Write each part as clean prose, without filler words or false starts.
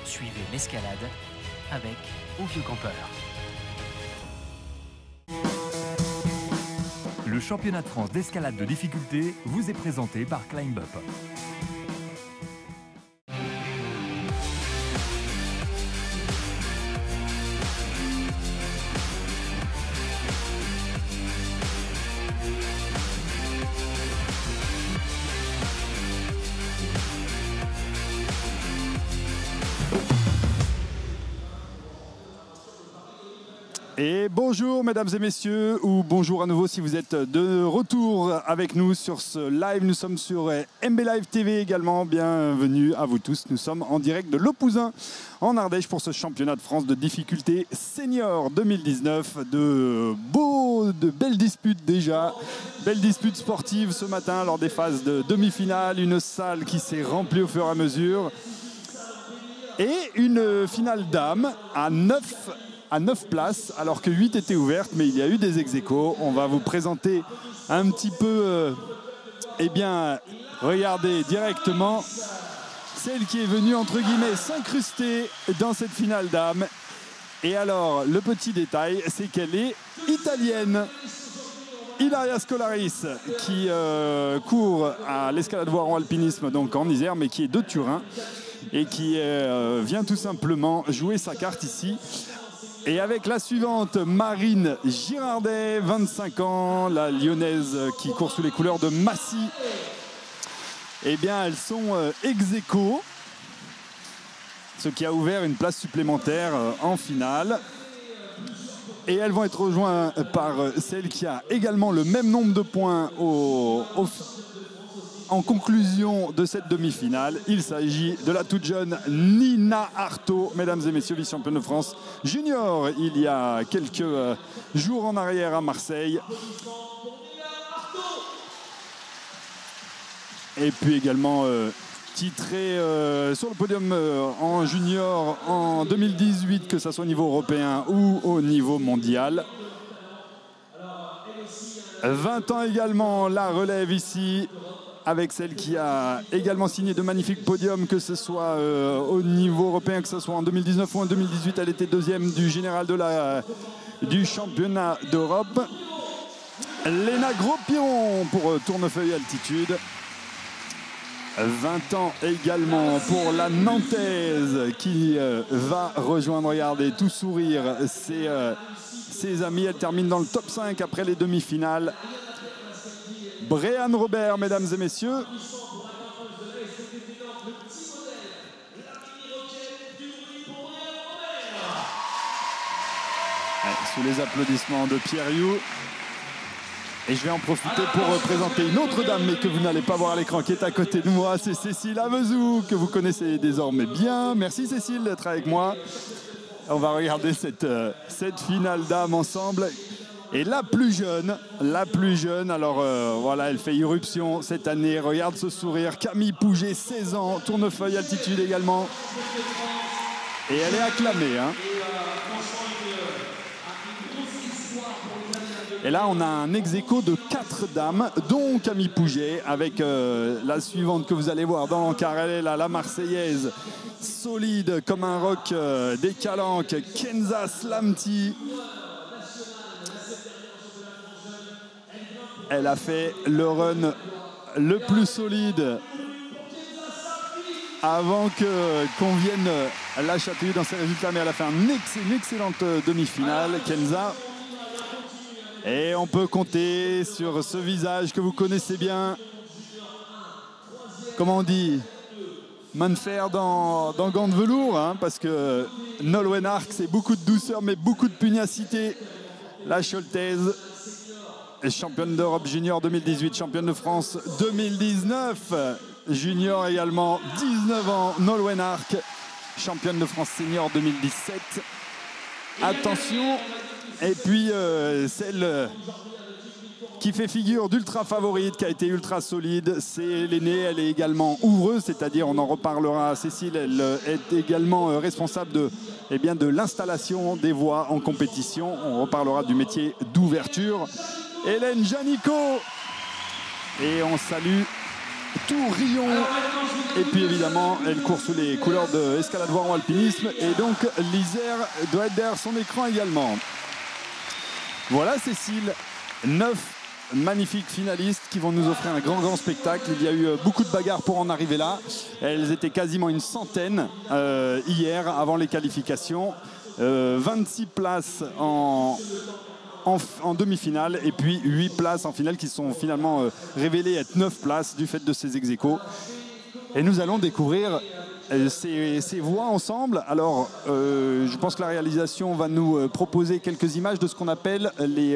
Suivez l'escalade avec Au Vieux Campeur. Le championnat de France d'escalade de difficulté vous est présenté par Climb Up. Et bonjour mesdames et messieurs, ou bonjour à nouveau si vous êtes de retour avec nous sur ce live. Nous sommes sur MB Live TV également, bienvenue à vous tous. Nous sommes en direct de Lopousin en Ardèche pour ce championnat de France de difficulté senior 2019. De belles disputes déjà, belles disputes sportives ce matin lors des phases de demi-finale. Une salle qui s'est remplie au fur et à mesure. Et une finale dames à 9 places, alors que 8 étaient ouvertes, mais il y a eu des ex-aequo. On va vous présenter un petit peu, regardez directement celle qui est venue, entre guillemets, s'incruster dans cette finale dames. Et alors, le petit détail, c'est qu'elle est italienne. Ilaria Scolaris, qui court à l'escalade voiron alpinisme, donc en Isère, mais qui est de Turin, et qui vient tout simplement jouer sa carte ici. Et avec la suivante, Marine Girardet, 25 ans, la lyonnaise qui court sous les couleurs de Massy. Eh bien, elles sont ex-aequo, ce qui a ouvert une place supplémentaire en finale. Et elles vont être rejointes par celle qui a également le même nombre de points en conclusion de cette demi-finale. Il s'agit de la toute jeune Nina Artaud, mesdames et messieurs, vice-championne de France junior il y a quelques jours en arrière à Marseille. Et puis également titrée sur le podium en junior en 2018, que ce soit au niveau européen ou au niveau mondial. 20 ans également, la relève ici, avec celle qui a également signé de magnifiques podiums, que ce soit au niveau européen, que ce soit en 2019 ou en 2018. Elle était deuxième du général du championnat d'Europe. Léna Gros-Piron pour Tournefeuille Altitude. 20 ans également pour la Nantaise qui va rejoindre, regardez, tout sourire, ses amis. Elle termine dans le top 5 après les demi-finales. Bréanne Robert, mesdames et messieurs. Sous les applaudissements de Pierre You. Et je vais en profiter pour présenter une autre dame, mais que vous n'allez pas voir à l'écran, qui est à côté de moi. C'est Cécile Avezou, que vous connaissez désormais bien. Merci Cécile d'être avec moi. On va regarder cette finale dame ensemble. Et la plus jeune, alors voilà, elle fait irruption cette année. Regarde ce sourire. Camille Pouget, 16 ans, Tournefeuille Altitude également. Et elle est acclamée, hein. Et là, on a un ex-aequo de 4 dames, dont Camille Pouget, avec la suivante que vous allez voir dans l'encart. Elle est là, la Marseillaise, solide comme un roc des Calanques, Kenza Slamti. Elle a fait le run le plus solide avant qu'on vienne la chatouiller dans ses résultats, mais elle a fait une excellente demi-finale, Kenza. Et on peut compter sur ce visage que vous connaissez bien. Comment on dit? Main de fer dans gants de velours, hein, parce que Nolwenn Ark, c'est beaucoup de douceur, mais beaucoup de pugnacité. La Choltaise, championne d'Europe junior 2018, championne de France 2019, junior également, 19 ans, Nolwenn Ark, championne de France senior 2017. Attention, et puis celle qui fait figure d'ultra favorite, qui a été ultra solide, c'est l'aînée. Elle est également ouvreuse, c'est-à-dire, on en reparlera, Cécile, elle est également responsable de l'installation des voies en compétition. On reparlera du métier d'ouverture. Hélène Janico. Et on salue Tourillon. Et puis évidemment, elle court sous les couleurs de Escalade Voiron Alpinisme. Et donc l'Isère doit être derrière son écran également. Voilà Cécile, 9 magnifiques finalistes qui vont nous offrir un grand spectacle. Il y a eu beaucoup de bagarres pour en arriver là. Elles étaient quasiment une centaine hier avant les qualifications. 26 places en demi-finale et puis 8 places en finale qui sont finalement révélées être 9 places du fait de ces ex-aequo. Et nous allons découvrir ces voix ensemble. Alors, je pense que la réalisation va nous proposer quelques images de ce qu'on appelle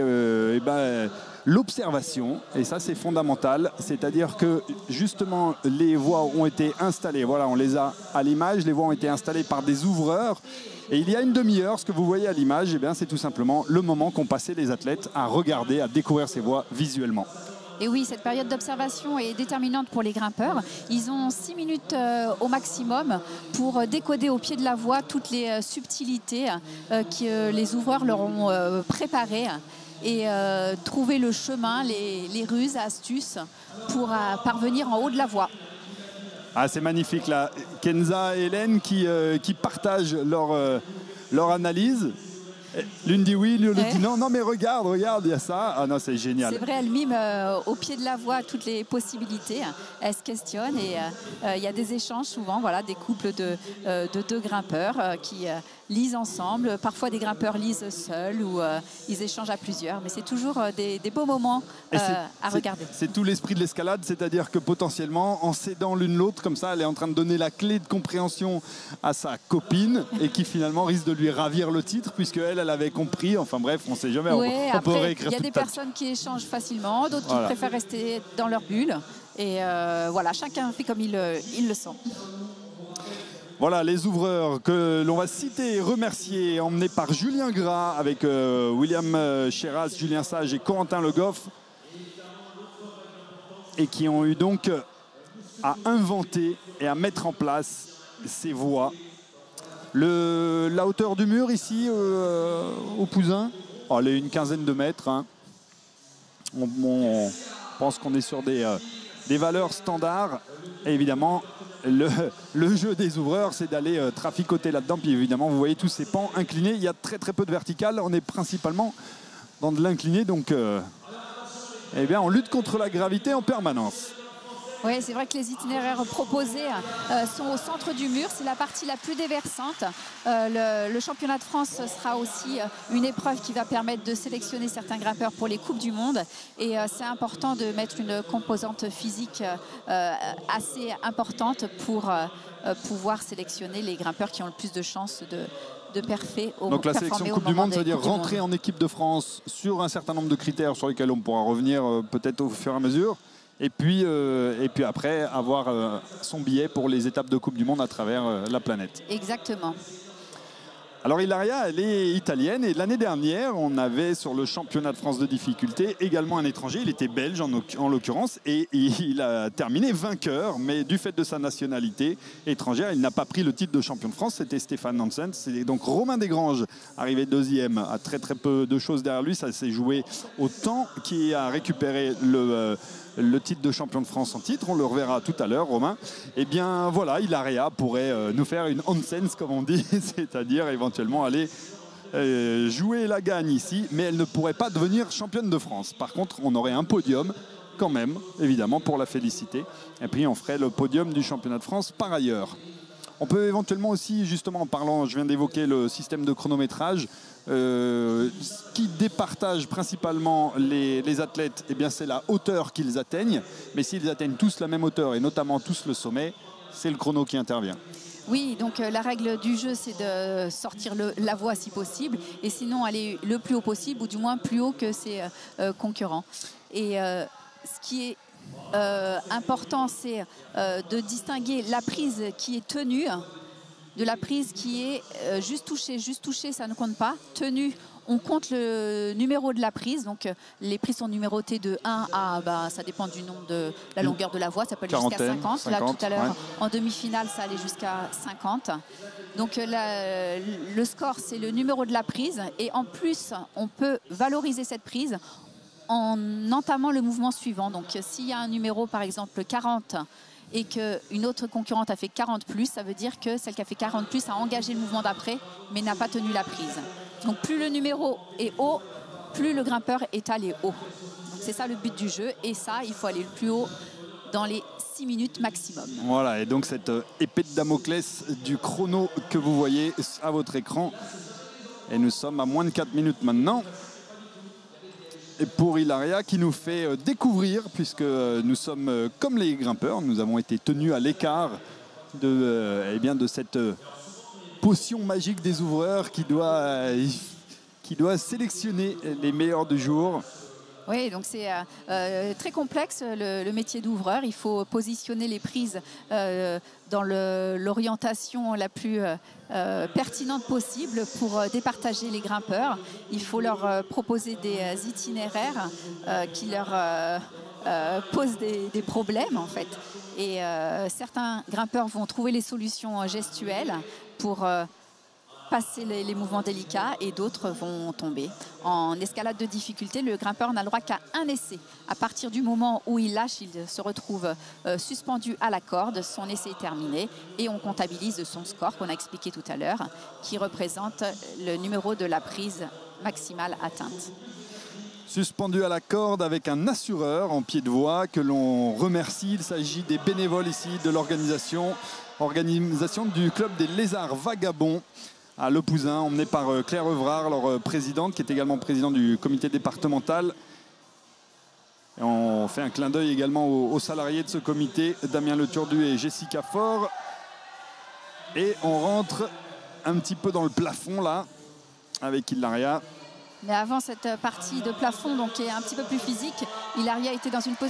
l'observation. Et ça, c'est fondamental. C'est-à-dire que, justement, les voix ont été installées. Voilà, on les a à l'image. Les voix ont été installées par des ouvreurs. Et il y a une demi-heure, ce que vous voyez à l'image, c'est tout simplement le moment qu'ont passé les athlètes à regarder, à découvrir ces voies visuellement. Et oui, cette période d'observation est déterminante pour les grimpeurs. Ils ont 6 minutes au maximum pour décoder au pied de la voie toutes les subtilités que les ouvreurs leur ont préparées et trouver le chemin, les ruses, astuces pour parvenir en haut de la voie. Ah, c'est magnifique là. Kenza et Hélène qui partagent leur analyse. L'une dit oui, l'autre dit non. Non, mais regarde, il y a ça. Ah non, c'est génial. C'est vrai, elle mime au pied de la voie toutes les possibilités. Elle se questionne et il y a des échanges souvent, voilà, des couples de deux grimpeurs qui lisent ensemble. Parfois, des grimpeurs lisent seuls ou ils échangent à plusieurs. Mais c'est toujours des beaux moments à regarder. C'est tout l'esprit de l'escalade, c'est-à-dire que potentiellement, en s'aidant l'une l'autre, comme ça, elle est en train de donner la clé de compréhension à sa copine et qui finalement risque de lui ravir le titre puisqu'elle avait compris. Enfin bref, on ne sait jamais. Ouais, on peut réécrire. Il y a des personnes qui échangent facilement, d'autres qui préfèrent rester dans leur bulle. Et voilà, chacun fait comme il le sent. Voilà les ouvreurs que l'on va citer et remercier, emmenés par Julien Gras avec William Chéras, Julien Sage et Corentin Le Goff, et qui ont eu donc à inventer et à mettre en place ces voies. La hauteur du mur ici au Pouzin, elle est une quinzaine de mètres. Hein. On pense qu'on est sur des valeurs standards. Et évidemment, le jeu des ouvreurs, c'est d'aller traficoter là-dedans. Puis évidemment, vous voyez tous ces pans inclinés. Il y a très peu de vertical. On est principalement dans de l'incliné. Donc, on lutte contre la gravité en permanence. Oui, c'est vrai que les itinéraires proposés sont au centre du mur. C'est la partie la plus déversante. Le championnat de France sera aussi une épreuve qui va permettre de sélectionner certains grimpeurs pour les Coupes du Monde. Et c'est important de mettre une composante physique assez importante pour pouvoir sélectionner les grimpeurs qui ont le plus de chances de performer. Donc la sélection Coupe du Monde, c'est-à-dire rentrer en équipe de France sur un certain nombre de critères sur lesquels on pourra revenir peut-être au fur et à mesure. Et puis après, avoir son billet pour les étapes de Coupe du Monde à travers la planète. Exactement. Alors Hilaria, elle est italienne et l'année dernière, on avait sur le championnat de France de difficulté également un étranger. Il était belge en l'occurrence et il a terminé vainqueur. Mais du fait de sa nationalité étrangère, il n'a pas pris le titre de champion de France. C'était Stéphane Nansen. C'est donc Romain Desgranges, arrivé deuxième, à très peu de choses derrière lui. Ça s'est joué au temps qui a récupéré le titre de champion de France en titre, on le reverra tout à l'heure, Romain. Eh bien voilà, Hilaria pourrait nous faire une Hansens, comme on dit, c'est-à-dire éventuellement aller jouer la gagne ici, mais elle ne pourrait pas devenir championne de France. Par contre, on aurait un podium quand même, évidemment, pour la féliciter. Et puis on ferait le podium du championnat de France par ailleurs. On peut éventuellement aussi, justement en parlant, je viens d'évoquer le système de chronométrage, ce qui départage principalement les athlètes, eh bien c'est la hauteur qu'ils atteignent. Mais s'ils atteignent tous la même hauteur et notamment tous le sommet, c'est le chrono qui intervient. Oui, donc la règle du jeu, c'est de sortir la voie si possible et sinon aller le plus haut possible ou du moins plus haut que ses concurrents. Et ce qui est important, c'est de distinguer la prise qui est tenue de la prise qui est juste touchée, ça ne compte pas. Tenue, on compte le numéro de la prise. Donc les prises sont numérotées de 1 à, ça dépend du nombre de la longueur de la voie, ça peut aller jusqu'à 50. Là tout à l'heure, en demi-finale, ça allait jusqu'à 50. Donc le score, c'est le numéro de la prise. Et en plus, on peut valoriser cette prise en entamant le mouvement suivant. Donc s'il y a un numéro par exemple 40 et qu'une autre concurrente a fait 40 plus, ça veut dire que celle qui a fait 40 plus a engagé le mouvement d'après mais n'a pas tenu la prise. Donc plus le numéro est haut, plus le grimpeur est allé haut. C'est ça le but du jeu, et ça il faut aller le plus haut dans les 6 minutes maximum. Voilà, et donc cette épée de Damoclès du chrono que vous voyez à votre écran. Et nous sommes à moins de 4 minutes maintenant. Et pour Hilaria qui nous fait découvrir, puisque nous sommes comme les grimpeurs, nous avons été tenus à l'écart de cette potion magique des ouvreurs qui doit sélectionner les meilleurs du jour. Oui, donc c'est très complexe le métier d'ouvreur. Il faut positionner les prises dans l'orientation la plus pertinente possible pour départager les grimpeurs. Il faut leur proposer des itinéraires qui leur posent des problèmes en fait. Et certains grimpeurs vont trouver les solutions gestuelles pour passer les mouvements délicats, et d'autres vont tomber. En escalade de difficulté, le grimpeur n'a le droit qu'à un essai. À partir du moment où il lâche, il se retrouve suspendu à la corde, son essai est terminé et on comptabilise son score qu'on a expliqué tout à l'heure, qui représente le numéro de la prise maximale atteinte. Suspendu à la corde avec un assureur en pied de voie que l'on remercie. Il s'agit des bénévoles ici de l'organisation du club des lézards vagabonds à Le Pouzin, emmené par Claire Evrard, leur présidente, qui est également présidente du comité départemental. Et on fait un clin d'œil également aux salariés de ce comité, Damien Le Turdu et Jessica Faure. Et on rentre un petit peu dans le plafond là, avec Hilaria. Mais avant cette partie de plafond, donc, qui est un petit peu plus physique, Hilaria était dans une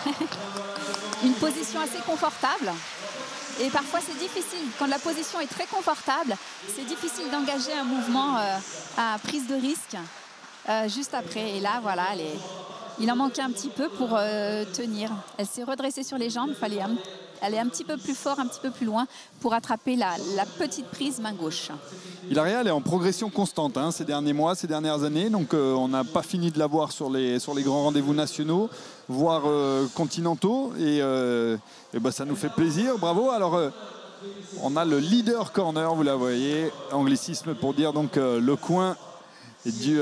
position assez confortable. Et parfois c'est difficile, quand la position est très confortable, c'est difficile d'engager un mouvement à prise de risque juste après. Et là, voilà, il en manquait un petit peu pour tenir. Elle s'est redressée sur les jambes, il fallait aller un petit peu plus fort, un petit peu plus loin pour attraper la petite prise main gauche. Hilaria, elle est en progression constante ces derniers mois, ces dernières années. Donc on n'a pas fini de la voir sur les grands rendez-vous nationaux, voire continentaux. Et ça nous fait plaisir. Bravo. Alors on a le leader corner, vous la voyez, anglicisme pour dire donc le coin du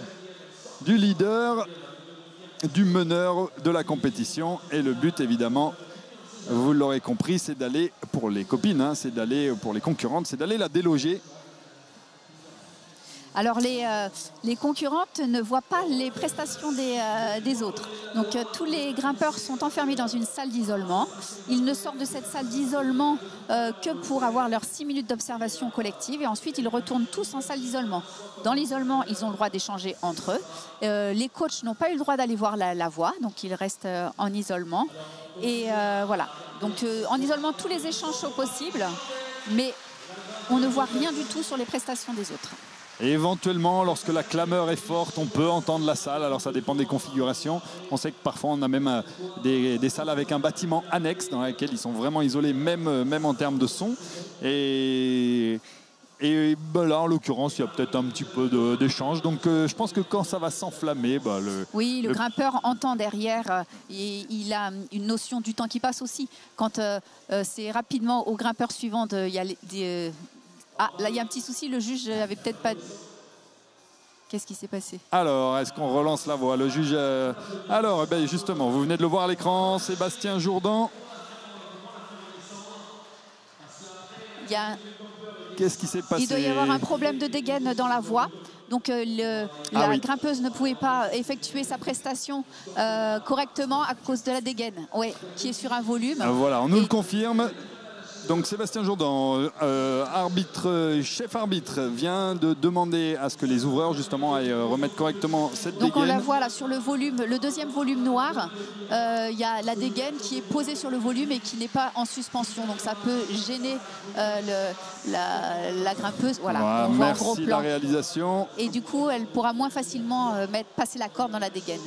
leader, du meneur de la compétition. Et le but évidemment, vous l'aurez compris, c'est d'aller, pour les copines, c'est d'aller, pour les concurrentes, c'est d'aller la déloger. Alors les concurrentes ne voient pas les prestations des autres. Donc tous les grimpeurs sont enfermés dans une salle d'isolement. Ils ne sortent de cette salle d'isolement que pour avoir leurs 6 minutes d'observation collective, et ensuite ils retournent tous en salle d'isolement. Dans l'isolement, ils ont le droit d'échanger entre eux. Les coachs n'ont pas eu le droit d'aller voir la voie, donc ils restent en isolement. Et voilà, donc en isolement, tous les échanges sont possibles, mais on ne voit rien du tout sur les prestations des autres. Et éventuellement, lorsque la clameur est forte, on peut entendre la salle. Alors ça dépend des configurations. On sait que parfois on a même des salles avec un bâtiment annexe dans lequel ils sont vraiment isolés, même en termes de son. Et là, en l'occurrence, il y a peut-être un petit peu d'échange. Donc je pense que quand ça va s'enflammer... Oui, le grimpeur entend derrière. Il a une notion du temps qui passe aussi. Quand c'est rapidement au grimpeur suivant, il y a des... Ah, là, il y a un petit souci. Le juge avait peut-être pas... Qu'est-ce qui s'est passé? Alors, est-ce qu'on relance la voie? Le juge... Alors, justement, vous venez de le voir à l'écran, Sébastien Jourdan. Qu'est-ce qui s'est passé? Il doit y avoir un problème de dégaine dans la voie. Donc la grimpeuse ne pouvait pas effectuer sa prestation correctement à cause de la dégaine, qui est sur un volume. Voilà, on nous le confirme. Donc Sébastien Jourdan, chef arbitre, vient de demander à ce que les ouvreurs justement aillent remettre correctement cette dégaine. Donc on la voit là sur le volume, le deuxième volume noir, il y a la dégaine qui est posée sur le volume et qui n'est pas en suspension. Donc ça peut gêner la grimpeuse. Voilà, on voit en gros plan. Merci la réalisation. Et du coup, elle pourra moins facilement passer la corde dans la dégaine.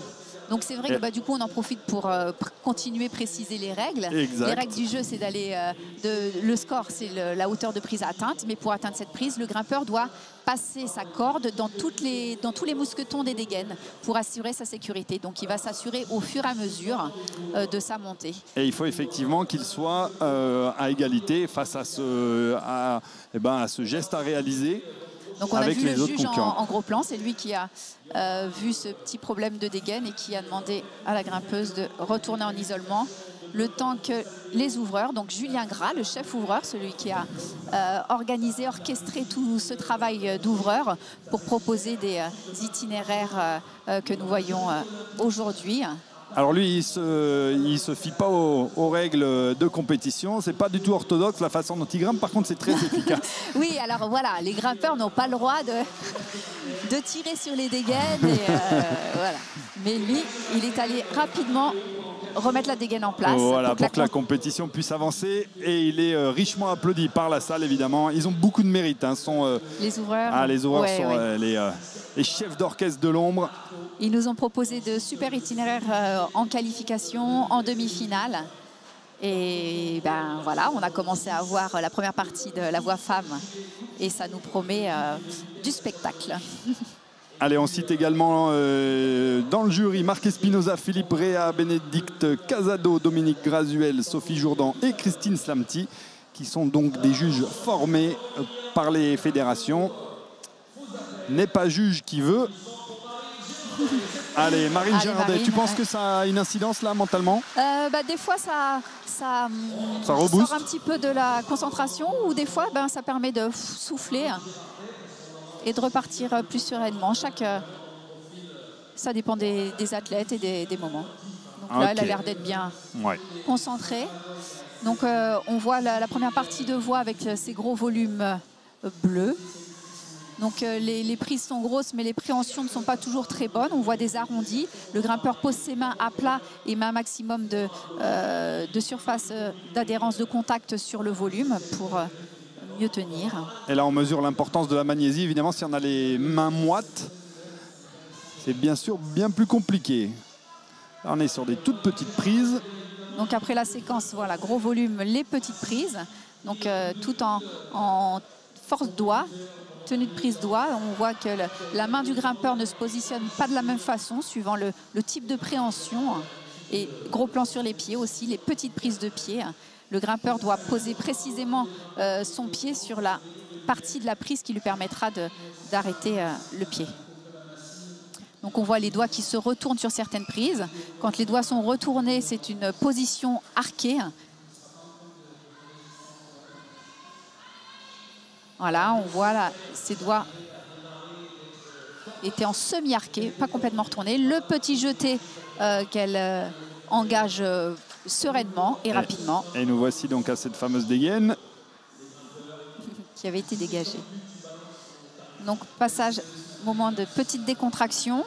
Donc c'est vrai que du coup on en profite pour continuer à préciser les règles. Exact. Les règles du jeu, c'est d'aller le score, c'est la hauteur de prise atteinte, mais pour atteindre cette prise, le grimpeur doit passer sa corde dans tous les mousquetons des dégaines pour assurer sa sécurité. Donc il va s'assurer au fur et à mesure de sa montée. Et il faut effectivement qu'il soit à égalité face à ce geste à réaliser. Donc on a avec vu les le autres juge concurrents. en gros plan, c'est lui qui a vu ce petit problème de dégaine et qui a demandé à la grimpeuse de retourner en isolement le temps que les ouvreurs, donc Julien Gras, le chef ouvreur, celui qui a orchestré tout ce travail d'ouvreur pour proposer des itinéraires que nous voyons aujourd'hui. Alors lui, il se fie pas aux règles de compétition. C'est pas du tout orthodoxe la façon dont il grimpe. Par contre, c'est très efficace. Oui, alors voilà, les grimpeurs n'ont pas le droit de tirer sur les dégaines. Et, voilà. Mais lui, il est allé rapidement remettre la dégaine en place. Voilà, pour que la compétition puisse avancer. Et il est richement applaudi par la salle, évidemment. Ils ont beaucoup de mérite. Hein. Les ouvreurs. Les ouvreurs ouais, sont les chefs d'orchestre de l'ombre. Ils nous ont proposé de super itinéraires en qualification, en demi-finale. Et ben voilà, on a commencé à voir la première partie de la voix femme. Et ça nous promet du spectacle. Allez, on cite également dans le jury Marc Espinoza, Philippe Réa, Bénédicte Casado, Dominique Grazuel, Sophie Jourdan et Christine Slamti, qui sont donc des juges formés par les fédérations. N'est pas juge qui veut. Allez, Marine Girardet, tu penses que ça a une incidence là mentalement? Des fois ça rebooste sort un petit peu de la concentration, ou des fois ça permet de souffler et de repartir plus sereinement. Ça dépend des athlètes et des moments. Donc là, elle a l'air d'être bien concentrée. Donc on voit la première partie de voix avec ces gros volumes bleus. Donc les prises sont grosses, mais les préhensions ne sont pas toujours très bonnes. On voit des arrondis. Le grimpeur pose ses mains à plat et met un maximum de surface d'adhérence de contact sur le volume pour mieux tenir. Et là, on mesure l'importance de la magnésie. Évidemment, si on a les mains moites, c'est bien sûr bien plus compliqué. Là, on est sur des toutes petites prises. Donc après la séquence, voilà, gros volume, les petites prises. Donc tout en force doigt. Tenue de prise doigt, on voit que la main du grimpeur ne se positionne pas de la même façon suivant le type de préhension. Et gros plan sur les pieds aussi, les petites prises de pied. Le grimpeur doit poser précisément son pied sur la partie de la prise qui lui permettra d'arrêter le pied. Donc on voit les doigts qui se retournent sur certaines prises. Quand les doigts sont retournés, c'est une position arquée. Voilà, on voit là, ses doigts étaient en semi-arqué, pas complètement retournés. Le petit jeté qu'elle engage sereinement et rapidement. Et nous voici donc à cette fameuse dégaine. Qui avait été dégagée. Donc passage, moment de petite décontraction.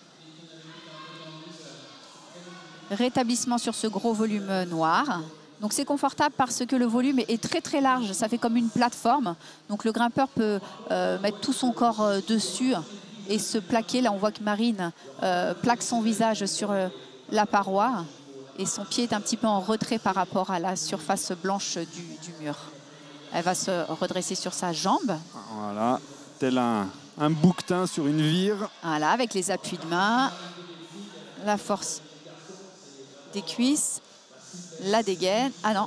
Rétablissement sur ce gros volume noir. Donc c'est confortable parce que le volume est très très large, ça fait comme une plateforme. Donc le grimpeur peut mettre tout son corps dessus et se plaquer. Là on voit que Marine plaque son visage sur la paroi et son pied est un petit peu en retrait par rapport à la surface blanche du mur. Elle va se redresser sur sa jambe. Voilà, tel un bouquetin sur une vire. Voilà, avec les appuis de main, la force des cuisses. La dégaine, ah non.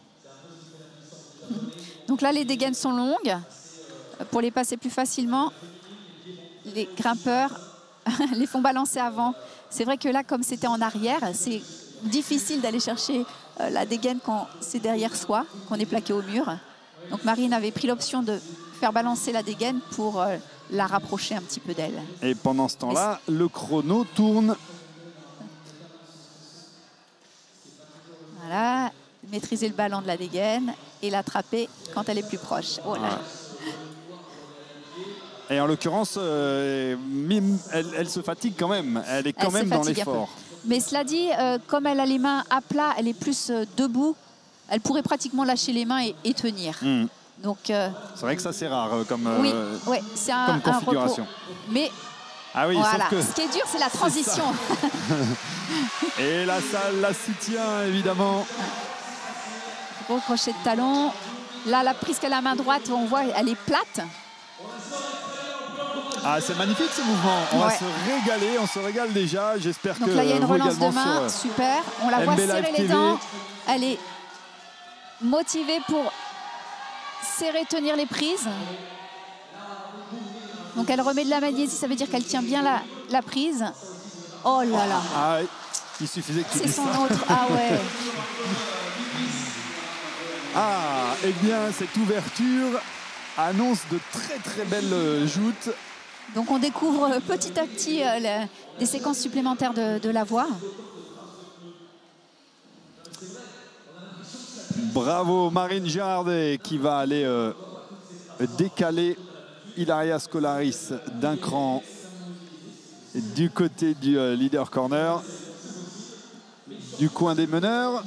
Donc là, les dégaines sont longues. Pour les passer plus facilement, les grimpeurs les font balancer avant. C'est vrai que là, comme c'était en arrière, c'est difficile d'aller chercher la dégaine quand c'est derrière soi, qu'on est plaqué au mur. Donc Marine avait pris l'option de faire balancer la dégaine pour la rapprocher un petit peu d'elle. Et pendant ce temps-là, le chrono tourne. Voilà, maîtriser le ballon de la dégaine et l'attraper quand elle est plus proche. Oh là. Voilà. Et en l'occurrence, elle se fatigue quand même. Elle est quand même dans l'effort. Mais cela dit, comme elle a les mains à plat, elle est plus debout. Elle pourrait pratiquement lâcher les mains et tenir. Donc, c'est vrai que ça c'est rare comme, oui, c'est comme configuration. repos. Mais Ah oui, Voilà. sauf que... Ce qui est dur, c'est la transition. Et la salle la soutient, évidemment. Gros crochet de talon. Là, la prise qu'elle a à la main droite, on voit, elle est plate. Ah, c'est magnifique ce mouvement. On va Ouais. se régaler, on se régale déjà. J'espère que Donc là, il y a une vous relance de également main, sur super. On la voit MB Live serrer les TV. dents. Elle est motivée pour serrer, tenir les prises. Donc elle remet de la magnésie, ça veut dire qu'elle tient bien la prise. Oh là là, Ah, il suffisait que tu c'est dises son ça. autre. Ah ouais. Ah, eh bien, cette ouverture annonce de très très belles joutes. Donc on découvre petit à petit des séquences supplémentaires de la voix. Bravo Marine Girardet qui va aller décaler Ilaria Scolaris d'un cran du côté du leader corner, du coin des meneurs.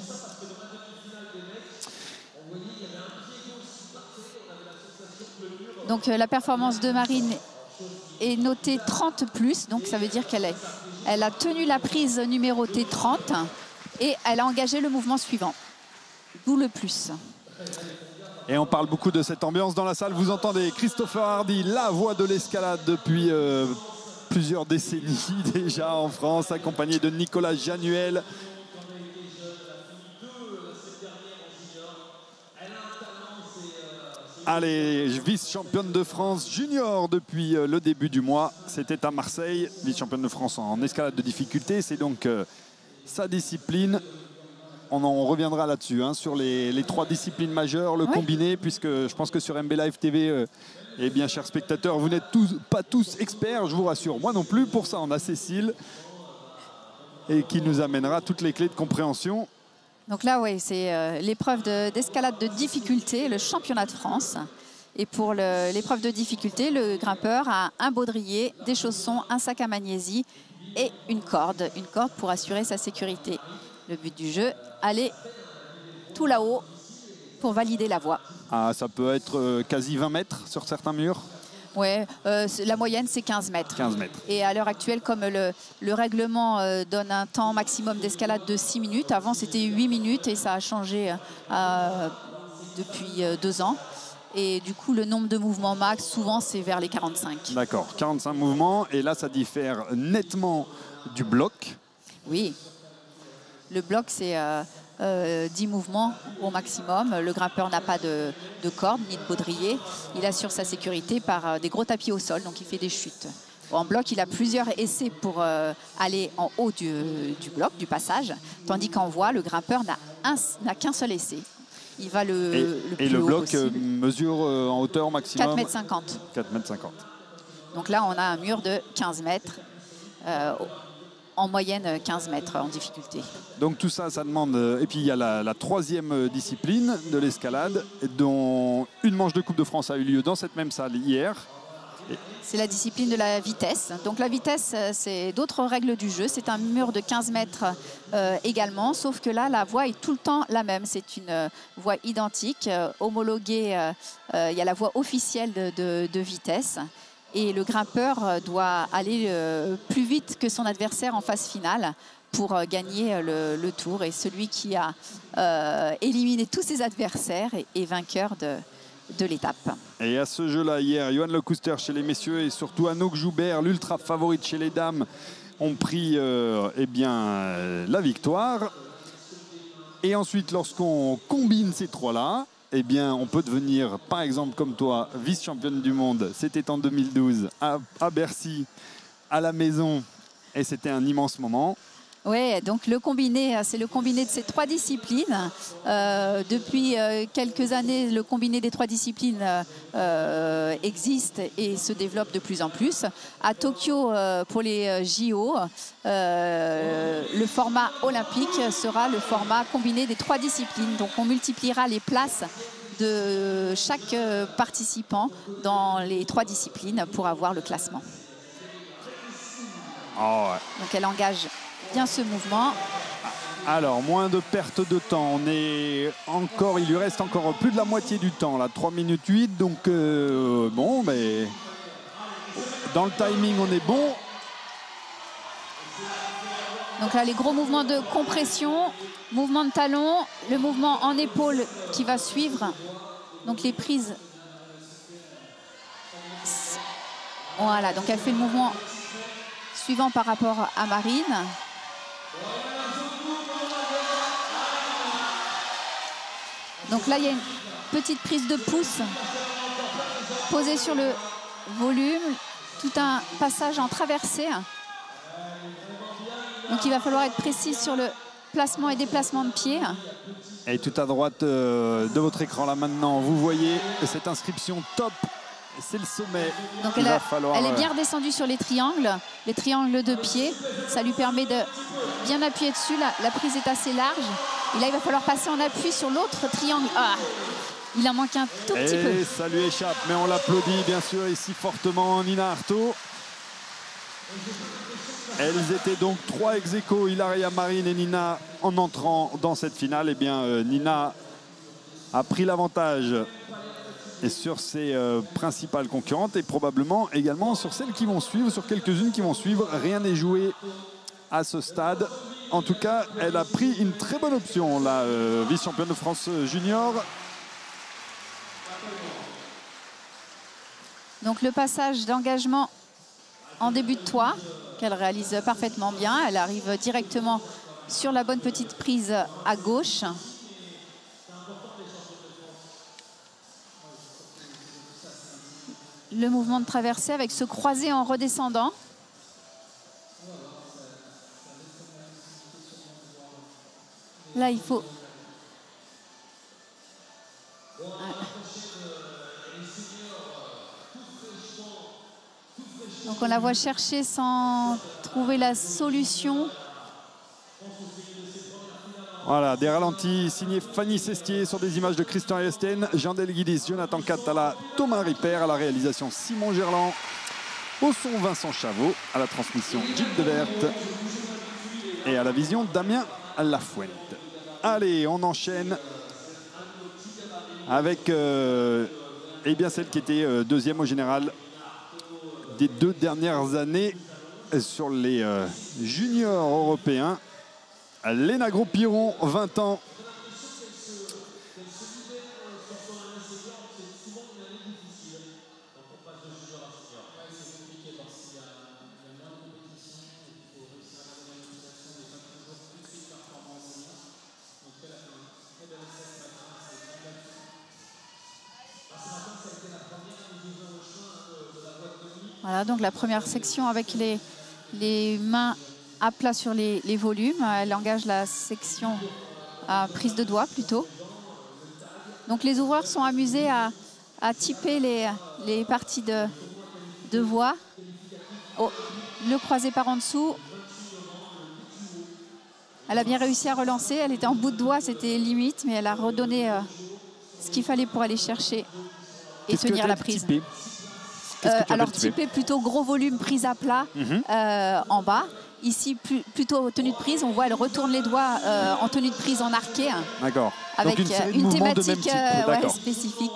Donc la performance de Marine est notée 30+, donc ça veut dire qu'elle a tenu la prise numérotée 30 et elle a engagé le mouvement suivant, d'où le plus. Et on parle beaucoup de cette ambiance dans la salle. Vous entendez Christopher Hardy, la voix de l'escalade depuis plusieurs décennies déjà en France, accompagné de Nicolas Januel. Allez, vice-championne de France junior depuis le début du mois. C'était à Marseille, vice-championne de France en escalade de difficulté. C'est donc sa discipline. On reviendra là-dessus, hein, sur les trois disciplines majeures, le combiné, puisque je pense que sur MB Live TV, eh bien, chers spectateurs, vous n'êtes pas tous experts, je vous rassure. Moi non plus. Pour ça, on a Cécile, et qui nous amènera toutes les clés de compréhension. Donc là, oui, c'est l'épreuve d'escalade de difficulté, le championnat de France. Et pour l'épreuve de difficulté, le grimpeur a un baudrier, des chaussons, un sac à magnésie et une corde pour assurer sa sécurité. Le but du jeu, aller tout là-haut pour valider la voie. Ah, ça peut être quasi 20 mètres sur certains murs. Oui, la moyenne, c'est 15 mètres. 15 mètres. Et à l'heure actuelle, comme le règlement donne un temps maximum d'escalade de 6 minutes, avant c'était 8 minutes et ça a changé depuis 2 ans. Et du coup, le nombre de mouvements max, souvent, c'est vers les 45. D'accord, 45 mouvements. Et là, ça diffère nettement du bloc. Oui. Le bloc, c'est 10 mouvements au maximum. Le grimpeur n'a pas de corde ni de baudrier. Il assure sa sécurité par des gros tapis au sol, donc il fait des chutes. En bloc, il a plusieurs essais pour aller en haut du bloc, du passage, tandis qu'en voie, le grimpeur n'a qu'un seul essai. Il va le plus et le haut bloc possible. mesure en hauteur maximum 4,50 m. 4,50 m. Donc là, on a un mur de 15 mètres. En moyenne 15 mètres en difficulté. Donc tout ça, ça demande... Et puis il y a la troisième discipline de l'escalade, dont une manche de Coupe de France a eu lieu dans cette même salle hier. C'est la discipline de la vitesse. Donc la vitesse, c'est d'autres règles du jeu. C'est un mur de 15 mètres également, sauf que là, la voie est tout le temps la même. C'est une voie identique, homologuée. Il y a la voie officielle de vitesse. Et le grimpeur doit aller plus vite que son adversaire en phase finale pour gagner le tour. Et celui qui a éliminé tous ses adversaires est vainqueur de l'étape. Et à ce jeu-là, hier, Johan Lecouster chez les messieurs et surtout Anouk Joubert, l'ultra favorite chez les dames, ont pris la victoire. Et ensuite, lorsqu'on combine ces trois-là, eh bien, on peut devenir, par exemple, comme toi, vice-championne du monde. C'était en 2012 à Bercy, à la maison. Et c'était un immense moment. Oui, donc le combiné, c'est le combiné de ces trois disciplines. Depuis quelques années, le combiné des trois disciplines existe et se développe de plus en plus. À Tokyo, pour les JO, le format olympique sera le format combiné des trois disciplines. Donc on multipliera les places de chaque participant dans les trois disciplines pour avoir le classement. Oh ouais. Donc elle engage bien ce mouvement. Alors, moins de perte de temps. Il lui reste encore plus de la moitié du temps, là, 3 minutes 8. Donc, bon, mais dans le timing, on est bon. Donc là, les gros mouvements de compression, mouvement de talon, le mouvement en épaule qui va suivre. Donc les prises. Voilà, donc elle fait le mouvement suivant par rapport à Marine. Donc là, il y a une petite prise de pouce posée sur le volume, tout un passage en traversée. Donc il va falloir être précis sur le placement et déplacement de pied. Et tout à droite de votre écran là maintenant, vous voyez cette inscription top. C'est le sommet. Donc elle est bien redescendue sur les triangles de pied. Ça lui permet de bien appuyer dessus. La prise est assez large. Et là, il va falloir passer en appui sur l'autre triangle. Ah, il en manque un tout petit peu. Et ça lui échappe, mais on l'applaudit bien sûr ici fortement, Nina Artaud. Elles étaient donc 3 ex-aequo, Hilaria, Marine et Nina, en entrant dans cette finale. Eh bien, Nina a pris l'avantage et sur ses principales concurrentes et probablement également sur celles qui vont suivre, sur quelques-unes qui vont suivre. Rien n'est joué à ce stade. En tout cas, elle a pris une très bonne option, la vice-championne de France junior. Donc le passage d'engagement en début de toit, qu'elle réalise parfaitement bien. Elle arrive directement sur la bonne petite prise à gauche. Le mouvement de traversée avec ce croisé en redescendant. Là, il faut... Donc on la voit chercher sans trouver la solution. Voilà, des ralentis signés Fanny Sestier sur des images de Christian Esten, Jean-Del Guidis, Jonathan Catala, Thomas Ripper, à la réalisation Simon Gerland, au son Vincent Chavot, à la transmission Gilles Deverte et à la vision Damien Lafuente. Allez, on enchaîne avec eh bien celle qui était deuxième au général des 2 dernières années sur les juniors européens. Léna Gros-Piron, 20 ans. Voilà, donc la première section avec les mains à plat sur les volumes. Elle engage la section à prise de doigt plutôt. Donc les ouvreurs sont amusés à typer les parties de voix. Oh, le croisé par en dessous. Elle a bien réussi à relancer. Elle était en bout de doigt, c'était limite, mais elle a redonné ce qu'il fallait pour aller chercher et tenir la prise. Alors typé plutôt gros volume, prise à plat en bas. Ici plutôt tenue de prise. On voit elle retourne les doigts en tenue de prise en arqué. D'accord. Avec une thématique spécifique.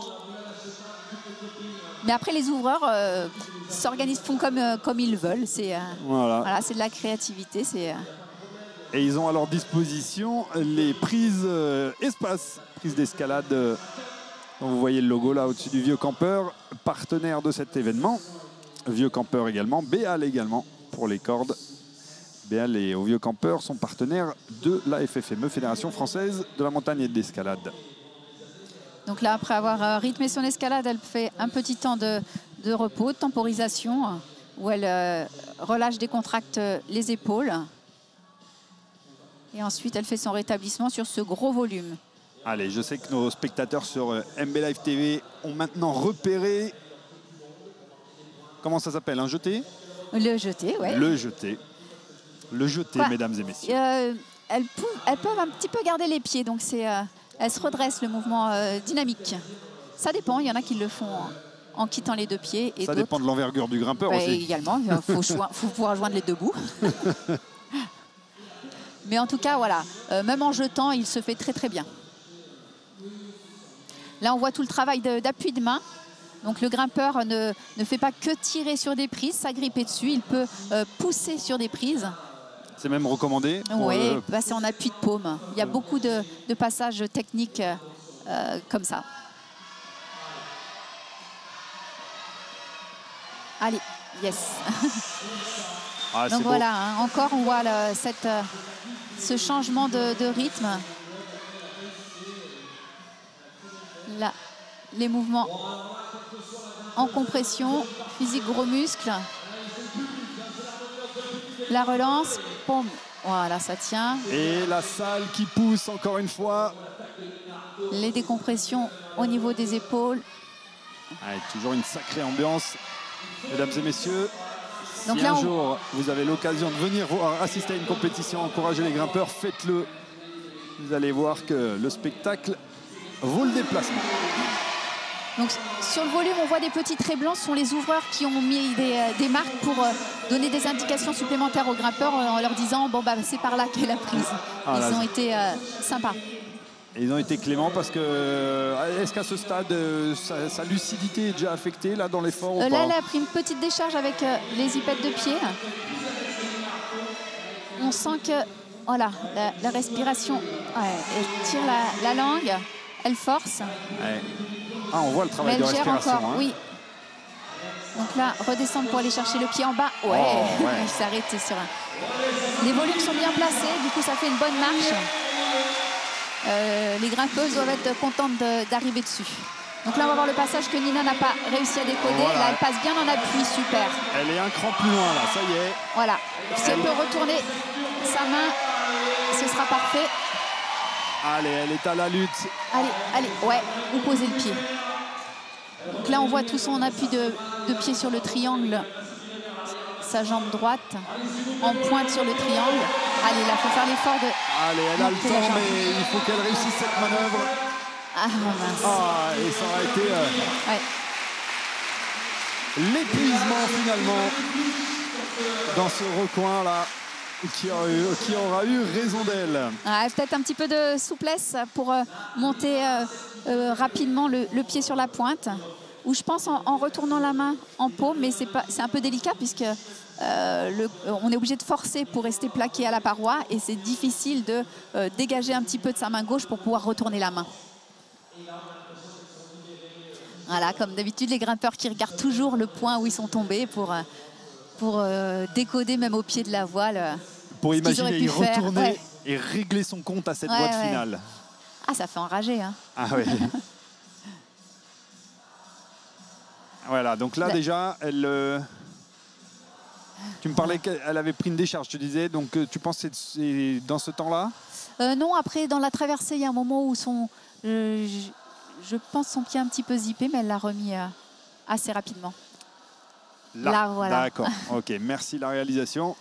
Mais après les ouvreurs s'organisent, font comme ils veulent. C'est voilà, c'est de la créativité. Et ils ont à leur disposition les prises espace, prises d'escalade. Vous voyez le logo là au-dessus du Vieux Campeur, partenaire de cet événement. Vieux Campeur également, Béal également pour les cordes. Béal et au Vieux Campeur sont partenaires de la FFME, Fédération Française de la Montagne et de l'Escalade. Donc là, après avoir rythmé son escalade, elle fait un petit temps de repos, de temporisation, où elle relâche, décontracte les épaules. Et ensuite, elle fait son rétablissement sur ce gros volume. Allez, je sais que nos spectateurs sur MB Live TV ont maintenant repéré... Comment ça s'appelle? Un jeté? Le jeté, oui. Le jeté. Le jeté, mesdames et messieurs. Elles peuvent un petit peu garder les pieds, donc elles se redressent, le mouvement dynamique. Ça dépend, il y en a qui le font en quittant les 2 pieds. Et ça dépend de l'envergure du grimpeur aussi. Également, il faut pouvoir joindre les 2 bouts. Mais en tout cas, voilà, même en jetant, il se fait très très bien. Là, on voit tout le travail d'appui de main. Donc le grimpeur ne fait pas que tirer sur des prises, s'agripper dessus. Il peut pousser sur des prises C'est même recommandé. Oui, passer en appui de paume. Il y a beaucoup de passages techniques comme ça. Allez, yes. Ah, donc voilà, hein, encore on voit ce changement de rythme. Là, les mouvements en compression, physique gros muscles. La relance, boum, voilà, ça tient. Et la salle qui pousse encore une fois. Les décompressions au niveau des épaules. Ouais, toujours une sacrée ambiance, mesdames et messieurs. Donc si là, un jour vous avez l'occasion de venir assister à une compétition, encourager les grimpeurs, faites-le. Vous allez voir que le spectacle vaut le déplacement. Donc sur le volume, on voit des petits traits blancs. Ce sont les ouvreurs qui ont mis des marques pour donner des indications supplémentaires aux grimpeurs en leur disant bon bah c'est par là qu'est la prise. Ils ont été sympas. Et ils ont été cléments parce que est-ce qu'à ce stade sa lucidité est déjà affectée là dans l'effort ou pas? Là, elle a pris une petite décharge avec les hypettes de pied. On sent que voilà, la respiration, elle tire la langue, elle force. Ouais. Ah, on voit le travail de respiration. Encore, hein. oui. Donc là, redescendre pour aller chercher le pied en bas. Ouais, il s'est arrêté sur un. Les volumes sont bien placés, du coup ça fait une bonne marche. Les grimpeuses doivent être contentes d'arriver dessus. Donc là, on va voir le passage que Nina n'a pas réussi à décoder. Voilà. Là, elle passe bien en appui, super. Elle est un cran plus loin, là, ça y est. Voilà. Si elle peut retourner sa main, ce sera parfait. Allez, elle est à la lutte. Allez, ouais, ou poser le pied. Donc là, on voit tout son appui de pied sur le triangle. Sa jambe droite en pointe sur le triangle. Allez, là, il faut faire l'effort de... Allez, elle a le temps, mais il faut qu'elle réussisse cette manœuvre. Ah, mince. Ah, et ça aurait été l'épuisement, finalement, dans ce recoin-là, qui aura eu raison d'elle. Peut-être un petit peu de souplesse pour monter rapidement le pied sur la pointe. Ou je pense en retournant la main en paume, mais c'est un peu délicat puisque on est obligé de forcer pour rester plaqué à la paroi et c'est difficile de dégager un petit peu de sa main gauche pour pouvoir retourner la main. Voilà, comme d'habitude, les grimpeurs qui regardent toujours le point où ils sont tombés pour décoder même au pied de la voile. Pour imaginer y retourner faire. et régler son compte à cette boîte finale. Ah, ça fait enrager, hein. Ah oui. Voilà, donc là déjà, tu me parlais qu'elle avait pris une décharge, tu disais, donc tu penses que c'est dans ce temps-là? Non, après, dans la traversée, il y a un moment où je pense son pied un petit peu zippé, mais elle l'a remis assez rapidement. Là, voilà. D'accord, ok, merci la réalisation.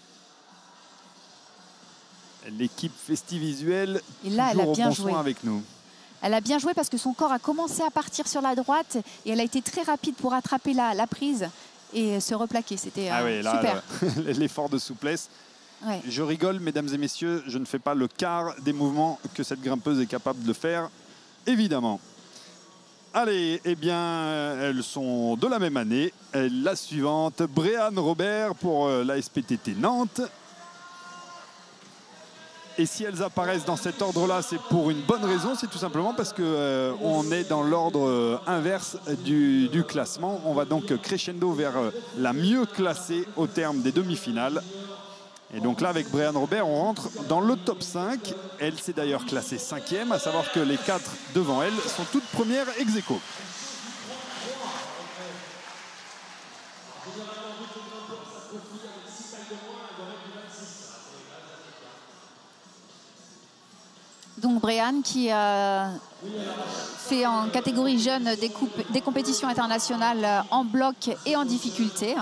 L'équipe Festivisuel, et là, elle a bien joué avec nous. Elle a bien joué parce que son corps a commencé à partir sur la droite et elle a été très rapide pour attraper la prise et se replaquer. C'était super. L'effort de souplesse. Ouais. Je rigole, mesdames et messieurs, je ne fais pas le quart des mouvements que cette grimpeuse est capable de faire, évidemment. Allez, eh bien, elles sont de la même année. La suivante, Bréane Robert pour la SPTT Nantes. Et si elles apparaissent dans cet ordre-là, c'est pour une bonne raison. C'est tout simplement parce qu'on est dans l'ordre inverse du classement. On va donc crescendo vers la mieux classée au terme des demi-finales. Et donc là, avec Bréane Robert, on rentre dans le top 5. Elle s'est d'ailleurs classée 5e, à savoir que les 4 devant elle sont toutes premières ex aequo. Donc Bréane qui fait en catégorie jeune des compétitions internationales en bloc et en difficulté.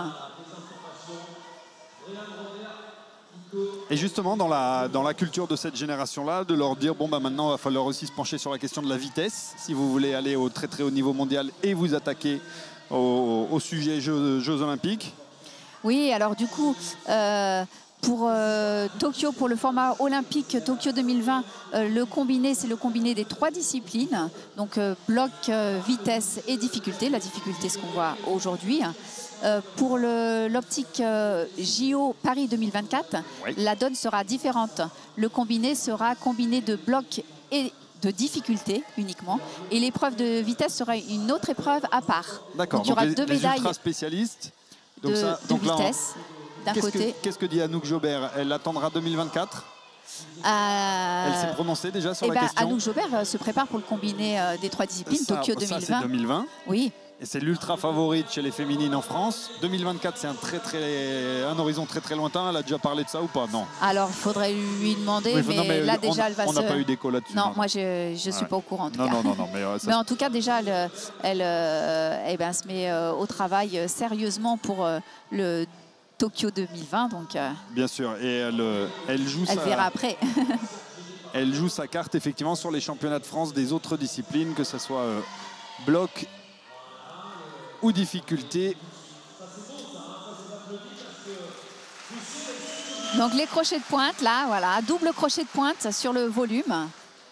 Et justement, dans la culture de cette génération-là, de leur dire, bon, bah, maintenant, il va falloir aussi se pencher sur la question de la vitesse, si vous voulez aller au très très haut niveau mondial et vous attaquer au sujet Jeux Olympiques. Oui, alors du coup, Pour Tokyo, pour le format olympique Tokyo 2020, le combiné, c'est le combiné des 3 disciplines, donc bloc, vitesse et difficulté. La difficulté, ce qu'on voit aujourd'hui. Pour l'optique JO Paris 2024, oui, la donne sera différente. Le combiné sera combiné de bloc et de difficulté uniquement, et l'épreuve de vitesse sera une autre épreuve à part. D'accord. Donc il y aura 2 médailles ultra spécialistes de vitesse. D'un côté. Qu'est-ce que dit Anouk Jobert? Elle attendra 2024? Elle s'est prononcée déjà sur la question. Anouk Jobert se prépare pour le combiné des 3 disciplines, Tokyo 2020. Ça, c'est 2020. Oui. Et c'est l'ultra favorite chez les féminines en France. 2024, c'est un horizon très très lointain. Elle a déjà parlé de ça ou pas? Non. Alors, il faudrait lui demander, oui, mais là déjà, elle va se... On n'a pas eu d'écho là-dessus. Non, moi, je ne suis pas au courant. En tout cas. Non. Mais en tout cas, déjà, elle se met au travail sérieusement pour le Tokyo 2020. Donc, bien sûr, et elle joue elle verra après. Elle joue sa carte effectivement sur les championnats de France des autres disciplines, que ce soit bloc ou difficulté. Donc les crochets de pointe, là, voilà, double crochet de pointe sur le volume.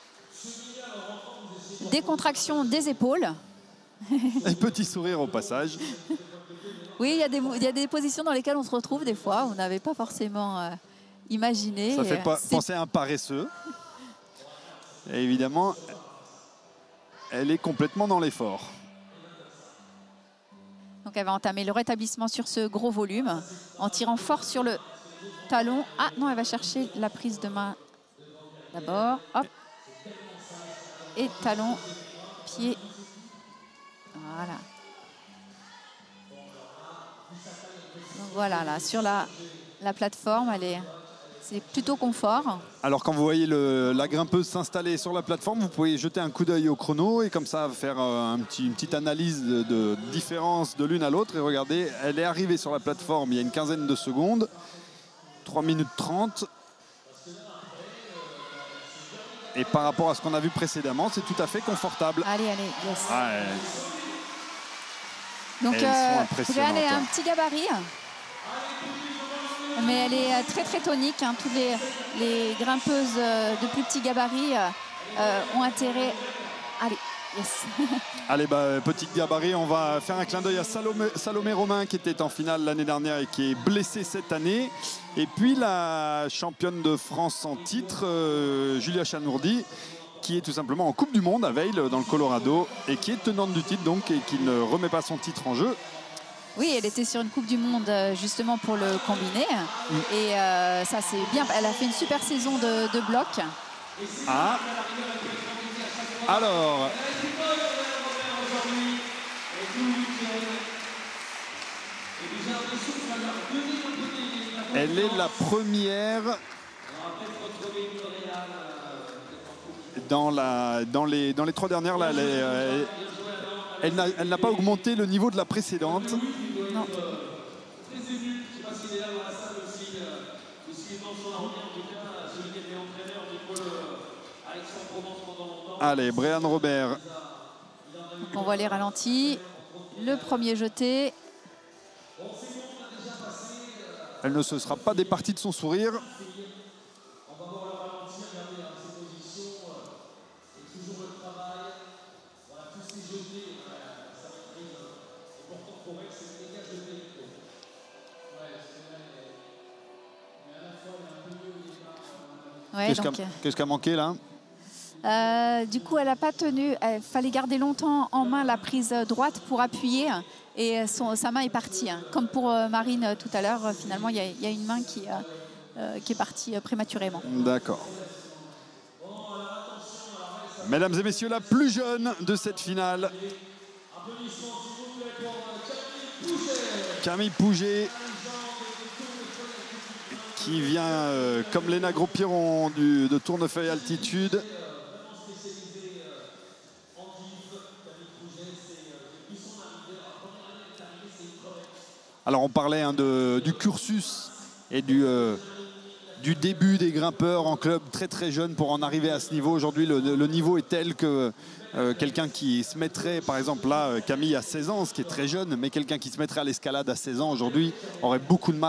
Décontraction des épaules. Un petit sourire au passage. Oui, il y a des positions dans lesquelles on se retrouve des fois, on n'avait pas forcément imaginé. Ça fait penser à un paresseux. Et évidemment, elle est complètement dans l'effort. Donc elle va entamer le rétablissement sur ce gros volume en tirant fort sur le talon. Ah non, elle va chercher la prise de main d'abord. Hop. Et talon, pied. Voilà. Donc voilà, là, sur la plateforme, c'est plutôt confort. Alors quand vous voyez la grimpeuse s'installer sur la plateforme, vous pouvez jeter un coup d'œil au chrono et comme ça faire une petite analyse de différence de l'une à l'autre. Et regardez, elle est arrivée sur la plateforme il y a une quinzaine de secondes, 3 minutes 30. Et par rapport à ce qu'on a vu précédemment, c'est tout à fait confortable. Allez, yes. Ouais. Donc, Réane est un petit gabarit. Mais elle est très très tonique. Hein. Toutes les grimpeuses de plus petits gabarits ont intérêt. Allez, yes. Allez, petit gabarit, on va faire un clin d'œil à Salomé Romain qui était en finale l'année dernière et qui est blessée cette année. Et puis la championne de France en titre, Julia Chanourdi, qui est tout simplement en Coupe du Monde à Vail dans le Colorado et qui est tenante du titre donc et qui ne remet pas son titre en jeu. Oui, elle était sur une Coupe du Monde justement pour le combiné. Et ça, c'est bien. Elle a fait une super saison de bloc. Ah. Alors. Elle est la première dans les 3 dernières. Là, elle n'a pas augmenté le niveau de la précédente. Non. Allez, Bréane Robert. Donc on voit les ralentis. Le premier jeté. Elle ne se sera pas départie de son sourire. Ouais, qu'est-ce qui a manqué là? Du coup, elle n'a pas tenu. Il fallait garder longtemps en main la prise droite pour appuyer. Et sa main est partie. Comme pour Marine tout à l'heure, finalement, il y a une main qui est partie prématurément. D'accord. Mesdames et messieurs, la plus jeune de cette finale, Camille Pouget, qui vient, comme Léna Gros-Piron, de Tournefeuille Altitude. Alors on parlait du cursus et du début des grimpeurs en club très très jeune pour en arriver à ce niveau. Aujourd'hui, le niveau est tel que quelqu'un qui se mettrait, par exemple là, Camille a 16 ans, ce qui est très jeune, mais quelqu'un qui se mettrait à l'escalade à 16 ans aujourd'hui aurait beaucoup de mal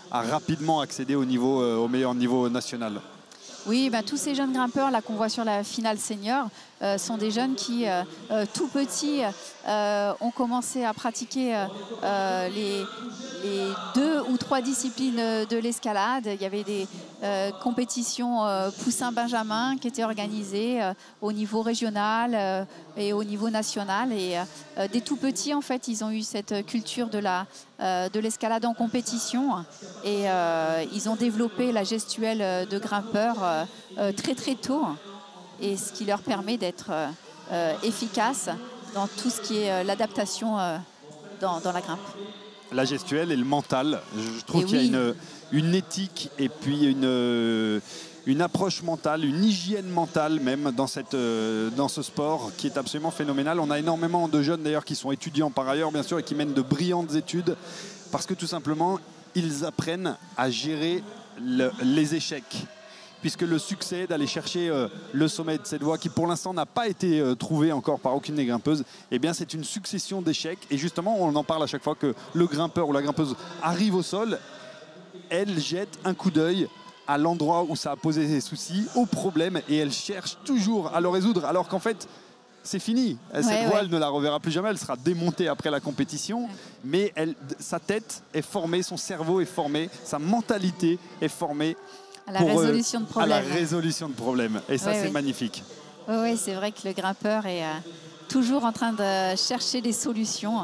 à rapidement accéder au meilleur niveau national. Oui, tous ces jeunes grimpeurs là qu'on voit sur la finale senior sont des jeunes qui, tout petits, ont commencé à pratiquer les 2 ou 3 disciplines de l'escalade. Il y avait des compétitions Poussin-Benjamin qui étaient organisées au niveau régional et au niveau national. Et des tout petits, en fait, ils ont eu cette culture de l'escalade en compétition et ils ont développé la gestuelle de grimpeur très très tôt, et ce qui leur permet d'être efficaces dans tout ce qui est l'adaptation dans la grimpe. La gestuelle et le mental, je trouve qu'il y a une éthique et puis une approche mentale, une hygiène mentale même dans ce sport qui est absolument phénoménal. On a énormément de jeunes d'ailleurs qui sont étudiants par ailleurs bien sûr et qui mènent de brillantes études parce que tout simplement ils apprennent à gérer les échecs, puisque le succès d'aller chercher le sommet de cette voie qui pour l'instant n'a pas été trouvé encore par aucune des grimpeuses, eh bien c'est une succession d'échecs, et justement on en parle à chaque fois que le grimpeur ou la grimpeuse arrive au sol, elle jette un coup d'œil à l'endroit où ça a posé ses soucis, au problème, et elle cherche toujours à le résoudre, alors qu'en fait c'est fini. Cette voie, elle ne la reverra plus jamais. Elle sera démontée après la compétition. Mais sa tête est formée, son cerveau est formé, sa mentalité est formée à la résolution de problèmes. À la résolution de problèmes. Et ça, c'est magnifique. Oui, c'est vrai que le grimpeur est toujours en train de chercher des solutions,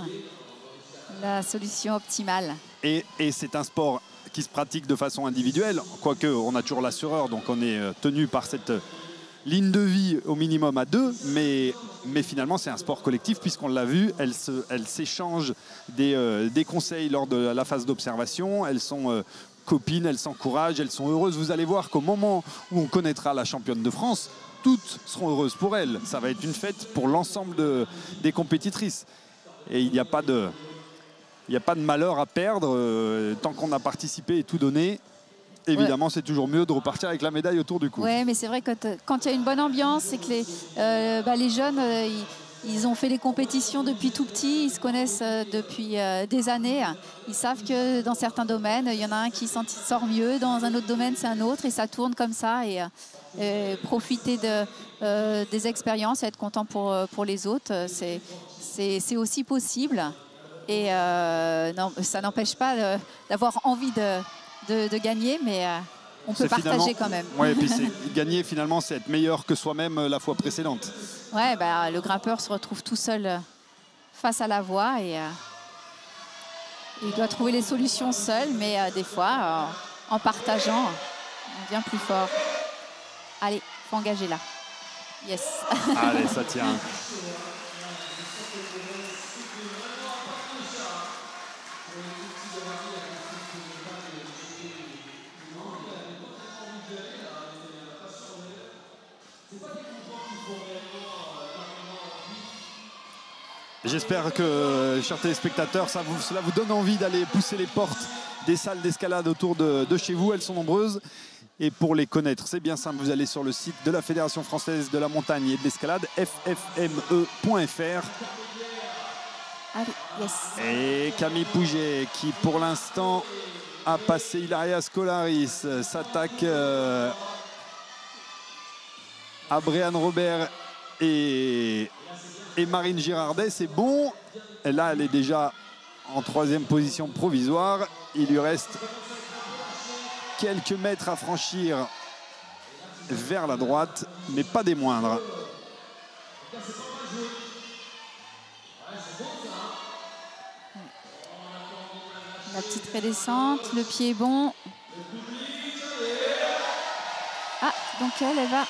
la solution optimale. Et c'est un sport qui se pratique de façon individuelle, quoique on a toujours l'assureur, donc on est tenu par cette ligne de vie au minimum à 2, mais finalement c'est un sport collectif puisqu'on l'a vu, elles s'échangent des conseils lors de la phase d'observation, elles sont copines, elles s'encouragent, elles sont heureuses. Vous allez voir qu'au moment où on connaîtra la championne de France, toutes seront heureuses pour elles. Ça va être une fête pour l'ensemble des compétitrices. Et il n'y a pas de malheur à perdre tant qu'on a participé et tout donné. Évidemment, c'est toujours mieux de repartir avec la médaille autour du cou. Oui, mais c'est vrai que quand il y a une bonne ambiance, c'est que les jeunes, ils ont fait des compétitions depuis tout petit, ils se connaissent depuis des années. Ils savent que dans certains domaines, il y en a un qui sort mieux, dans un autre domaine, c'est un autre, et ça tourne comme ça. Et profiter des expériences et être content pour les autres, c'est aussi possible. Et non, ça n'empêche pas d'avoir envie de gagner, mais on peut partager quand même. Oui, et puis gagner finalement, c'est être meilleur que soi-même la fois précédente. Ouais, le grimpeur se retrouve tout seul face à la voie et il doit trouver les solutions seul, mais des fois, en partageant, on devient plus fort. Allez, faut engager là. Yes. Allez, ça tient. J'espère que, chers téléspectateurs, cela vous donne envie d'aller pousser les portes des salles d'escalade autour de chez vous. Elles sont nombreuses. Et pour les connaître, c'est bien simple. Vous allez sur le site de la Fédération française de la montagne et de l'escalade, ffme.fr. Allez, yes. Et Camille Pouget, qui pour l'instant a passé Ilaria Scolaris, s'attaque à Bréane Robert et Marine Girardet. C'est bon. Et là, elle est déjà en 3e position provisoire. Il lui reste quelques mètres à franchir vers la droite, mais pas des moindres. La petite redescente, le pied est bon. Ah, donc elle va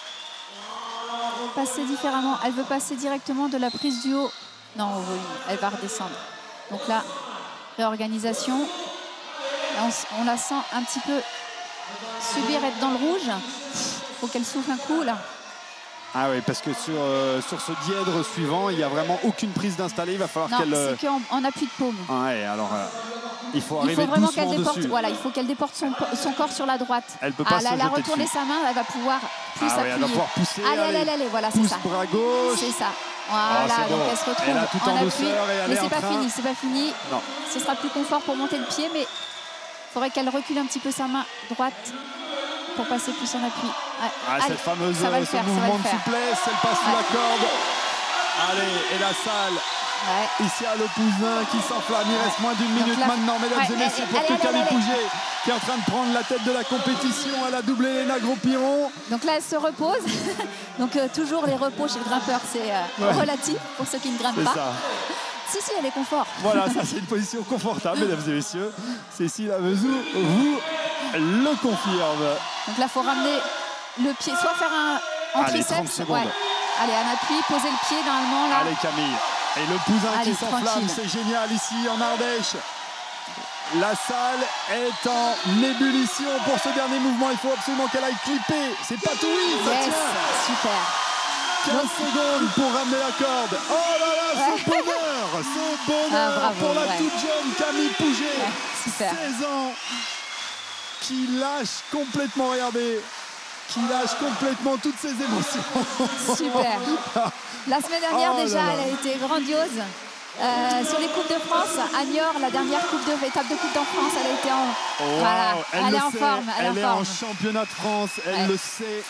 passer différemment. Elle veut passer directement de la prise du haut. Non, oui, elle va redescendre. Donc là, réorganisation. Là, on la sent un petit peu subir, être dans le rouge. Il faut qu'elle souffle un coup là. Ah oui, parce que sur ce dièdre suivant, il n'y a vraiment aucune prise d'installer. Il va falloir qu'elle... Non, c'est qu'en appui de paume. Ouais, alors il faut arriver vraiment doucement qu'elle déporte, dessus. voilà, il faut qu'elle déporte son corps sur la droite. Elle peut pas se elle a jeter retourné dessus. sa main, elle va pouvoir plus s'appuyer. Elle va pouvoir pousser. Allez, voilà, c'est ça. Pousse bras gauche. C'est ça. Voilà, c'est bon. donc elle se retrouve Elle a tout en appui. douceur et elle Mais est c'est en pas train. fini, c'est pas fini. Non. Ce sera plus confort pour monter le pied, mais faudrait qu'elle recule un petit peu sa main droite pour passer plus en appui. Ouais. Ah, cette fameuse ce mouvement de souplesse, elle passe sous la corde. Allez, et la salle. Ouais. Ici à l'Opousin qui s'enflamme. Il reste moins d'une minute maintenant, mesdames et messieurs, pour que Camille Pouget, qui est en train de prendre la tête de la compétition. Elle a doublé Léna Gros-Piron. Donc là, elle se repose. Donc toujours les repos chez le grimpeur, c'est relatif pour ceux qui ne grimpent pas. Ça. Si, elle est confort. Voilà, ça c'est une position confortable, mesdames et messieurs. Cécile Avezou vous le confirme. Donc là, il faut ramener le pied, soit faire un Allez, triceps. 30 secondes. Allez, un appui, poser le pied normalement là. Allez Camille. Et le Pousin qui s'enflamme, tranquille. c'est génial ici en Ardèche. La salle est en ébullition pour ce dernier mouvement. Il faut absolument qu'elle aille clipper. C'est pas tout, oui, ça Yes, tient. super. 15 secondes pour ramener la corde. Oh là là, ce bonheur bravo, pour la toute jeune Camille Pouget. Super. 16 ans, qui lâche complètement, regardez, qui lâche complètement toutes ses émotions. Super. La semaine dernière, Oh là déjà, là. elle a été grandiose. Sur les Coupes de France, à Niort, la dernière étape de Coupe de France, elle a été en, Wow, voilà, elle le est en sait, forme. Elle est en championnat de France, elle le sait.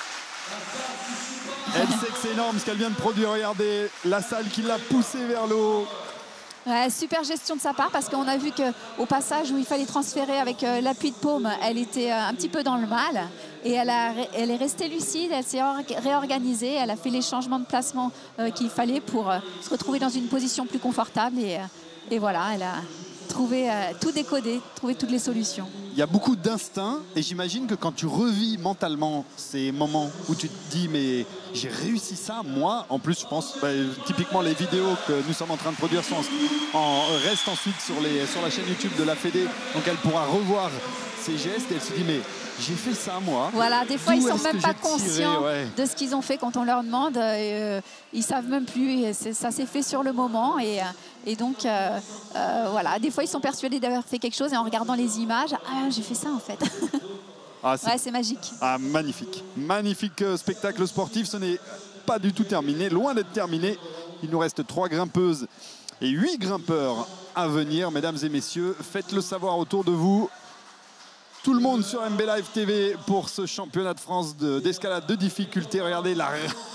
Elle sait que c'est énorme ce qu'elle vient de produire. Regardez, la salle qui l'a poussée vers le haut. Ouais, super gestion de sa part parce qu'on a vu qu'au passage où il fallait transférer avec l'appui de paume, elle était un petit peu dans le mal et elle est restée lucide, elle s'est réorganisée, elle a fait les changements de placement qu'il fallait pour se retrouver dans une position plus confortable et voilà, elle a trouvé tout décodé, trouvé toutes les solutions. Il y a beaucoup d'instinct et j'imagine que quand tu revis mentalement ces moments où tu te dis mais j'ai réussi ça, moi en plus je pense typiquement les vidéos que nous sommes en train de produire restent ensuite sur la chaîne YouTube de la Fédé, donc elle pourra revoir ses gestes et elle se dit mais j'ai fait ça moi. Voilà, des fois ils sont même pas j'ai tiré, conscients de ce qu'ils ont fait quand on leur demande, ils savent même plus, et ça s'est fait sur le moment et donc voilà, des fois ils sont persuadés d'avoir fait quelque chose et en regardant les images, ah j'ai fait ça en fait. C'est magique. Ah, magnifique, magnifique spectacle sportif. Ce n'est pas du tout terminé, loin d'être terminé. Il nous reste 3 grimpeuses et 8 grimpeurs à venir, mesdames et messieurs. Faites-le savoir autour de vous. Tout le monde sur MB Live TV pour ce championnat de France d'escalade de difficulté. Regardez la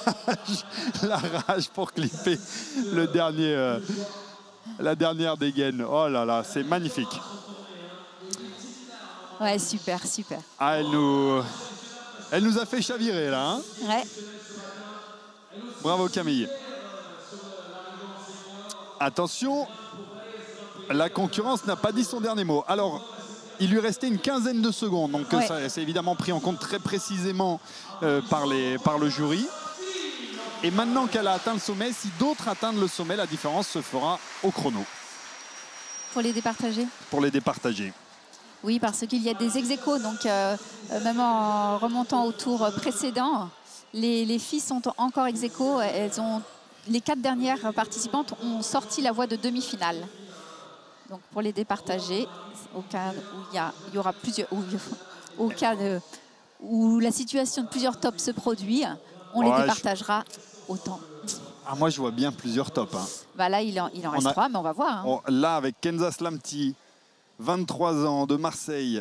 rage pour clipper la dernière dégaine. Oh là là, c'est magnifique. Ouais, super. Ah, elle nous a fait chavirer là. Hein, ouais. bravo Camille. Attention, la concurrence n'a pas dit son dernier mot. Alors, il lui restait une quinzaine de secondes, donc ça c'est évidemment pris en compte très précisément par le jury. Et maintenant qu'elle a atteint le sommet, si d'autres atteignent le sommet, la différence se fera au chrono. Pour les départager. Pour les départager. Oui, parce qu'il y a des ex-aequo, donc même en remontant au tour précédent, les filles sont encore ex-aequo. Les 4 dernières participantes ont sorti la voie de demi-finale. Donc pour les départager, au cas où il y aura plusieurs, au cas où la situation de plusieurs tops se produit, on les départagera autant. Ah, moi je vois bien plusieurs tops. Hein. Bah là il en reste 3, mais on va voir. Hein. Là avec Kenza Slamti, 23 ans de Marseille,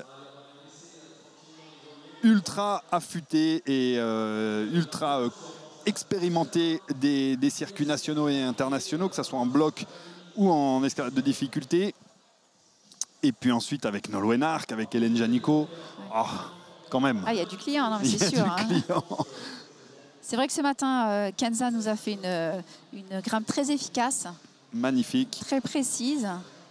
ultra affûtée et ultra expérimentée des circuits nationaux et internationaux, que ce soit en bloc ou en escalade de difficulté. Et puis ensuite avec Nolwenn Ark, avec Hélène Janico. Oh, quand même. Ah, il y a du client, non, mais c'est sûr. C'est vrai que ce matin, Kenza nous a fait une grimpe très efficace. Magnifique. Très précise.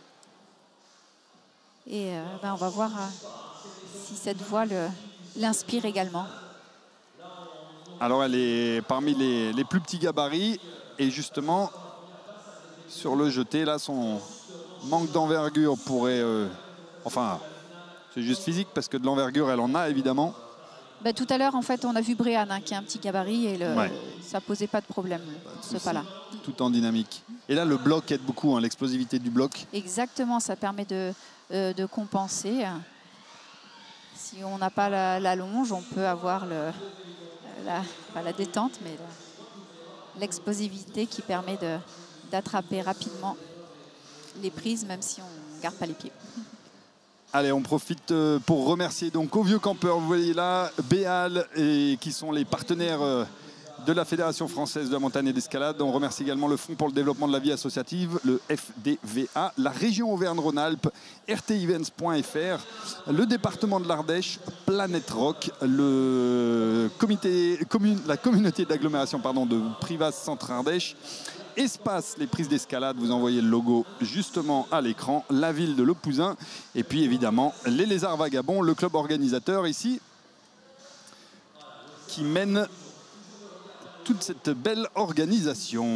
Et on va voir si cette voie l'inspire également. Alors elle est parmi les plus petits gabarits et justement sur le jeté là son manque d'envergure pourrait enfin c'est juste physique parce que de l'envergure elle en a évidemment. Tout à l'heure en fait on a vu Brianne qui a un petit gabarit et ça posait pas de problème ce pas là. Tout en dynamique. Et là le bloc aide beaucoup, hein, l'explosivité du bloc. Exactement, ça permet de compenser. Si on n'a pas la longe, on peut avoir pas la détente, mais l'explosivité qui permet d'attraper rapidement les prises, même si on ne garde pas les pieds. Allez, on profite pour remercier donc aux vieux campeurs. Vous voyez là, Béal, et qui sont les partenaires de la Fédération française de la montagne et d'escalade. On remercie également le Fonds pour le développement de la vie associative, le FDVA, la région Auvergne-Rhône-Alpes, rtevents.fr, le département de l'Ardèche, Planète Rock, la communauté d'agglomération de Privas Centre Ardèche, Espace les prises d'escalade, vous envoyez le logo justement à l'écran, la ville de Le Pouzin, et puis évidemment les Lézards Vagabonds, le club organisateur ici, qui mène toute cette belle organisation.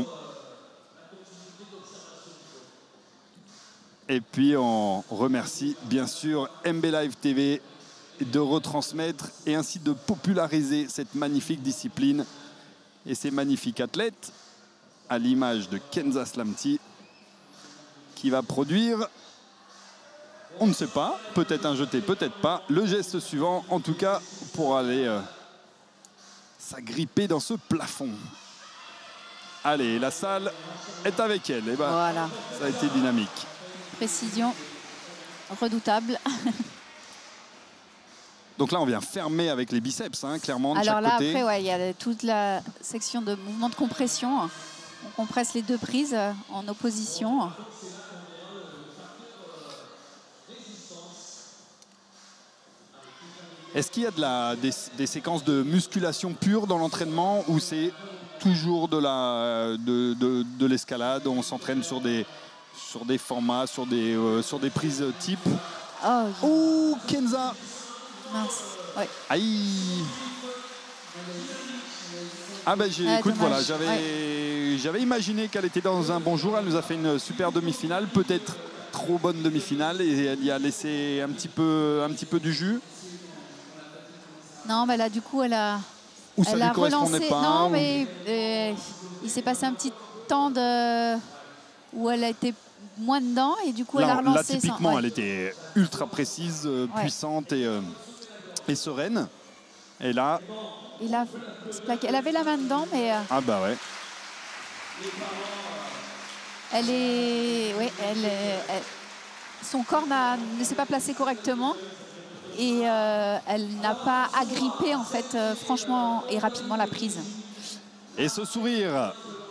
Et puis on remercie bien sûr MB Live TV de retransmettre et ainsi de populariser cette magnifique discipline et ces magnifiques athlètes, à l'image de Kenza Slamti, qui va produire, on ne sait pas, peut-être un jeté, peut-être pas, le geste suivant, en tout cas, pour aller s'agripper dans ce plafond. Allez, la salle est avec elle. Et ben, voilà. Ça a été dynamique. Précision redoutable. Donc là, on vient fermer avec les biceps, hein, clairement, de Alors chaque là, côté. après, ouais, il y a toute la section de mouvement de compression. On compresse les deux prises en opposition. Est-ce qu'il y a des séquences de musculation pure dans l'entraînement ou c'est toujours de l'escalade? On s'entraîne sur des formats, sur des prises type. Oh, Kenza! Mince. Ouais. Aïe! Ah ben écoute, voilà, j'avais imaginé qu'elle était dans un bon jour. Elle nous a fait une super demi-finale, peut-être trop bonne demi-finale, et elle y a laissé un petit peu du jus. Non, mais là, du coup, elle a correspondait relancé. Pas, non, mais il s'est passé un petit temps où elle a été moins dedans, et du coup, elle a relancé. Là, typiquement, elle était ultra précise, puissante et sereine. Et là... Elle avait la main dedans, mais... Ah bah ouais. Son corps ne s'est pas placé correctement et elle n'a pas agrippé, en fait, franchement et rapidement la prise. Et ce sourire,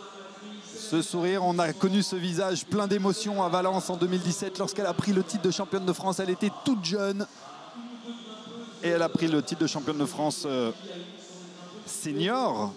on a connu ce visage plein d'émotions à Valence en 2017 lorsqu'elle a pris le titre de championne de France. Elle était toute jeune et elle a pris le titre de championne de France senior.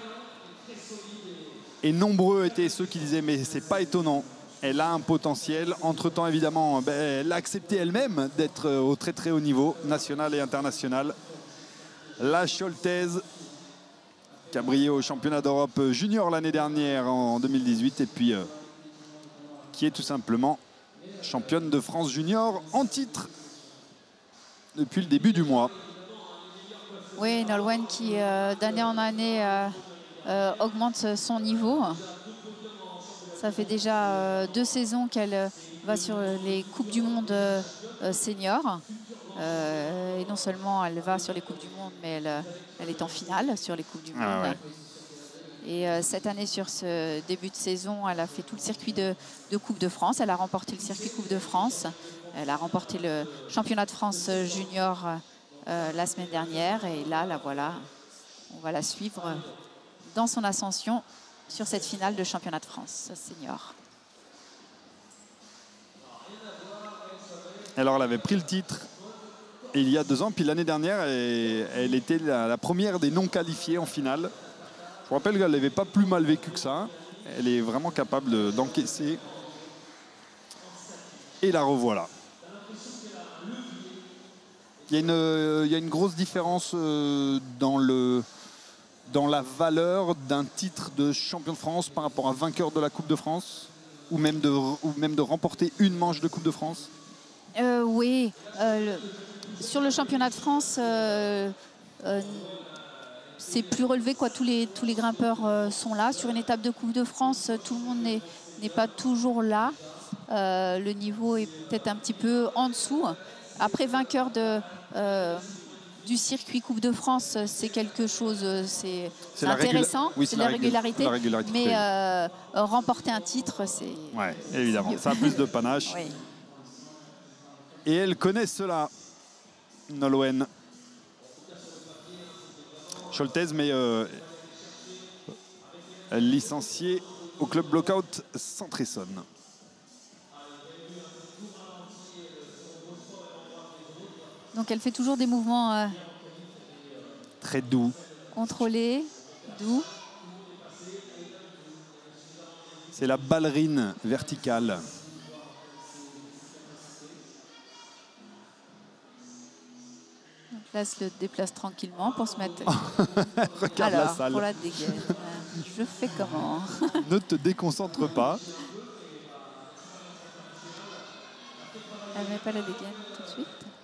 Et nombreux étaient ceux qui disaient mais c'est pas étonnant, elle a un potentiel. Entre-temps, évidemment, elle a accepté elle-même d'être au très très haut niveau national et international. La Scholtaise qui a brillé au championnat d'Europe junior l'année dernière en 2018 et puis qui est tout simplement championne de France junior en titre depuis le début du mois. Oui, Nolwenn qui d'année en année augmente son niveau. Ça fait déjà 2 saisons qu'elle va sur les Coupes du Monde seniors. Et non seulement elle va sur les Coupes du Monde, mais elle est en finale sur les Coupes du Monde. Ah ouais. Et cette année, sur ce début de saison, elle a fait tout le circuit de Coupe de France. Elle a remporté le circuit Coupe de France. Elle a remporté le championnat de France junior la semaine dernière. Et là, voilà, on va la suivre dans son ascension sur cette finale de championnat de France senior. Alors, elle avait pris le titre il y a 2 ans, puis l'année dernière, elle était la première des non qualifiés en finale. Je vous rappelle qu'elle n'avait pas plus mal vécu que ça. Elle est vraiment capable d'encaisser. Et la revoilà. Il y a une grosse différence dans la valeur d'un titre de champion de France par rapport à vainqueur de la Coupe de France ou même de remporter une manche de Coupe de France. Oui. Sur le championnat de France, c'est plus relevé, quoi. Tous les grimpeurs sont là. Sur une étape de Coupe de France, tout le monde n'est pas toujours là. Le niveau est peut-être un petit peu en dessous. Après, vainqueur du circuit Coupe de France, c'est quelque chose, c'est intéressant, oui, c'est la régularité. Mais remporter un titre, c'est... Ouais, évidemment, ça a plus de panache. Oui. Et elle connaît cela, Nolwenn Scholtez, mais licenciée au club Blockout Centre-Essonne. Donc elle fait toujours des mouvements Très doux. contrôlés, doux. C'est la ballerine verticale. Donc là, elle se le déplace tranquillement pour se mettre. Regarde Alors, la salle. pour la dégaine, je fais comment? Ne te déconcentre pas. Elle met pas la dégaine tout de suite.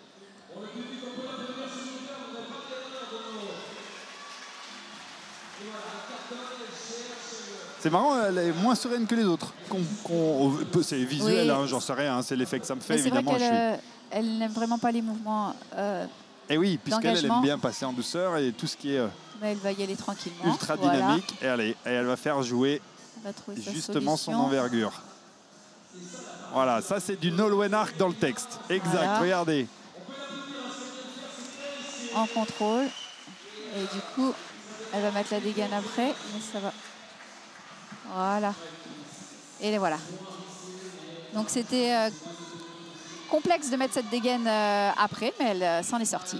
C'est marrant, elle est moins sereine que les autres. C'est visuel, Oui. hein, j'en sais rien, hein, c'est l'effet que ça me fait, Mais c'est vrai évidemment. qu'elle elle n'aime vraiment pas les mouvements. Et oui, puisqu'elle elle aime d'engagement. bien passer en douceur et tout ce qui est Mais elle va y aller tranquillement. ultra Voilà. dynamique. Et, et elle va faire jouer Elle va trouver sa justement son solution. envergure. Voilà, ça c'est du Nolwenn Arc dans le texte. Exact, Voilà. regardez. En contrôle. Et du coup, elle va mettre la dégaine après. Mais ça va. Voilà. Et les voilà. Donc c'était complexe de mettre cette dégaine après, mais elle s'en est sortie.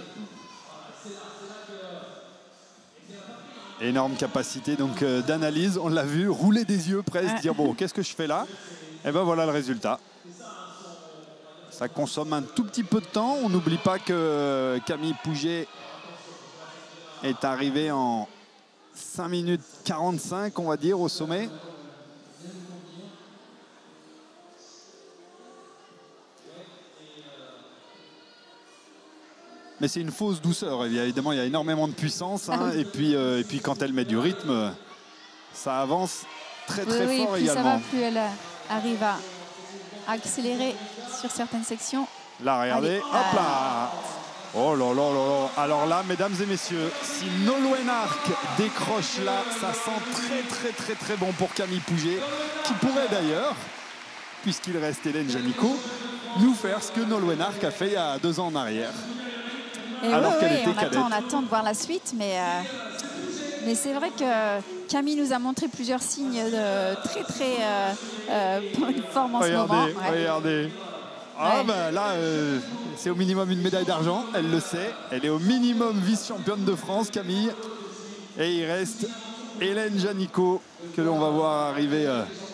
Énorme capacité donc d'analyse, on l'a vu, rouler des yeux presque, dire bon, qu'est-ce que je fais là? Et ben voilà le résultat. Ça consomme un tout petit peu de temps. On n'oublie pas que Camille Pouget est arrivée en 5 minutes 45, on va dire, au sommet. Mais c'est une fausse douceur. Évidemment, il y a énormément de puissance. Hein, et puis, quand elle met du rythme, ça avance très, très Oui, fort plus également. ça va, plus elle arrive à accélérer sur certaines sections. Là, regardez. Allez. Hop là. Oh là là là là. Alors là, mesdames et messieurs, si Nolwenn Arc décroche là, ça sent très, très, très, très bon pour Camille Pouget, qui pourrait d'ailleurs, puisqu'il reste Hélène Janico, nous faire ce que Nolwenn Arc a fait il y a 2 ans en arrière. Et Alors oui, qu'elle oui, était on cadette. attend de voir la suite, mais c'est vrai que Camille nous a montré plusieurs signes de très bonne forme en ce moment. Regardez, Ouais. regardez. Ah Ouais. ben là, c'est au minimum une médaille d'argent, elle le sait. Elle est au minimum vice-championne de France, Camille. Et il reste Hélène Janico, que l'on va voir arriver.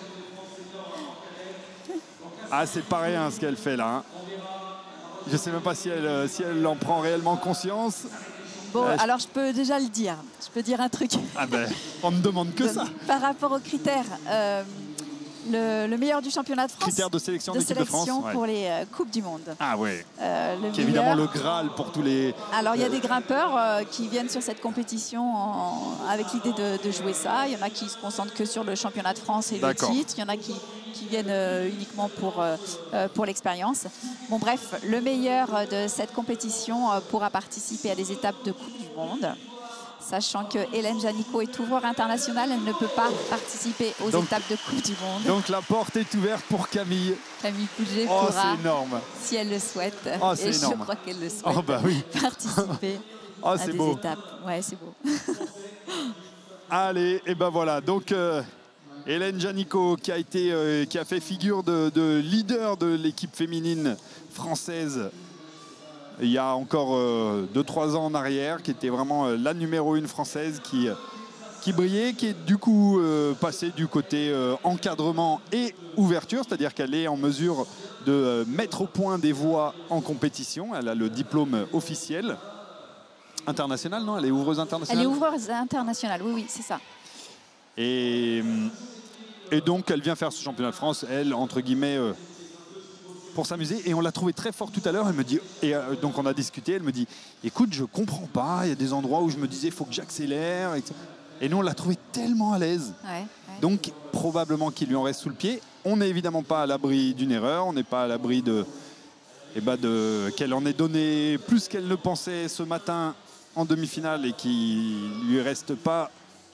Ah, c'est pas rien ce qu'elle fait là. Hein. Je sais même pas si elle en prend réellement conscience. Bon, alors je peux déjà le dire. Je peux dire un truc. Ah ben, on ne demande que ça. Par rapport aux critères, le meilleur du championnat de France. Critères de sélection d'équipe de France. Ouais. Pour les Coupes du Monde. Ah ouais. Le Qui est évidemment meilleur. le Graal pour tous les... Alors il y a des grimpeurs qui viennent sur cette compétition avec l'idée de jouer ça. Il y en a qui se concentrent que sur le championnat de France et le titre. Il y en a qui viennent uniquement pour l'expérience. Bon bref, le meilleur de cette compétition pourra participer à des étapes de Coupe du Monde. Sachant que Hélène Janico est ouvreur internationale, elle ne peut pas participer aux étapes de Coupe du Monde. Donc la porte est ouverte pour Camille. Camille Pouget Oh, pourra, c'est énorme. si elle le souhaite, Oh, et énorme. je crois qu'elle le souhaite, Oh, bah oui. participer Oh, à c'est des beau. étapes. Ouais, c'est beau. Allez, et ben voilà. Donc Hélène Janico qui a fait figure de leader de l'équipe féminine française il y a encore 2-3 ans en arrière, qui était vraiment la numéro 1 française qui brillait, qui est du coup passée du côté encadrement et ouverture, c'est-à-dire qu'elle est en mesure de mettre au point des voies en compétition. Elle a le diplôme officiel international, non? Elle est ouvreuse internationale. Elle est ouvreuse internationale, oui, oui, c'est ça. Et donc, elle vient faire ce championnat de France, elle, entre guillemets, pour s'amuser. Et on l'a trouvée très forte tout à l'heure. Elle me dit, donc on a discuté, elle me dit, écoute, je comprends pas, il y a des endroits où je me disais, il faut que j'accélère. Et nous, on l'a trouvée tellement à l'aise. Ouais. Donc, probablement qu'il lui en reste sous le pied. On n'est évidemment pas à l'abri d'une erreur, on n'est pas à l'abri qu'elle en ait donné plus qu'elle ne pensait ce matin en demi-finale et qu'il lui reste pas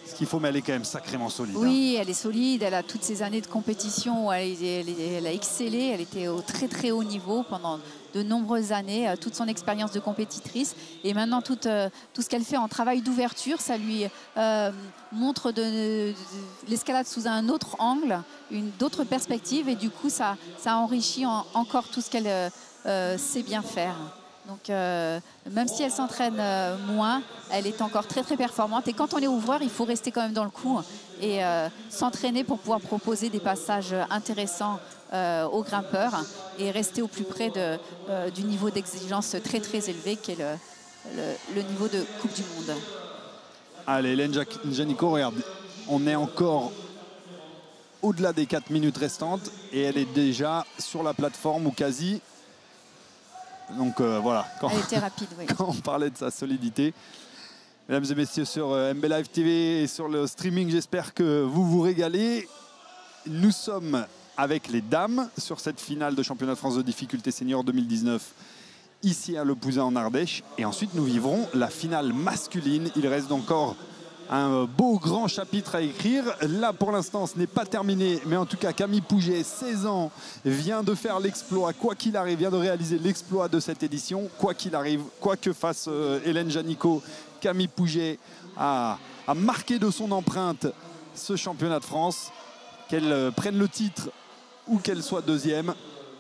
ce qu'il faut, mais elle est quand même sacrément solide. Oui, elle est solide. Elle a toutes ces années de compétition où elle a excellé. Elle était au très très haut niveau pendant de nombreuses années, toute son expérience de compétitrice. Et maintenant, tout ce qu'elle fait en travail d'ouverture, ça lui montre l'escalade sous un autre angle, d'autres perspectives. Et du coup, ça enrichit encore tout ce qu'elle sait bien faire. Donc, même si elle s'entraîne moins, elle est encore très très performante. Et quand on est ouvreur, il faut rester quand même dans le coup et s'entraîner pour pouvoir proposer des passages intéressants aux grimpeurs et rester au plus près du niveau d'exigence très très élevé qui est le niveau de Coupe du Monde. Allez, Hélène Janico, regarde, on est encore au-delà des 4 minutes restantes et elle est déjà sur la plateforme ou quasi. Donc voilà, elle était rapide, oui. Quand on parlait de sa solidité. Mesdames et messieurs, sur MB Live TV et sur le streaming, j'espère que vous vous régalez. Nous sommes avec les dames sur cette finale de championnat de France de difficulté senior 2019 ici à Le Pouzin en Ardèche. Et ensuite, nous vivrons la finale masculine. Il reste encore un beau grand chapitre à écrire. Là, pour l'instant, ce n'est pas terminé. Mais en tout cas, Camille Pouget, 16 ans, vient de faire l'exploit, quoi qu'il arrive, vient de réaliser l'exploit de cette édition. Quoi qu'il arrive, quoi que fasse Hélène Janico, Camille Pouget a marqué de son empreinte ce championnat de France. Qu'elle prenne le titre ou qu'elle soit deuxième.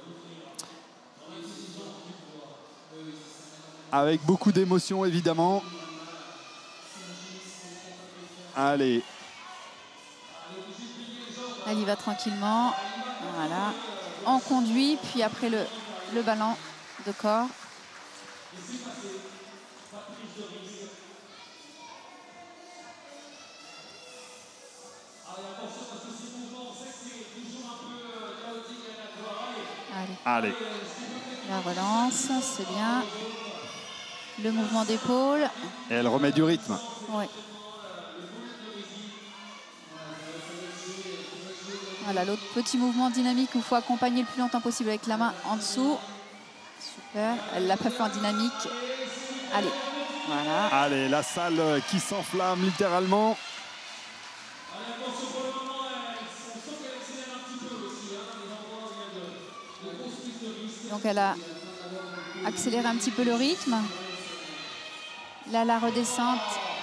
Avec beaucoup d'émotion, évidemment. Allez. Elle y va tranquillement. Voilà. On conduit, puis après le ballon de corps. Allez. La relance, c'est bien. Le mouvement d'épaule. Et elle remet du rythme. Oui. Voilà, l'autre petit mouvement dynamique où il faut accompagner le plus longtemps possible avec la main en dessous. Super. Elle l'a pas fait en dynamique. Allez. Voilà. Allez, la salle qui s'enflamme littéralement. Donc elle a accéléré un petit peu le rythme. Là, la redescente.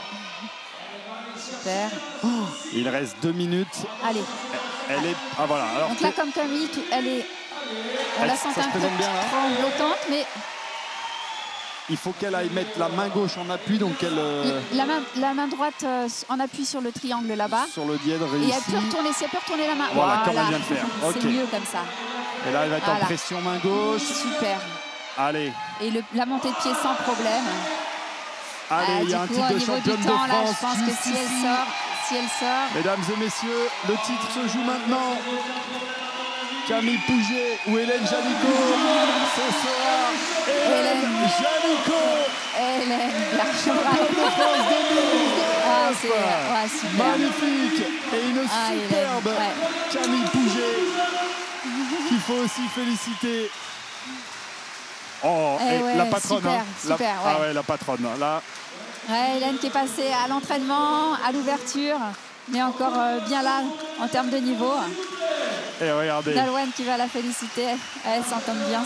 Super. Oh, il reste 2 minutes. Allez. Elle est... Ah voilà. Alors donc là, comme Camille, on la sent un peu tremblotante, mais... Il faut qu'elle aille mettre la main gauche en appui, donc elle... La main droite en appui sur le triangle là-bas. Sur le dièdre réussi. Et elle peut retourner, si elle peut retourner la main. Voilà, comme elle vient de faire. C'est mieux comme ça. Et là, elle va être en pression main gauche. Super. Allez. Et la montée de pied sans problème. Allez, il y a un titre de championne de France. Là, je pense que si elle sort... Mesdames et messieurs, le titre se joue maintenant. Camille Pouget ou Hélène Janico. Ce sera Hélène Janico. Hélène, championne de France 2019. Super. Magnifique. Et une superbe Camille Pouget qu'il faut aussi féliciter. Oh, et la patronne. Super, Ah ouais, la patronne. Là. Ouais, Hélène qui est passée à l'entraînement, à l'ouverture, mais encore bien là en termes de niveau. Et regardez. Nolwenn qui va la féliciter. Elle s'entend bien,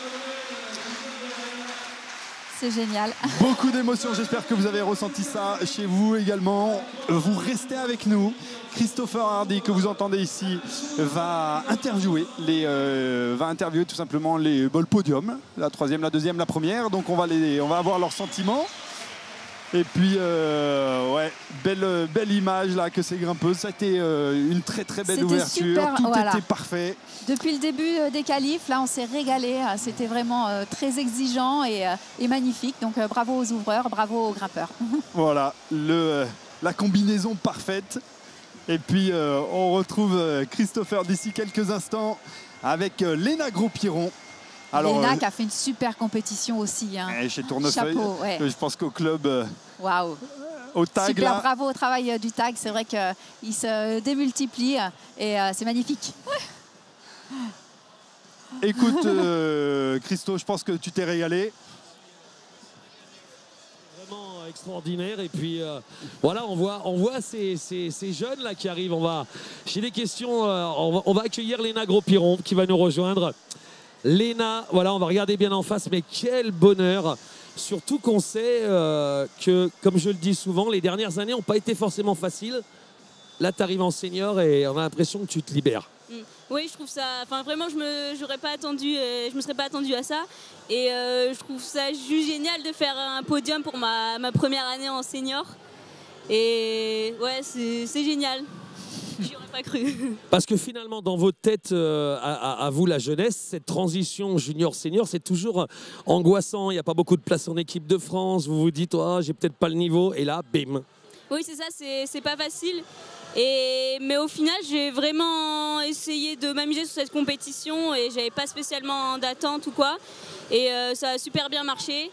c'est génial. Beaucoup d'émotions, j'espère que vous avez ressenti ça chez vous également. Vous restez avec nous. Christopher Hardy, que vous entendez ici, va interviewer tout simplement le podium, la troisième, la deuxième, la première. Donc on va avoir leurs sentiments. Et puis, belle image là que ces grimpeuses. Ça a été une très très belle ouverture. Super, tout était parfait. Depuis le début des qualifs, là on s'est régalé. C'était vraiment très exigeant et magnifique. Donc bravo aux ouvreurs, bravo aux grimpeurs. Voilà, la combinaison parfaite. Et puis on retrouve Christopher d'ici quelques instants avec Léna Gros-Piron. Léna qui a fait une super compétition aussi. Hein. Chez Tournefeuille, je pense qu'au club, au tag. Super, là, bravo au travail du tag. C'est vrai qu'il se démultiplie et c'est magnifique. Écoute, Christo, je pense que tu t'es régalé. Vraiment extraordinaire. Et puis voilà, on voit ces jeunes là qui arrivent. J'ai des questions. On va accueillir Léna Gros-Piron qui va nous rejoindre. Léna, voilà, on va regarder bien en face, mais quel bonheur. Surtout qu'on sait que, comme je le dis souvent, les dernières années n'ont pas été forcément faciles. Là, tu arrives en senior et on a l'impression que tu te libères. Oui, je trouve ça. Enfin, vraiment, je me serais pas attendue à ça. Et je trouve ça juste génial de faire un podium pour ma première année en senior. Et ouais, c'est génial. J'y aurais pas cru. Parce que finalement, dans votre tête, à vous, la jeunesse, cette transition junior-senior, c'est toujours angoissant. Il n'y a pas beaucoup de place en équipe de France. Vous vous dites, oh, j'ai peut-être pas le niveau. Et là, bim. Oui, c'est ça, c'est pas facile. Mais au final, j'ai vraiment essayé de m'amuser sur cette compétition et j'avais pas spécialement d'attente ou quoi. Et ça a super bien marché.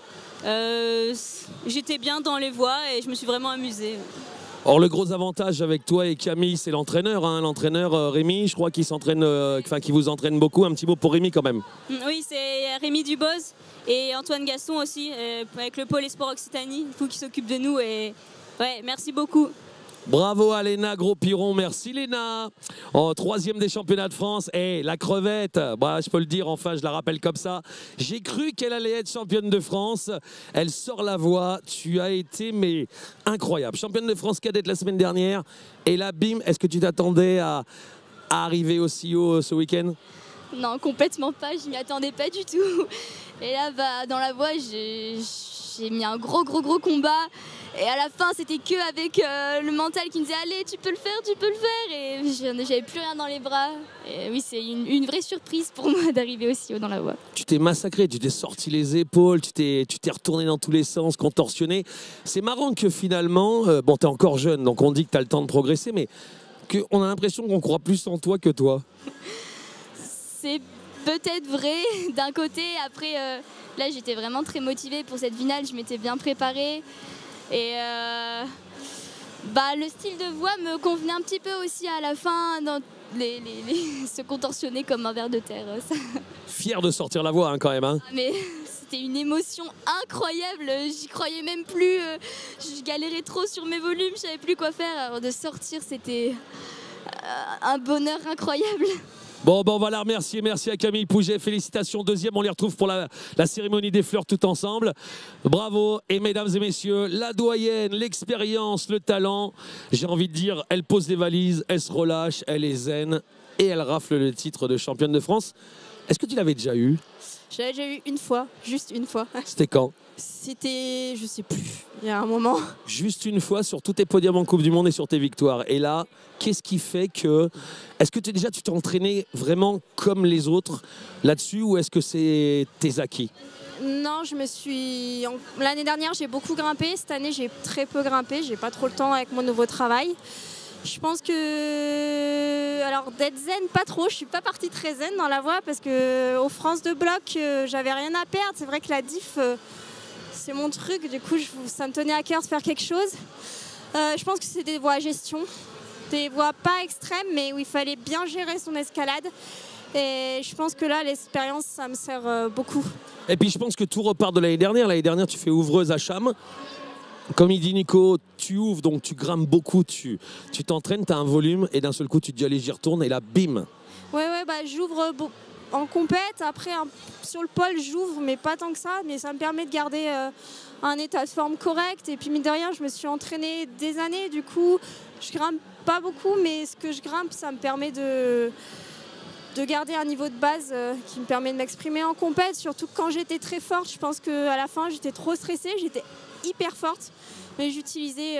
J'étais bien dans les voies et je me suis vraiment amusée. Or, le gros avantage avec toi et Camille, c'est l'entraîneur. Hein, l'entraîneur Rémi, je crois qu'il qui vous entraîne beaucoup. Un petit mot pour Rémi quand même. Oui, c'est Rémi Duboz et Antoine Gaston aussi, avec le pôle Esport Occitanie, qui s'occupe de nous. Et ouais, merci beaucoup. Bravo à Léna Gros-Piron, merci Léna. En 3e des championnats de France, la crevette, je peux le dire, enfin je la rappelle comme ça. J'ai cru qu'elle allait être championne de France, elle sort la voie, tu as été mais incroyable. Championne de France cadette la semaine dernière, et là bim, est-ce que tu t'attendais à arriver aussi haut ce week-end? Non, complètement pas, je m'y attendais pas du tout. Et là, dans la voie, j'ai mis un gros combat. Et à la fin, c'était que avec le mental qui me disait allez, tu peux le faire, tu peux le faire. Et j'avais plus rien dans les bras. Et oui, c'est une vraie surprise pour moi d'arriver aussi haut dans la voie. Tu t'es massacré, tu t'es sorti les épaules, tu t'es retourné dans tous les sens, contorsionné. C'est marrant que finalement, bon, t'es encore jeune, donc on dit que t'as le temps de progresser, mais qu'on a l'impression qu'on croit plus en toi que toi. C'est peut-être vrai d'un côté. Après, là, j'étais vraiment très motivée pour cette finale. Je m'étais bien préparée. Et le style de voix me convenait un petit peu aussi à la fin, dans se contorsionner comme un ver de terre. Ça. Fier de sortir la voix hein, quand même. Hein. Mais c'était une émotion incroyable, j'y croyais même plus. Je galérais trop sur mes volumes, je savais plus quoi faire. Alors de sortir, c'était un bonheur incroyable. Bon, on va la remercier. Merci à Camille Pouget. Félicitations. 2e, on les retrouve pour la cérémonie des fleurs tout ensemble. Bravo. Et mesdames et messieurs, la doyenne, l'expérience, le talent. J'ai envie de dire, elle pose les valises, elle se relâche, elle est zen et elle rafle le titre de championne de France. Est-ce que tu l'avais déjà eu? J'avais déjà eu une fois, juste une fois. C'était quand? C'était, je sais plus, il y a un moment. Juste une fois sur tous tes podiums en Coupe du Monde et sur tes victoires. Et là, qu'est-ce qui fait que... Est-ce que tu t'es entraîné vraiment comme les autres là-dessus ou est-ce que c'est tes acquis? Non, l'année dernière, j'ai beaucoup grimpé. Cette année, j'ai très peu grimpé. J'ai pas trop le temps avec mon nouveau travail. Je pense que... Alors, d'être zen, pas trop. Je suis pas partie très zen dans la voie parce qu'aux France de bloc, j'avais rien à perdre. C'est vrai que la diff... c'est mon truc, du coup ça me tenait à cœur de faire quelque chose. Je pense que c'est des voies à gestion, des voies pas extrêmes mais où il fallait bien gérer son escalade. Et je pense que là l'expérience ça me sert beaucoup. Et puis je pense que tout repart de l'année dernière. L'année dernière tu fais ouvreuse à Cham. Comme il dit Nico, tu ouvres donc tu grimpes beaucoup, tu t'entraînes, tu as un volume et d'un seul coup tu te dis allez j'y retourne et là bim. Ouais, j'ouvre en compète, après sur le pôle j'ouvre mais pas tant que ça, mais ça me permet de garder un état de forme correct et puis mine de rien je me suis entraînée des années, du coup je grimpe pas beaucoup mais ce que je grimpe ça me permet de garder un niveau de base qui me permet de m'exprimer en compète, surtout quand j'étais très forte. Je pense qu'à la fin j'étais trop stressée, j'étais hyper forte mais j'utilisais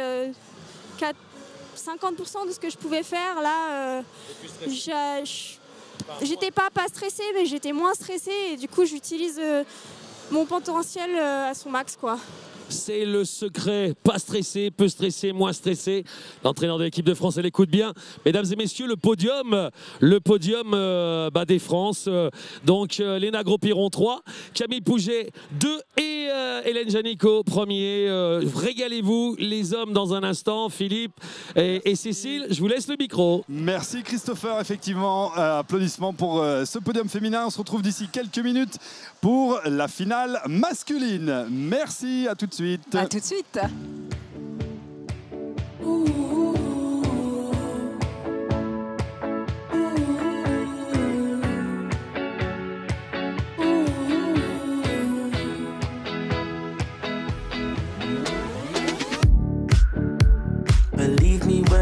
50% de ce que je pouvais faire. Là j'étais pas stressée, mais j'étais moins stressée et du coup j'utilise mon potentiel à son max quoi. C'est le secret, pas stressé, peu stressé, moins stressé. L'entraîneur de l'équipe de France, elle écoute bien. Mesdames et messieurs, le podium des France. Donc Léna Gros-Piron 3, Camille Pouget 2 et Hélène Janico 1er. Régalez-vous les hommes dans un instant. Philippe et Cécile, je vous laisse le micro. Merci Christopher, effectivement, applaudissements pour ce podium féminin. On se retrouve d'ici quelques minutes pour la finale masculine. Merci, à tout de suite. À tout de suite.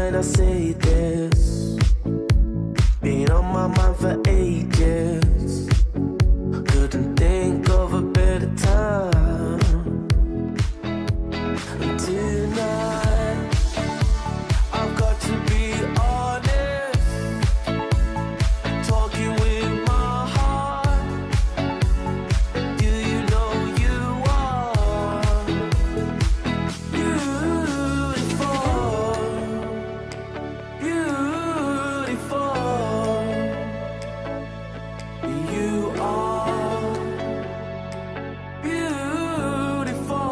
when I say this. Been on my mind for ages. Couldn't think of a better time. And tonight I've got to be honest, talking with my heart. Do you know you are beautiful, beautiful. You are beautiful.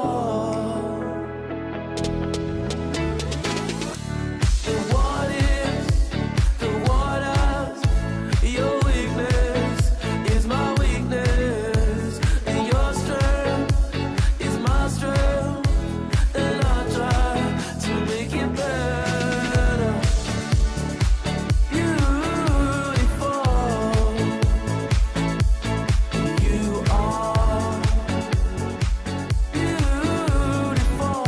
The what ifs, the what ifs. Your weakness is my weakness, and your strength is my strength. And I try to make it better. Beautiful. You are beautiful.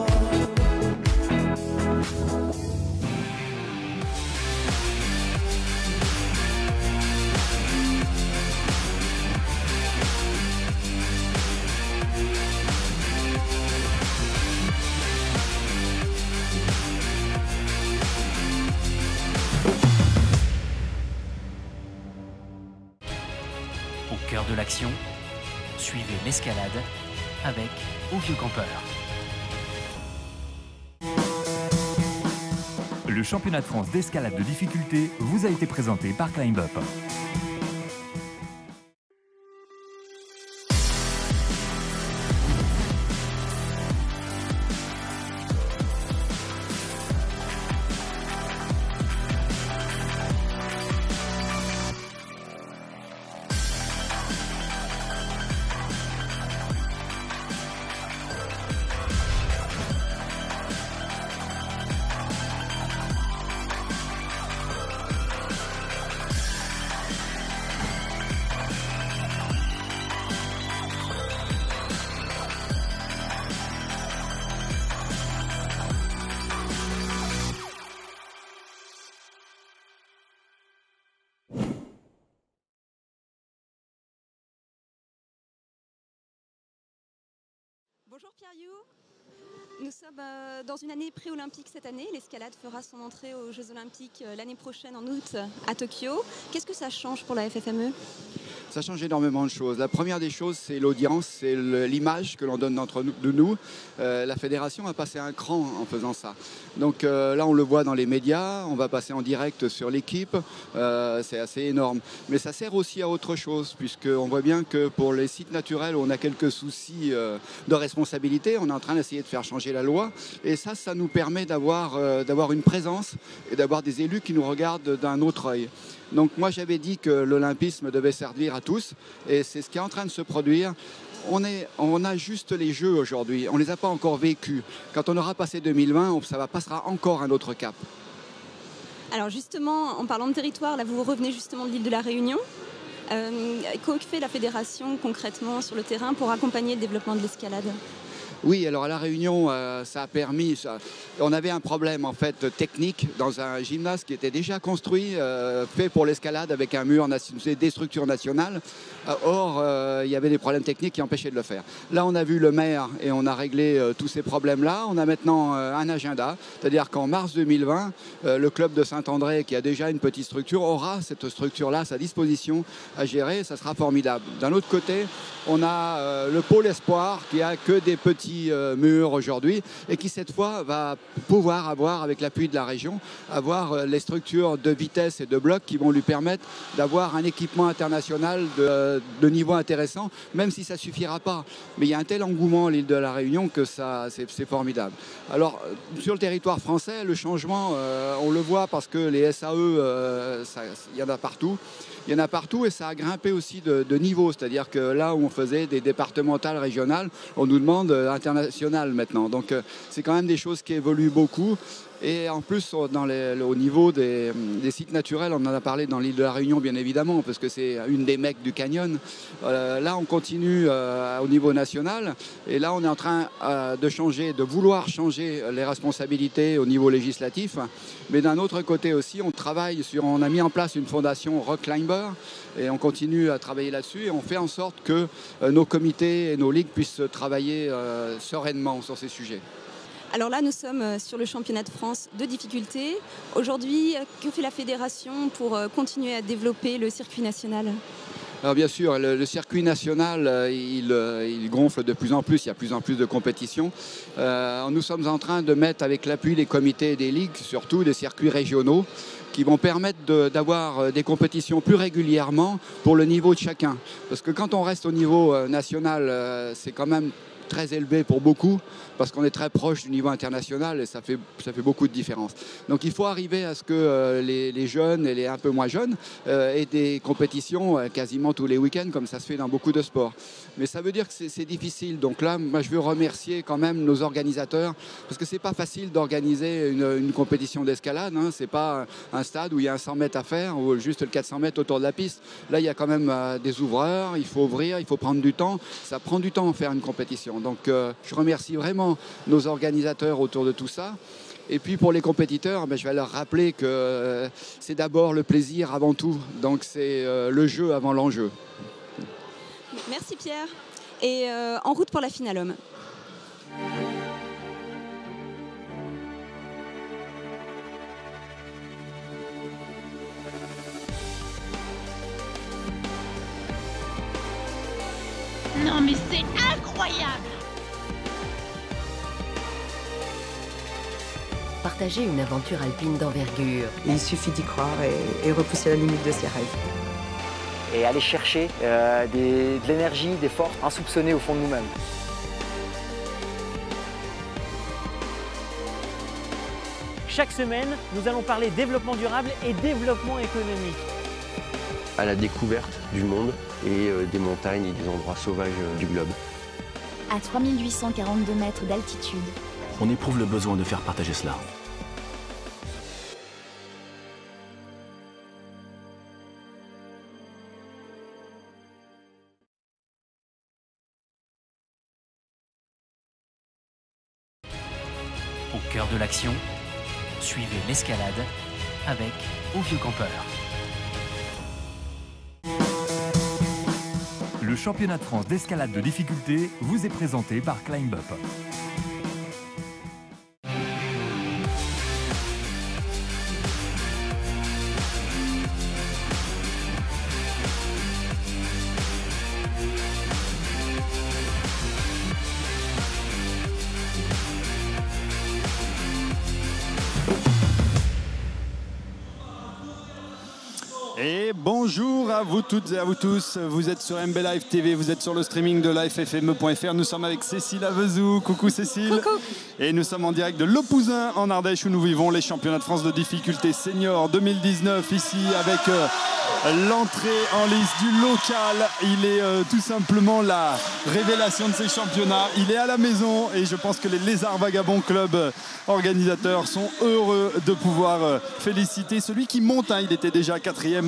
Au cœur de l'action, suivez l'escalade avec Au Vieux Campeur. Le championnat de France d'escalade de difficulté vous a été présenté par Climb Up. Bonjour Pierre-You. Nous sommes dans une année pré-olympique cette année. L'escalade fera son entrée aux Jeux Olympiques l'année prochaine en août à Tokyo. Qu'est-ce que ça change pour la FFME ? Ça change énormément de choses. La première des choses, c'est l'audience, c'est l'image que l'on donne de nous. La fédération a passé un cran en faisant ça. Donc là, on le voit dans les médias, on va passer en direct sur l'équipe. C'est assez énorme. Mais ça sert aussi à autre chose, puisqu'on voit bien que pour les sites naturels, on a quelques soucis de responsabilité. On est en train d'essayer de faire changer la loi. Et ça nous permet d'avoir une présence et d'avoir des élus qui nous regardent d'un autre œil. Donc moi j'avais dit que l'olympisme devait servir à tous et c'est ce qui est en train de se produire. On a juste les Jeux aujourd'hui, on ne les a pas encore vécus. Quand on aura passé 2020, ça passera encore un autre cap. Alors justement, en parlant de territoire, là vous revenez justement de l'île de la Réunion. Que fait la fédération concrètement sur le terrain pour accompagner le développement de l'escalade ? Oui, alors à La Réunion, ça a permis... on avait un problème en fait technique dans un gymnase qui était déjà construit, fait pour l'escalade avec un mur, des structures nationales. Or, il y avait des problèmes techniques qui empêchaient de le faire. Là, on a vu le maire et on a réglé tous ces problèmes-là. On a maintenant un agenda, c'est-à-dire qu'en mars 2020, le club de Saint-André, qui a déjà une petite structure, aura cette structure-là à sa disposition à gérer. Ça sera formidable. D'un autre côté, on a le pôle espoir qui a que des petits murs aujourd'hui et qui cette fois va pouvoir avoir, avec l'appui de la région, avoir les structures de vitesse et de bloc qui vont lui permettre d'avoir un équipement international de niveau intéressant, même si ça ne suffira pas. Mais il y a un tel engouement à l'île de la Réunion que c'est formidable. Alors, sur le territoire français, le changement, on le voit parce que les SAE, il y en a partout. Il y en a partout et ça a grimpé aussi de niveau. C'est-à-dire que là où on faisait des départementales régionales, on nous demande international maintenant. Donc c'est quand même des choses qui évoluent beaucoup. Et en plus, au niveau des sites naturels, on en a parlé dans l'île de la Réunion, bien évidemment, parce que c'est une des mecs du canyon. Là, on continue au niveau national. Et là, on est en train de vouloir changer les responsabilités au niveau législatif. Mais d'un autre côté aussi, on a mis en place une fondation Rock Climber. Et on continue à travailler là-dessus. Et on fait en sorte que nos comités et nos ligues puissent travailler sereinement sur ces sujets. Alors là, nous sommes sur le championnat de France de difficulté. Aujourd'hui, que fait la fédération pour continuer à développer le circuit national ? Alors bien sûr, le circuit national, il gonfle de plus en plus, il y a de plus en plus de compétitions. Nous sommes en train de mettre, avec l'appui des comités et des ligues, surtout des circuits régionaux, qui vont permettre d'avoir des compétitions plus régulièrement pour le niveau de chacun. Parce que quand on reste au niveau national, c'est quand même très élevé pour beaucoup, parce qu'on est très proche du niveau international et ça fait beaucoup de différence. Donc il faut arriver à ce que les jeunes et les un peu moins jeunes aient des compétitions quasiment tous les week-ends, comme ça se fait dans beaucoup de sports. Mais ça veut dire que c'est difficile. Donc là, moi je veux remercier quand même nos organisateurs, parce que c'est pas facile d'organiser une compétition d'escalade. Hein. C'est pas un stade où il y a un 100 mètres à faire, ou juste le 400 mètres autour de la piste. Là, il y a quand même des ouvreurs, il faut ouvrir, il faut prendre du temps. Ça prend du temps de faire une compétition. Donc je remercie vraiment nos organisateurs autour de tout ça. Et puis pour les compétiteurs, je vais leur rappeler que c'est d'abord le plaisir avant tout. Donc c'est le jeu avant l'enjeu. Merci Pierre. Et en route pour la finale homme. Non mais c'est incroyable! Partager une aventure alpine d'envergure. Il suffit d'y croire et repousser la limite de ses rêves. Et aller chercher de l'énergie, des forces insoupçonnées au fond de nous-mêmes. Chaque semaine, nous allons parler développement durable et développement économique. À la découverte du monde et des montagnes et des endroits sauvages du globe. À 3842 mètres d'altitude. On éprouve le besoin de faire partager cela. Au cœur de l'action, suivez l'escalade avec Au Vieux Campeur. Le championnat de France d'escalade de difficulté vous est présenté par Climb Up. Et bonjour à vous toutes et à vous tous, vous êtes sur MB Live TV, vous êtes sur le streaming de livefme.fr, nous sommes avec Cécile Avezou, coucou Cécile. Coucou. Et nous sommes en direct de Lopousin en Ardèche où nous vivons les championnats de France de difficulté senior 2019 ici avec l'entrée en lice du local. Il est tout simplement la révélation de ces championnats, il est à la maison et je pense que les Lézards Vagabonds Club organisateurs sont heureux de pouvoir féliciter celui qui monte, hein. Il était déjà 4e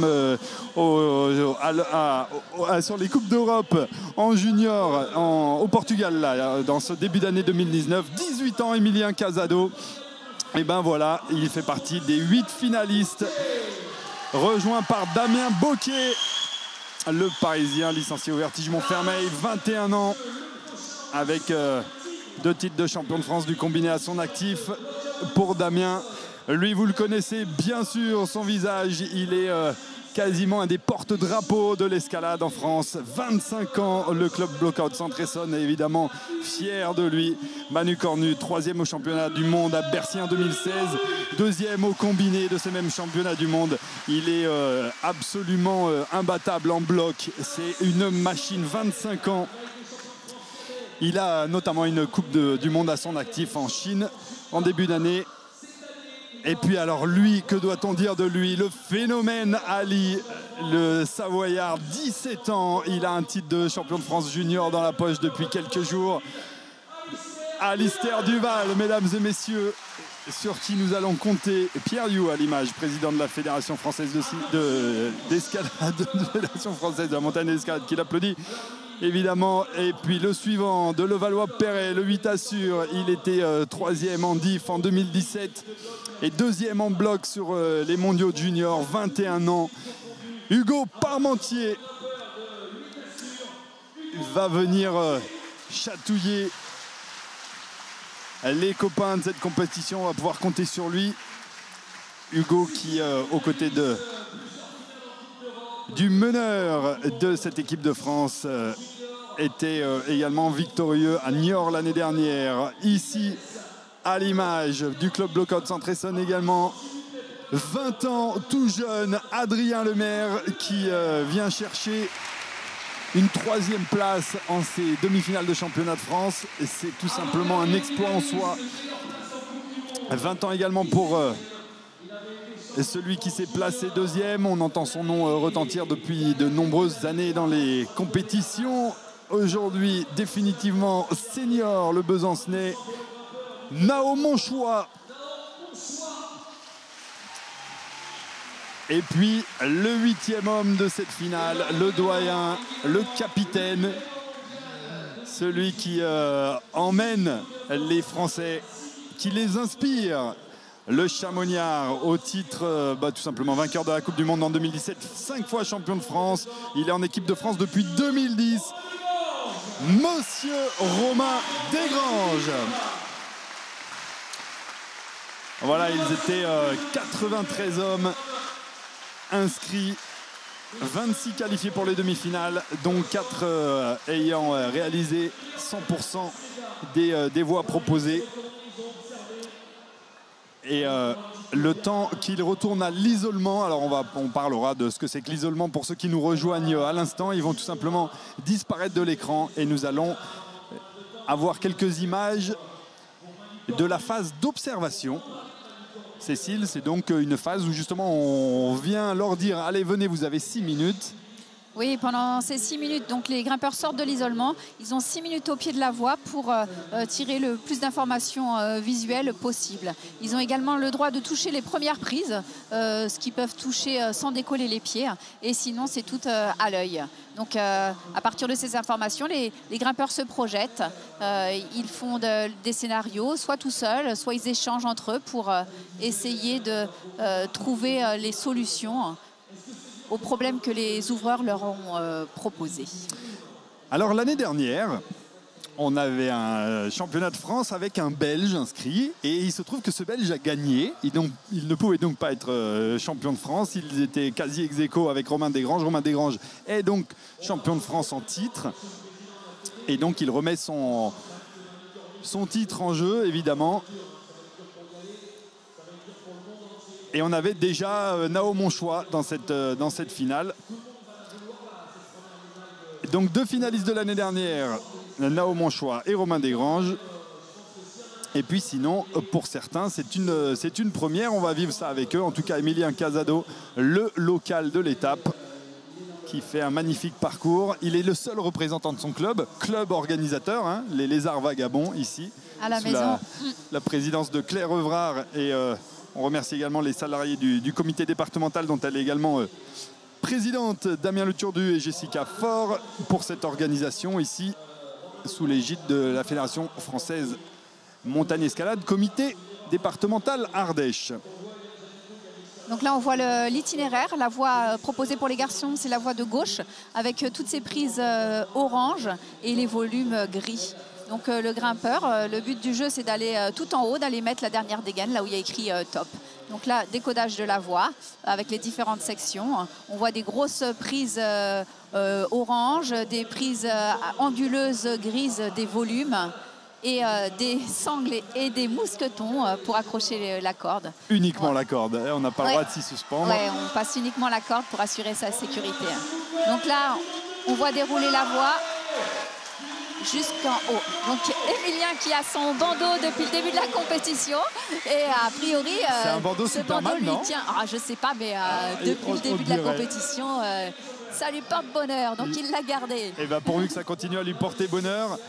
sur les Coupes d'Europe en junior au Portugal là, dans ce début d'année 2019, 18 ans, Emilien Casado. Et ben voilà, il fait partie des 8 finalistes, rejoint par Damien Bocquet, le Parisien licencié au Vertige Montfermeil, 21 ans, avec 2 titres de champion de France du combiné à son actif. Pour Damien, lui vous le connaissez bien sûr, son visage, il est quasiment un des porte-drapeaux de l'escalade en France. 25 ans, le club Blockout Centre-Essonne est évidemment fier de lui. Manu Cornu, 3e au championnat du monde à Bercy en 2016, 2e au combiné de ces mêmes championnats du monde. Il est absolument imbattable en bloc, c'est une machine, 25 ans. Il a notamment une Coupe du monde à son actif en Chine en début d'année. Et puis alors lui, que doit-on dire de lui? Le phénomène Ali, le Savoyard, 17 ans. Il a un titre de champion de France junior dans la poche depuis quelques jours. Alistair Duval, mesdames et messieurs, sur qui nous allons compter Pierre You à l'image, président de la Fédération française d'escalade, de Fédération française de la montagne d'escalade, qui l'applaudit évidemment. Et puis le suivant de Levallois-Perret, le 8 Assure, il était 3e en diff en 2017 et 2e en bloc sur les mondiaux juniors, 21 ans. Hugo Parmentier va venir chatouiller les copains de cette compétition. On va pouvoir compter sur lui. Hugo qui, aux côtés du meneur de cette équipe de France, était également victorieux à Niort l'année dernière. Ici, à l'image du club Blockout Centre-Essonne également. 20 ans, tout jeune, Adrien Lemaire qui vient chercher une 3e place en ces demi-finales de championnat de France. Et c'est tout simplement un exploit en soi. 20 ans également pour celui qui s'est placé 2e. On entend son nom retentir depuis de nombreuses années dans les compétitions. Aujourd'hui, définitivement senior, le Besancenais, Nao Monchois. Et puis le 8e homme de cette finale, le doyen, le capitaine, celui qui emmène les Français, qui les inspire, le Chamonniard, au titre tout simplement vainqueur de la Coupe du Monde en 2017, 5 fois champion de France. Il est en équipe de France depuis 2010. Monsieur Romain Desgranges. Voilà, ils étaient 93 hommes inscrits, 26 qualifiés pour les demi-finales, dont 4 ayant réalisé 100% des voies proposées. Et le temps qu'il retourne à l'isolement, alors on parlera de ce que c'est que l'isolement pour ceux qui nous rejoignent à l'instant. Ils vont tout simplement disparaître de l'écran et nous allons avoir quelques images de la phase d'observation. Cécile, c'est donc une phase où justement on vient leur dire allez, venez, vous avez 6 minutes. Oui, pendant ces 6 minutes, donc les grimpeurs sortent de l'isolement. Ils ont 6 minutes au pied de la voie pour tirer le plus d'informations visuelles possible. Ils ont également le droit de toucher les premières prises, ce qu'ils peuvent toucher sans décoller les pieds. Et sinon, c'est tout à l'œil. Donc, à partir de ces informations, les grimpeurs se projettent. Ils font des scénarios, soit tout seuls, soit ils échangent entre eux pour essayer de trouver les solutions aux problèmes que les ouvreurs leur ont proposés. Alors l'année dernière, on avait un championnat de France avec un Belge inscrit et il se trouve que ce Belge a gagné. Il ne pouvait donc pas être champion de France. Ils étaient quasi ex aequo avec Romain Desgranges. Romain Desgranges est donc champion de France en titre et donc il remet son titre en jeu, évidemment. Et on avait déjà Nao Monchois dans cette finale. Donc 2 finalistes de l'année dernière, Nao Monchois et Romain Desgranges. Et puis sinon, pour certains, c'est une première. On va vivre ça avec eux. En tout cas, Emilien Casado, le local de l'étape, qui fait un magnifique parcours. Il est le seul représentant de son club organisateur, hein, les Lézards Vagabonds, ici. À la maison. La présidence de Claire Evrard et... on remercie également les salariés du comité départemental dont elle est également présidente, Damien Le Turdu et Jessica Faure, pour cette organisation ici sous l'égide de la Fédération française montagne escalade, comité départemental Ardèche. Donc là on voit l'itinéraire, la voie proposée pour les garçons, c'est la voie de gauche avec toutes ces prises orange et les volumes gris. Donc le grimpeur, le but du jeu c'est d'aller tout en haut, d'aller mettre la dernière dégaine là où il y a écrit top. Donc là, décodage de la voie avec les différentes sections. On voit des grosses prises orange, des prises anguleuses grises, des volumes et des sangles et des mousquetons pour accrocher la corde. Uniquement la corde, on n'a pas le droit de s'y suspendre. Oui, on passe uniquement la corde pour assurer sa sécurité. Donc là, on voit dérouler la voie jusqu'en haut. Donc Emilien qui a son bandeau depuis le début de la compétition et a priori c'est un bandeau ce super bandeau mal, non? lui tient. Je sais pas, mais depuis le début de la compétition ça lui porte bonheur, donc il l'a gardé. Et bien pourvu que ça continue à lui porter bonheur.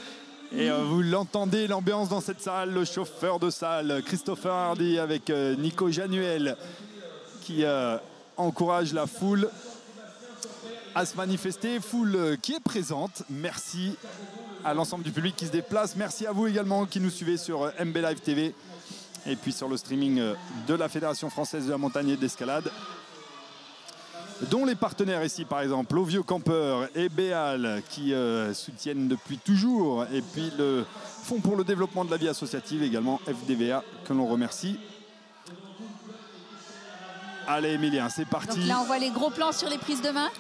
Et vous l'entendez, l'ambiance dans cette salle, le chauffeur de salle, Christopher Hardy avec Nico Januel qui encourage la foule à se manifester. Foule qui est présente. Merci à l'ensemble du public qui se déplace. Merci à vous également qui nous suivez sur MB Live TV et puis sur le streaming de la Fédération Française de la Montagne et de l'Escalade, dont les partenaires ici, par exemple, Ovio Camper et Béal, qui soutiennent depuis toujours, et puis le Fonds pour le développement de la vie associative également, FDVA, que l'on remercie. Allez, Emilien, c'est parti. Donc là, on voit les gros plans sur les prises de main,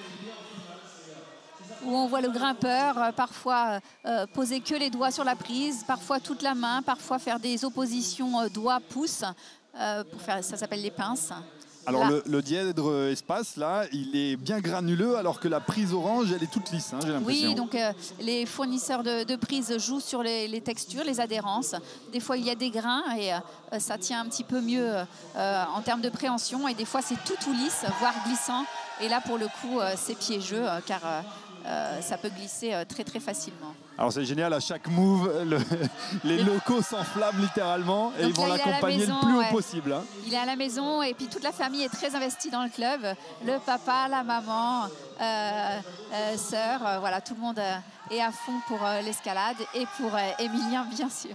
où on voit le grimpeur parfois poser que les doigts sur la prise, parfois toute la main, parfois faire des oppositions doigts-pouces, pour faire, ça s'appelle les pinces. Alors le dièdre espace là, il est bien granuleux alors que la prise orange elle est toute lisse, hein, j'ai l'impression. Oui, donc les fournisseurs de prises jouent sur les textures, les adhérences. Des fois il y a des grains et ça tient un petit peu mieux en termes de préhension, et des fois c'est tout lisse, voire glissant. Et là pour le coup c'est piégeux car ça peut glisser très facilement. Alors c'est génial, à chaque move, les locaux s'enflamment littéralement et donc ils vont là, l'accompagner le plus haut possible. Hein. Il est à la maison et puis toute la famille est très investie dans le club. Le papa, la maman, sœur, voilà, tout le monde est à fond pour l'escalade et pour Emilien bien sûr.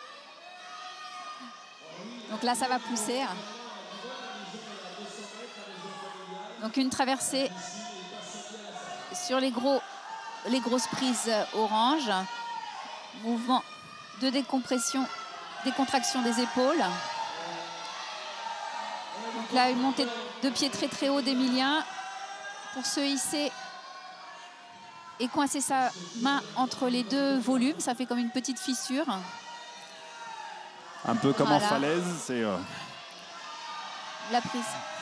Donc là ça va pousser. Donc une traversée sur les grosses prises orange, mouvement de décompression, décontraction des épaules. Donc là, une montée de pied très haut d'Emilien pour se hisser et coincer sa main entre les deux volumes. Ça fait comme une petite fissure. Un peu comme voilà. En falaise, c'est... La prise.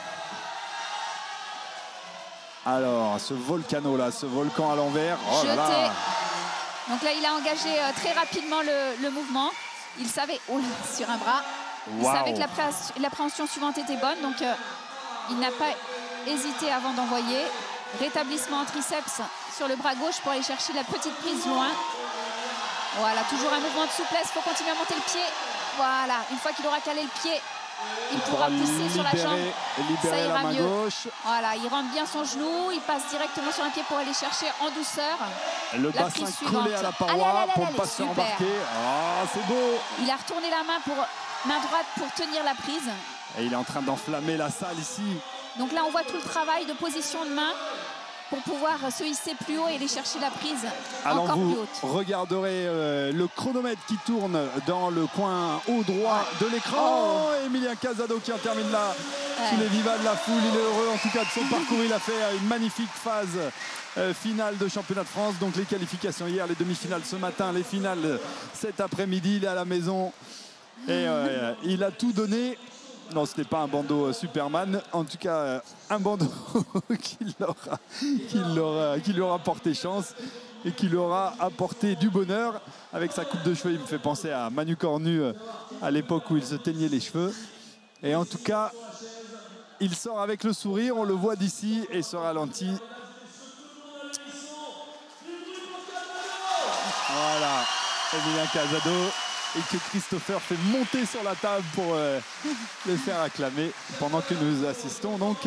Alors, ce volcano là, ce volcan à l'envers. Oh là là. Donc là, il a engagé très rapidement le mouvement. Il savait, sur un bras, il savait que l'appréhension suivante était bonne. Donc il n'a pas hésité avant d'envoyer. Rétablissement en triceps sur le bras gauche pour aller chercher la petite prise loin. Voilà, toujours un mouvement de souplesse. Il faut continuer à monter le pied. Voilà, une fois qu'il aura calé le pied, il pourra pousser sur la jambe, ça ira mieux. Gauche. Voilà, il rentre bien son genou, il passe directement sur un pied pour aller chercher en douceur. Le bassin collé à la paroi pour ne pas se faire embarquer. Ah, c'est beau. Il a retourné la main droite pour tenir la prise. Et il est en train d'enflammer la salle ici. Donc là, on voit tout le travail de position de main pour pouvoir se hisser plus haut et aller chercher la prise encore plus haute. Alors vous regarderez le chronomètre qui tourne dans le coin haut droit de l'écran. Emilien Casado qui en termine là sous les vivas de la foule. Il est heureux en tout cas de son parcours. Il a fait une magnifique phase finale de championnat de France. Donc les qualifications hier, les demi-finales ce matin, les finales cet après-midi. Il est à la maison et il a tout donné. Non, ce n'est pas un bandeau Superman, en tout cas un bandeau qui lui aura porté chance et qui lui aura apporté du bonheur. Avec sa coupe de cheveux, il me fait penser à Manu Cornu à l'époque où il se teignait les cheveux. Et en tout cas, il sort avec le sourire, on le voit d'ici et se ralentit. Voilà, Emilien Casado. Et que Christopher fait monter sur la table pour le faire acclamer pendant que nous assistons donc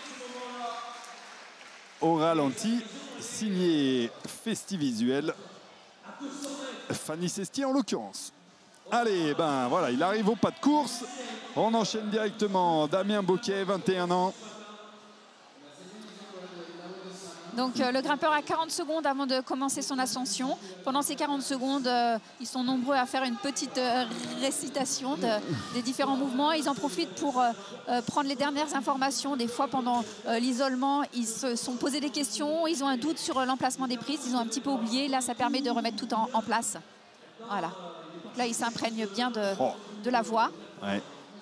au ralenti, signé Festivisuel, Fanny Sestier en l'occurrence. Allez, ben voilà, il arrive au pas de course. On enchaîne directement. Damien Boquet, 21 ans. Donc le grimpeur a 40 secondes avant de commencer son ascension. Pendant ces 40 secondes, ils sont nombreux à faire une petite récitation des différents mouvements. Ils en profitent pour prendre les dernières informations. Des fois, pendant l'isolement, ils se sont posés des questions. Ils ont un doute sur l'emplacement des prises. Ils ont un petit peu oublié. Là, ça permet de remettre tout en place. Voilà. Donc là, ils s'imprègnent bien de la voix. Ouais.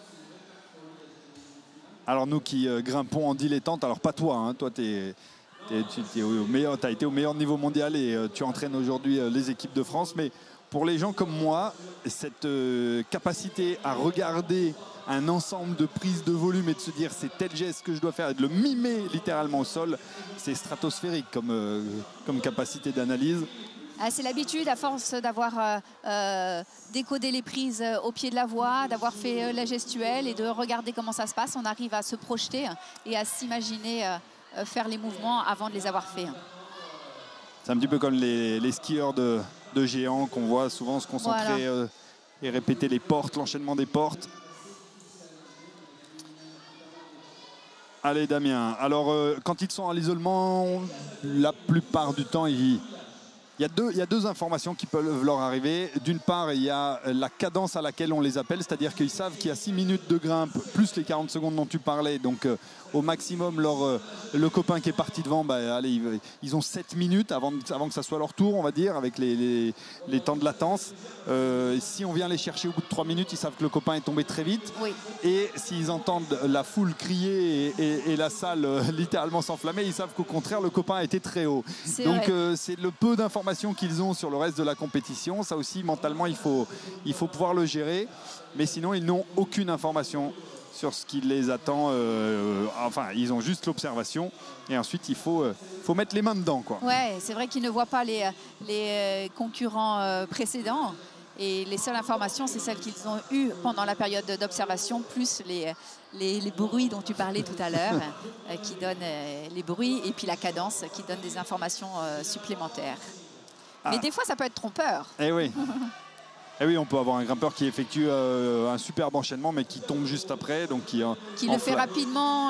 Alors nous qui grimpons en dilettante, alors pas toi, hein, toi tu as été au meilleur niveau mondial et tu entraînes aujourd'hui les équipes de France. Mais pour les gens comme moi, cette capacité à regarder un ensemble de prises de volume et de se dire c'est tel geste que je dois faire et de le mimer littéralement au sol, c'est stratosphérique comme capacité d'analyse. C'est l'habitude, à force d'avoir décodé les prises au pied de la voie, d'avoir fait la gestuelle et de regarder comment ça se passe, on arrive à se projeter et à s'imaginer faire les mouvements avant de les avoir faits. C'est un petit peu comme les skieurs de géants qu'on voit souvent se concentrer et répéter les portes, l'enchaînement des portes. Allez Damien, alors quand ils sont à l'isolement, la plupart du temps, il y a deux informations qui peuvent leur arriver. D'une part, il y a la cadence à laquelle on les appelle, c'est-à-dire qu'ils savent qu'il y a 6 minutes de grimpe, plus les 40 secondes dont tu parlais. Donc au maximum, le copain qui est parti devant, allez, ils ont 7 minutes avant que ça soit leur tour, on va dire, avec les temps de latence. Si on vient les chercher au bout de 3 minutes, ils savent que le copain est tombé très vite. Oui. Et s'ils entendent la foule crier et la salle littéralement s'enflammer, ils savent qu'au contraire, le copain a été très haut. Donc c'est le peu d'informations qu'ils ont sur le reste de la compétition. Ça aussi, mentalement, il faut pouvoir le gérer. Mais sinon, ils n'ont aucune information sur ce qui les attend. Enfin, ils ont juste l'observation. Et ensuite, il faut mettre les mains dedans, quoi. Ouais, c'est vrai qu'ils ne voient pas les concurrents précédents. Et les seules informations, c'est celles qu'ils ont eues pendant la période d'observation, plus les bruits dont tu parlais tout à l'heure, qui donnent les bruits, et puis la cadence qui donne des informations supplémentaires. Mais des fois, ça peut être trompeur. Eh oui. Eh oui, on peut avoir un grimpeur qui effectue un superbe enchaînement, mais qui tombe juste après. Donc qui le fait rapidement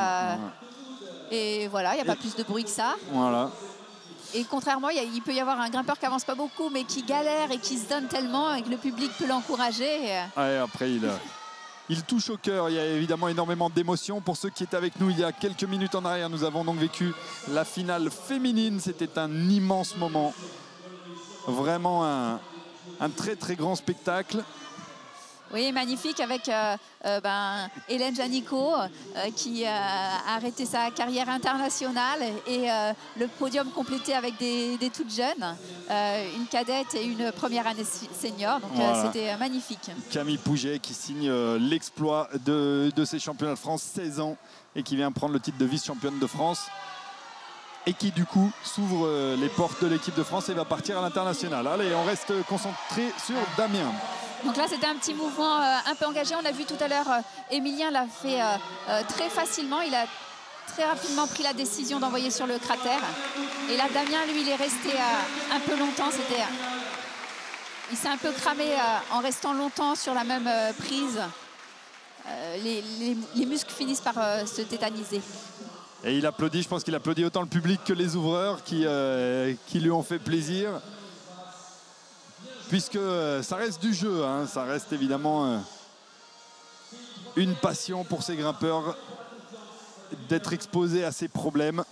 et voilà, il n'y a pas plus de bruit que ça. Voilà. Et contrairement, il peut y avoir un grimpeur qui avance pas beaucoup, mais qui galère et qui se donne tellement et que le public peut l'encourager. Ouais, après, il touche au cœur. Il y a évidemment énormément d'émotions. Pour ceux qui étaient avec nous il y a quelques minutes en arrière, nous avons donc vécu la finale féminine. C'était un immense moment. Vraiment un très très grand spectacle. Oui, magnifique, avec Hélène Janico qui a arrêté sa carrière internationale et le podium complété avec des toutes jeunes, une cadette et une première année senior. Donc voilà. C'était magnifique. Camille Pouget qui signe l'exploit de ces championnats de France, 16 ans, et qui vient prendre le titre de vice-championne de France. Et qui du coup s'ouvre les portes de l'équipe de France et va partir à l'international. Allez, on reste concentré sur Damien. Donc là, c'était un petit mouvement un peu engagé. On a vu tout à l'heure, Emilien l'a fait très facilement. Il a très rapidement pris la décision d'envoyer sur le cratère. Et là, Damien, lui, il est resté un peu longtemps. Il s'est un peu cramé en restant longtemps sur la même prise. Les muscles finissent par se tétaniser. Et il applaudit, je pense qu'il applaudit autant le public que les ouvreurs qui lui ont fait plaisir. Puisque ça reste du jeu, hein, ça reste évidemment une passion pour ces grimpeurs d'être exposés à ces problèmes.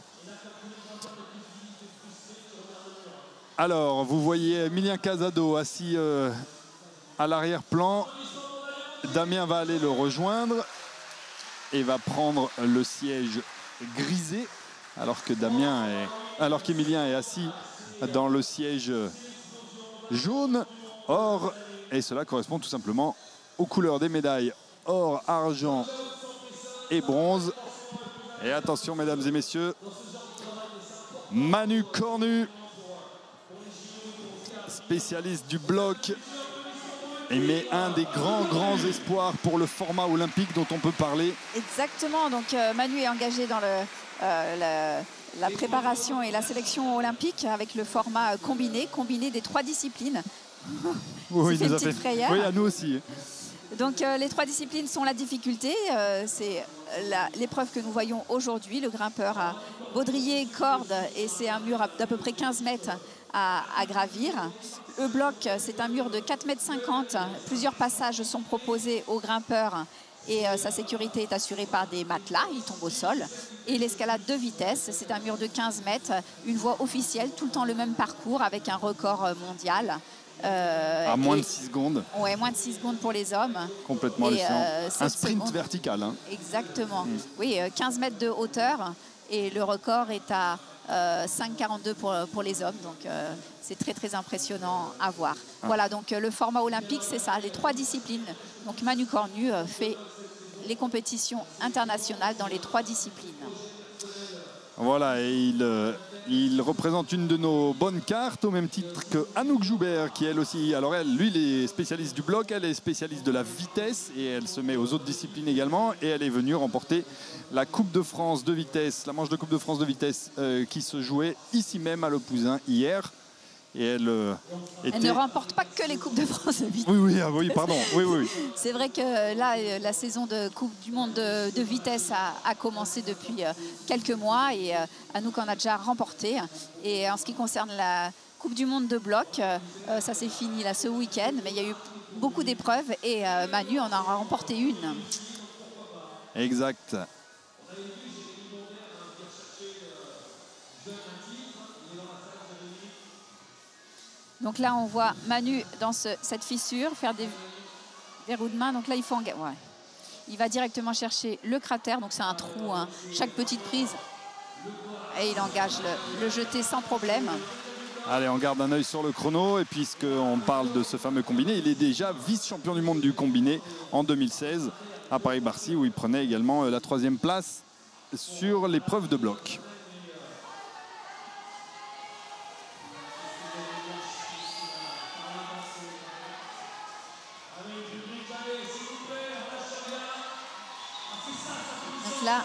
Alors, vous voyez Emilien Casado assis à l'arrière-plan. Damien va aller le rejoindre et va prendre le siège grisé, alors qu'Emilien est assis dans le siège jaune, or, et cela correspond tout simplement aux couleurs des médailles or, argent et bronze. Et attention, mesdames et messieurs, Manu Cornu, spécialiste du bloc, mais un des grands espoirs pour le format olympique dont on peut parler. Exactement, donc Manu est engagé dans la préparation et la sélection olympique avec le format combiné des 3 disciplines. Oui, il nous a fait frayeur. Oui, à nous aussi. Donc les 3 disciplines sont la difficulté, c'est l'épreuve que nous voyons aujourd'hui, le grimpeur à baudrier, corde, et c'est un mur d'à peu près 15 mètres à gravir. Le bloc, c'est un mur de 4,50 m. Plusieurs passages sont proposés aux grimpeurs et sa sécurité est assurée par des matelas, il tombe au sol. Et l'escalade de vitesse, c'est un mur de 15 mètres, une voie officielle, tout le temps le même parcours avec un record mondial. À moins de 6 secondes. Ouais, moins de 6 secondes pour les hommes. Complètement hallucinant. Un sprint secondes. Vertical. Hein. Exactement. Oui, 15 mètres de hauteur et le record est à 5,42 pour les hommes. Donc c'est très impressionnant à voir. Voilà, donc le format olympique, c'est ça, les 3 disciplines. Donc Manu Cornu fait les compétitions internationales dans les 3 disciplines. Voilà, et Il représente une de nos bonnes cartes au même titre que Anouk Joubert qui elle aussi, alors elle, lui il est spécialiste du bloc, elle est spécialiste de la vitesse et elle se met aux autres disciplines également et elle est venue remporter la Coupe de France de vitesse, la manche de Coupe de France de vitesse qui se jouait ici même à Le Pouzin hier. Et elle ne remporte pas que les Coupes de France de vitesse. Oui, pardon. Oui. C'est vrai que là, la saison de Coupe du Monde de vitesse a commencé depuis quelques mois et Anouk en a déjà remporté. Et en ce qui concerne la Coupe du Monde de bloc, ça s'est fini là ce week-end, mais il y a eu beaucoup d'épreuves et Manu en a remporté une. Exact. Donc là, on voit Manu dans cette fissure faire des verrous de main. Donc là, il faut il va directement chercher le cratère. Donc c'est un trou, hein. Chaque petite prise. Et il engage le jeté sans problème. Allez, on garde un œil sur le chrono. Et puisqu'on parle de ce fameux combiné, il est déjà vice-champion du monde du combiné en 2016 à Paris-Bercy, où il prenait également la 3e place sur l'épreuve de bloc. Là.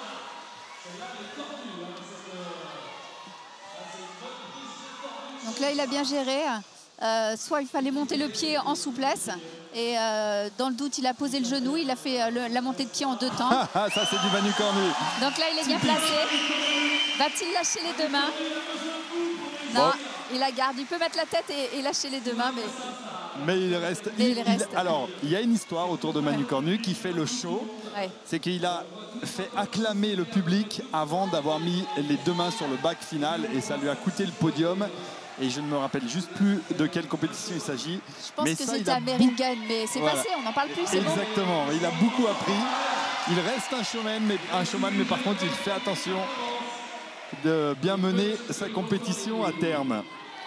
Donc là, il a bien géré. Soit il fallait monter le pied en souplesse et dans le doute, il a posé le genou. Il a fait la montée de pied en 2 temps. Ça, c'est du Manu Cornu. Donc là, il est bien placé. Va-t-il lâcher les 2 mains? Non, bon. Il la garde. Il peut mettre la tête et lâcher les 2 mains, mais il reste. Alors, il y a une histoire autour de Manu Cornu qui fait le show. Ouais. C'est qu'il a fait acclamer le public avant d'avoir mis les 2 mains sur le bac final et ça lui a coûté le podium. Et je ne me rappelle juste plus de quelle compétition il s'agit. Je pense que c'était américaine, mais c'est passé, on n'en parle plus. Exactement, bon. Il a beaucoup appris. Il reste un showman, mais par contre, il fait attention de bien mener sa compétition à terme.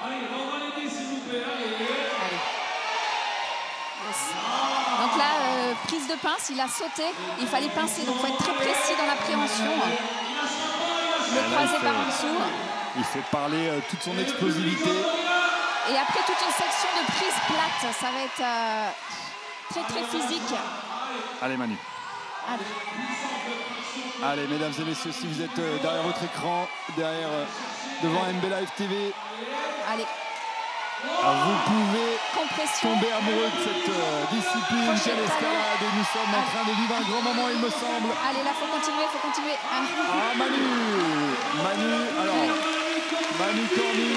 Donc là, prise de pince, il a sauté, il fallait pincer, donc il faut être très précis dans l'appréhension. Le croisé par en dessous. Il fait parler toute son explosivité. Et après toute une section de prise plate, ça va être très très physique. Allez Manu. Allez mesdames et messieurs, si vous êtes derrière votre écran, devant MB Live TV. Allez. Vous pouvez tomber amoureux de cette discipline, quelle escalade, et nous sommes en train de vivre un grand moment, il me semble. Allez, là, faut continuer. Manu Cornu.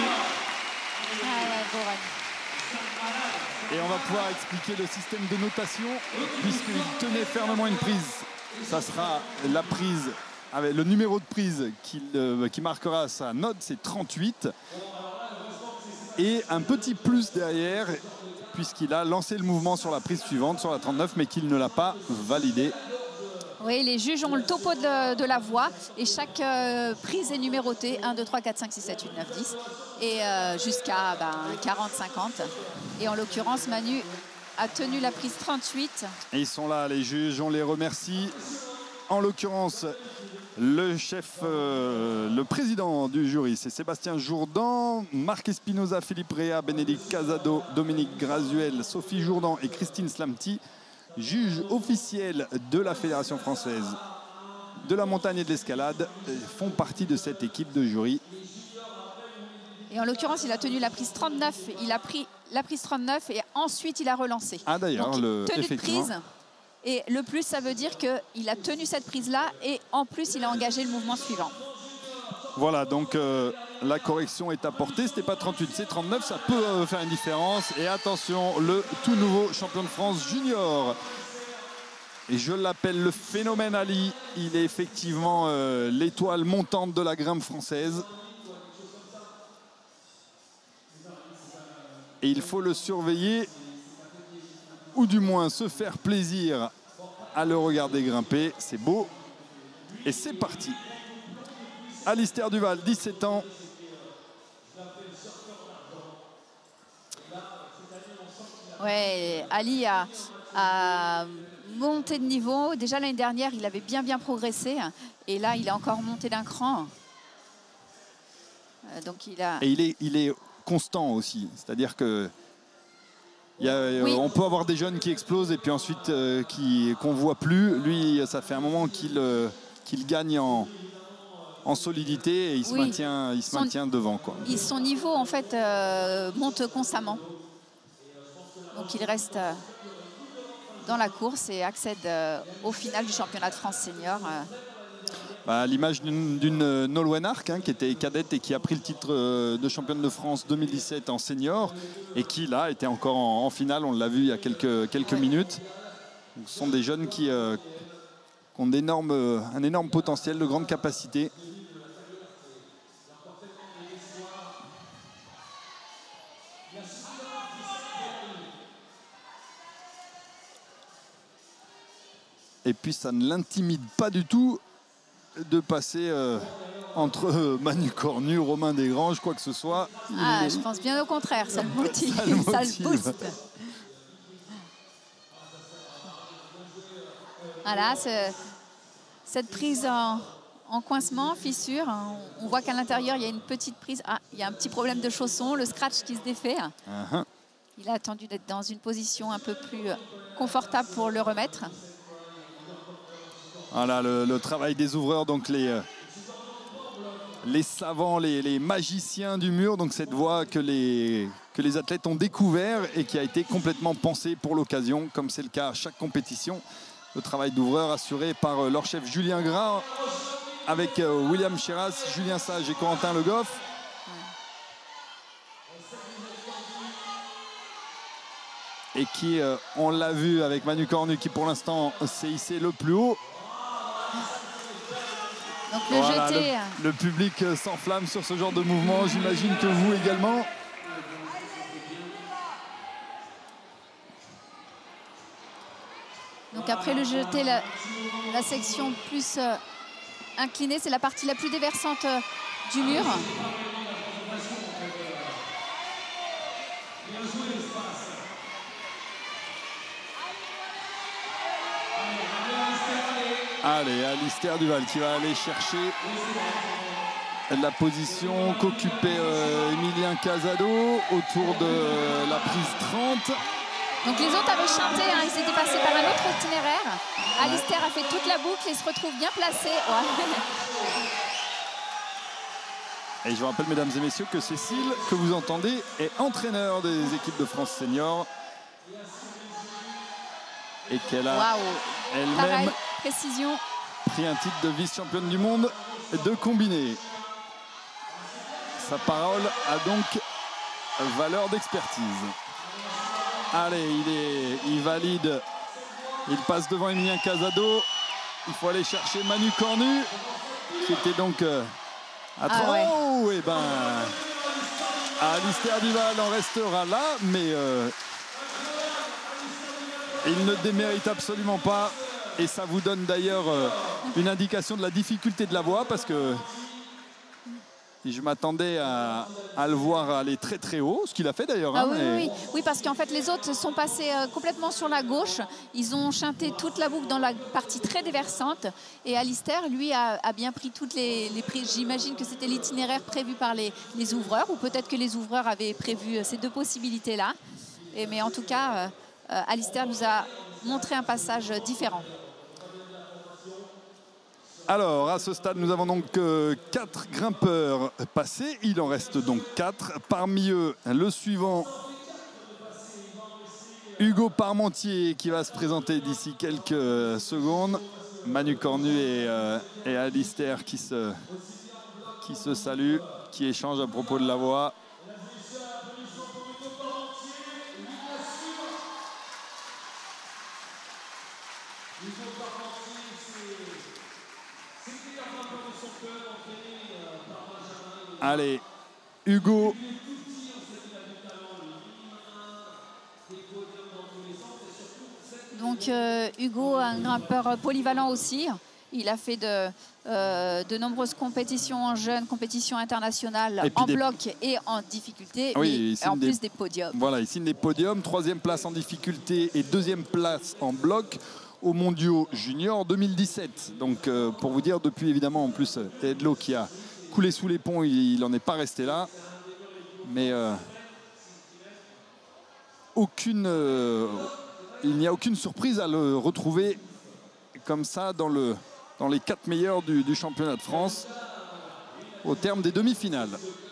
Et on va pouvoir expliquer le système de notation, puisqu'il tenait fermement une prise. Ça sera la prise, avec le numéro de prise qui marquera sa note, c'est 38. Et un petit plus derrière, puisqu'il a lancé le mouvement sur la prise suivante, sur la 39, mais qu'il ne l'a pas validé. Oui, les juges ont le topo de la voix et chaque prise est numérotée 1, 2, 3, 4, 5, 6, 7, 8, 9, 10 et jusqu'à 40, 50. Et en l'occurrence, Manu a tenu la prise 38. Et ils sont là, les juges, on les remercie. En l'occurrence, le président du jury, c'est Sébastien Jourdan, Marc Espinoza, Philippe Réa, Bénédicte Casado, Dominique Grazuel, Sophie Jourdan et Christine Slamti, juges officiels de la Fédération française de la montagne et de l'escalade, font partie de cette équipe de jury. Et en l'occurrence, il a tenu la prise 39, il a pris la prise 39 et ensuite il a relancé. Ah d'ailleurs, tenue de prise. Et le plus, ça veut dire qu'il a tenu cette prise-là et en plus, il a engagé le mouvement suivant. Voilà, donc la correction est apportée. Ce n'était pas 38, c'est 39. Ça peut faire une différence. Et attention, le tout nouveau champion de France junior. Et je l'appelle le phénomène Ali. Il est effectivement l'étoile montante de la grimpe française. Et il faut le surveiller, ou du moins se faire plaisir à le regarder grimper. C'est beau. Et c'est parti. Alistair Duval, 17 ans. Ouais, Ali a monté de niveau. Déjà l'année dernière, il avait bien progressé. Et là, il a encore monté d'un cran. Donc il a... Et il est constant aussi. C'est-à-dire que Oui. on peut avoir des jeunes qui explosent et puis ensuite qu'on ne voit plus. Lui, ça fait un moment qu'il gagne en solidité et il se Oui. maintient devant, quoi. Son niveau en fait monte constamment. Donc il reste dans la course et accède au final du championnat de France senior. À l'image d'une Nolwenn Ark, qui était cadette et qui a pris le titre de championne de France 2017 en senior et qui là était encore en finale, on l'a vu il y a quelques minutes. Donc, ce sont des jeunes qui ont un énorme potentiel, de grande capacité. Et puis ça ne l'intimide pas du tout de passer entre Manu Cornu, Romain Desgranges, quoi que ce soit. Je pense bien au contraire, ça le motive, ça le booste. Voilà, cette prise en coincement, fissure, on voit qu'à l'intérieur il y a une petite prise. Il y a un petit problème de chausson, le scratch qui se défait. Il a attendu d'être dans une position un peu plus confortable pour le remettre. Voilà le travail des ouvreurs, donc les savants, les magiciens du mur, donc cette voie que les athlètes ont découvert et qui a été complètement pensée pour l'occasion, comme c'est le cas à chaque compétition. Le travail d'ouvreur assuré par leur chef Julien Gras, avec William Cheras, Julien Sage et Corentin Le Goff. Et qui, on l'a vu avec Manu Cornu, qui pour l'instant s'est hissé le plus haut. Donc voilà, le public s'enflamme sur ce genre de mouvement, j'imagine que vous également. Donc après le jeté, la section plus inclinée, c'est la partie la plus déversante du mur. Allez, Alistair Duval qui va aller chercher la position qu'occupait Emilien Casado autour de la prise 30. Donc les autres avaient chanté, ils étaient passés par un autre itinéraire. Alistair a fait toute la boucle et se retrouve bien placé. Et je vous rappelle, mesdames et messieurs, que Cécile, que vous entendez, est entraîneur des équipes de France Senior. Et qu'elle a elle-même pris un titre de vice-championne du monde de combiné. Sa parole a donc valeur d'expertise. Allez, il valide. Il passe devant Emilien Casado. Il faut aller chercher Manu Cornu, qui était donc à 30. Oh, et ben, Alistair Duval en restera là, mais il ne démérite absolument pas. Et ça vous donne d'ailleurs une indication de la difficulté de la voie, parce que je m'attendais à le voir aller très très haut, ce qu'il a fait d'ailleurs. Oui, parce qu'en fait les autres sont passés complètement sur la gauche. Ils ont chanté toute la boucle dans la partie très déversante. Et Alistair, lui, a bien pris toutes les prises. J'imagine que c'était l'itinéraire prévu par les ouvreurs, ou peut-être que les ouvreurs avaient prévu ces deux possibilités-là. Mais en tout cas, Alistair nous a montré un passage différent. Alors, à ce stade, nous avons donc 4 grimpeurs passés. Il en reste donc 4. Parmi eux, le suivant, Hugo Parmentier, qui va se présenter d'ici quelques secondes. Manu Cornu et Alistair qui se saluent, qui échangent à propos de la voie. Allez, Hugo. Donc Hugo, un grimpeur polyvalent aussi. Il a fait de nombreuses compétitions en jeunes, compétitions internationales en bloc et en difficulté, oui, et en plus des podiums. Voilà, il signe des podiums, 3e place en difficulté et 2e place en bloc aux mondiaux juniors 2017. Donc pour vous dire, depuis évidemment en plus Edlo qui a coulé sous les ponts, il n'en est pas resté là. Mais il n'y a aucune surprise à le retrouver comme ça dans les 4 meilleurs du championnat de France au terme des demi-finales.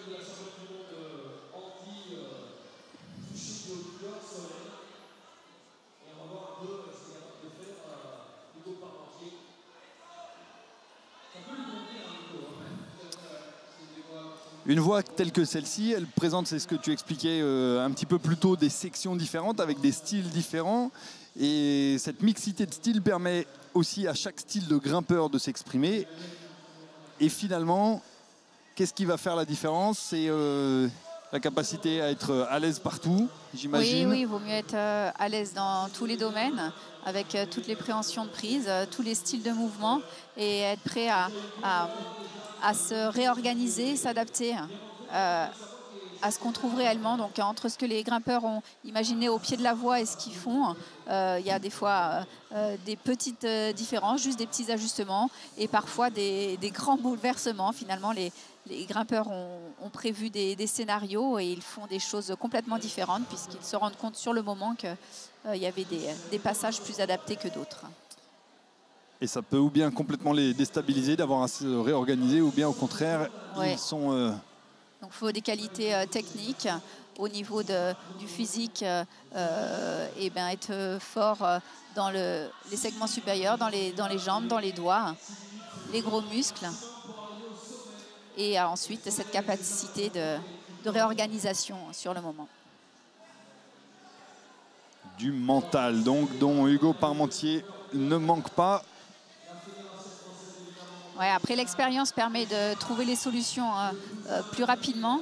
Une voie telle que celle-ci, elle présente, c'est ce que tu expliquais un petit peu plus tôt, des sections différentes avec des styles différents. Et cette mixité de styles permet aussi à chaque style de grimpeur de s'exprimer. Et finalement, qu'est-ce qui va faire la différence? C'est la capacité à être à l'aise partout, j'imagine. Oui, il vaut mieux être à l'aise dans tous les domaines, avec toutes les préhensions de prise, tous les styles de mouvement, et être prêt à se réorganiser, s'adapter à ce qu'on trouve réellement. Donc entre ce que les grimpeurs ont imaginé au pied de la voie et ce qu'ils font, il y a des fois des petites différences, juste des petits ajustements, et parfois des grands bouleversements. Finalement, les grimpeurs ont prévu des scénarios et ils font des choses complètement différentes, puisqu'ils se rendent compte sur le moment qu'il y avait des passages plus adaptés que d'autres. Et ça peut ou bien complètement les déstabiliser d'avoir à se réorganiser, ou bien au contraire, ils sont... Donc il faut des qualités techniques au niveau du physique, et bien être fort dans les segments supérieurs, dans les jambes, dans les doigts, les gros muscles. Et ensuite cette capacité de réorganisation sur le moment. Du mental, donc, dont Hugo Parmentier ne manque pas. Ouais, après, l'expérience permet de trouver les solutions plus rapidement.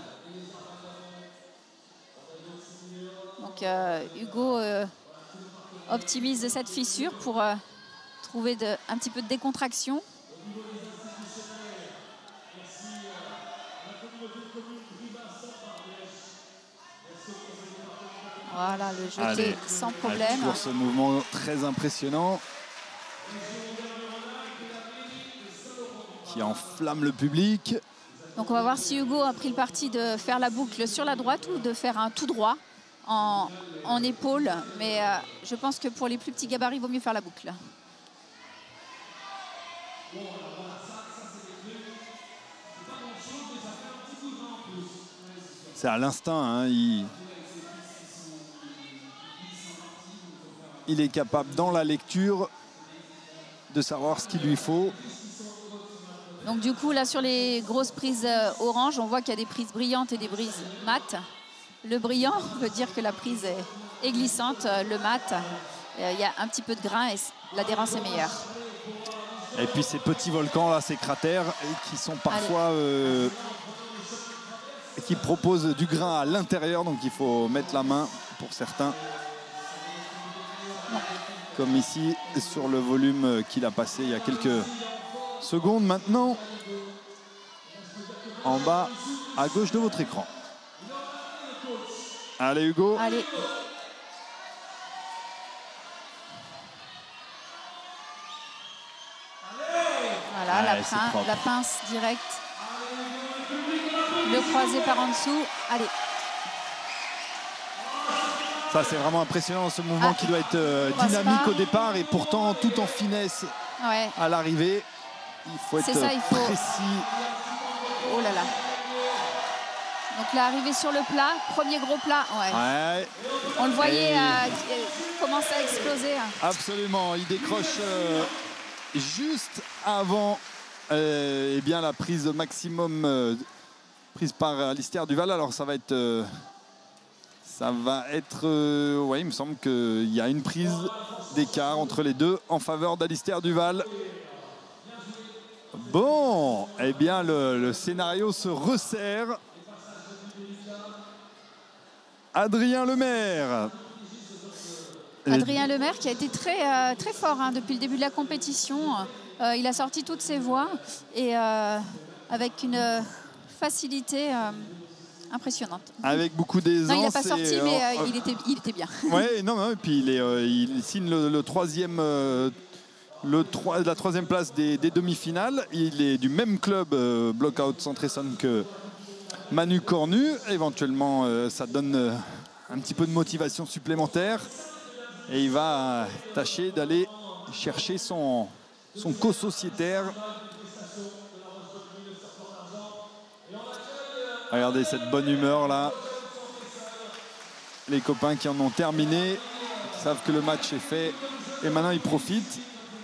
Donc Hugo optimise cette fissure pour trouver un petit peu de décontraction. Voilà, le jeté sans problème. Pour ce mouvement très impressionnant qui enflamme le public. Donc on va voir si Hugo a pris le parti de faire la boucle sur la droite ou de faire un tout droit en épaule. Mais je pense que pour les plus petits gabarits, il vaut mieux faire la boucle. C'est à l'instinct, hein, il est capable dans la lecture de savoir ce qu'il lui faut. Donc du coup, là sur les grosses prises orange, on voit qu'il y a des prises brillantes et des prises mates. Le brillant veut dire que la prise est glissante. Le mat, il y a un petit peu de grain et l'adhérence est meilleure. Et puis ces petits volcans là, ces cratères qui sont parfois qui proposent du grain à l'intérieur, donc il faut mettre la main pour certains. Comme ici sur le volume qu'il a passé il y a quelques secondes maintenant, en bas à gauche de votre écran. Allez Hugo. Allez. Voilà, la pince directe. Le croisé par en dessous. Allez. Ça, c'est vraiment impressionnant, ce mouvement qui doit être dynamique au départ et pourtant tout en finesse à l'arrivée. Il faut être précis. Oh là là. Donc là, arrivé sur le plat, premier gros plat. Ouais. On le voyait commencer à exploser. Absolument. Il décroche juste avant eh bien, la prise maximum prise par Alistair Duval. Alors ça va être... ouais, il me semble qu'il y a une prise d'écart entre les deux en faveur d'Alistair Duval. Bon, eh bien le scénario se resserre. Adrien Lemaire. Adrien Lemaire qui a été très, très fort depuis le début de la compétition. Il a sorti toutes ses voies et avec une facilité impressionnante. Avec beaucoup d'aisance. Non, il n'a pas sorti, mais il était bien. Oui, non, et puis il signe le troisième la troisième place des demi-finales. Il est du même club Blockout Centre Essonne que Manu Cornu. Éventuellement, ça donne un petit peu de motivation supplémentaire. Et il va tâcher d'aller chercher son co-sociétaire. Regardez cette bonne humeur là. Les copains qui en ont terminé savent que le match est fait et maintenant ils profitent.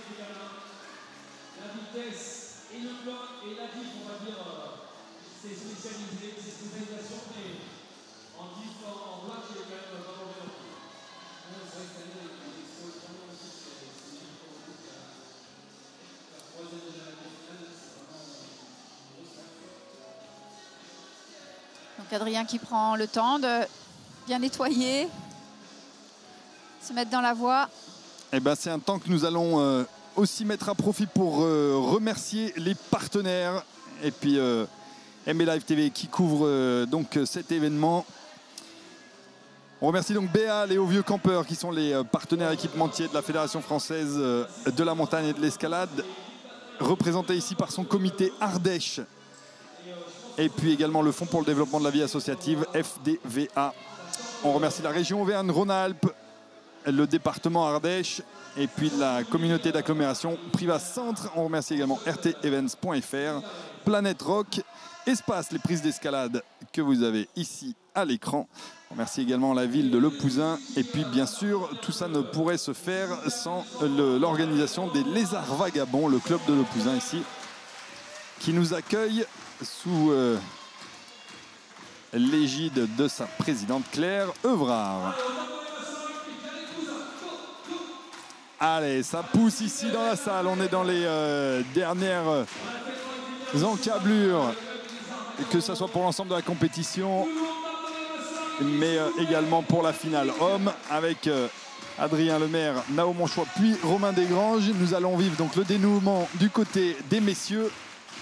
Donc Adrien qui prend le temps de bien nettoyer, se mettre dans la voie. Eh ben, c'est un temps que nous allons aussi mettre à profit pour remercier les partenaires et puis MB Live TV qui couvre donc cet événement. On remercie donc BA, les Hauts Vieux Campeurs qui sont les partenaires équipementiers de la Fédération française de la montagne et de l'escalade, représenté ici par son comité Ardèche. Et puis également le Fonds pour le développement de la vie associative, FDVA. On remercie la région Auvergne-Rhône-Alpes, le département Ardèche et puis la communauté d'agglomération Privas Centre. On remercie également rtevents.fr, Planète Rock, Espace, les prises d'escalade que vous avez ici à l'écran. On remercie également la ville de Le Pouzin. Et puis bien sûr, tout ça ne pourrait se faire sans l'organisation des Lézards Vagabonds, le club de Le Pouzin ici, qui nous accueille sous l'égide de sa présidente Claire Evrard. Allez, ça pousse ici dans la salle. On est dans les dernières encablures, que ce soit pour l'ensemble de la compétition, mais également pour la finale homme, avec Adrien Lemaire, Nao Monchois, puis Romain Desgranges. Nous allons vivre donc le dénouement du côté des messieurs.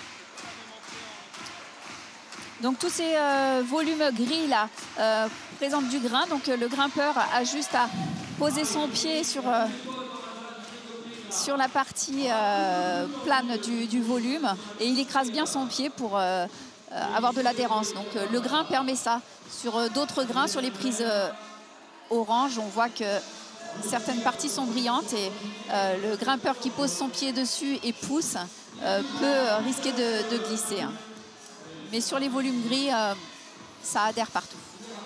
Donc tous ces volumes gris là présentent du grain. Donc le grimpeur a juste à poser son pied sur la partie plane du volume et il écrase bien son pied pour avoir de l'adhérence. Donc le grain permet ça. Sur d'autres grains, sur les prises orange, on voit que certaines parties sont brillantes et le grimpeur qui pose son pied dessus et pousse peut risquer de glisser. Mais sur les volumes gris, ça adhère partout.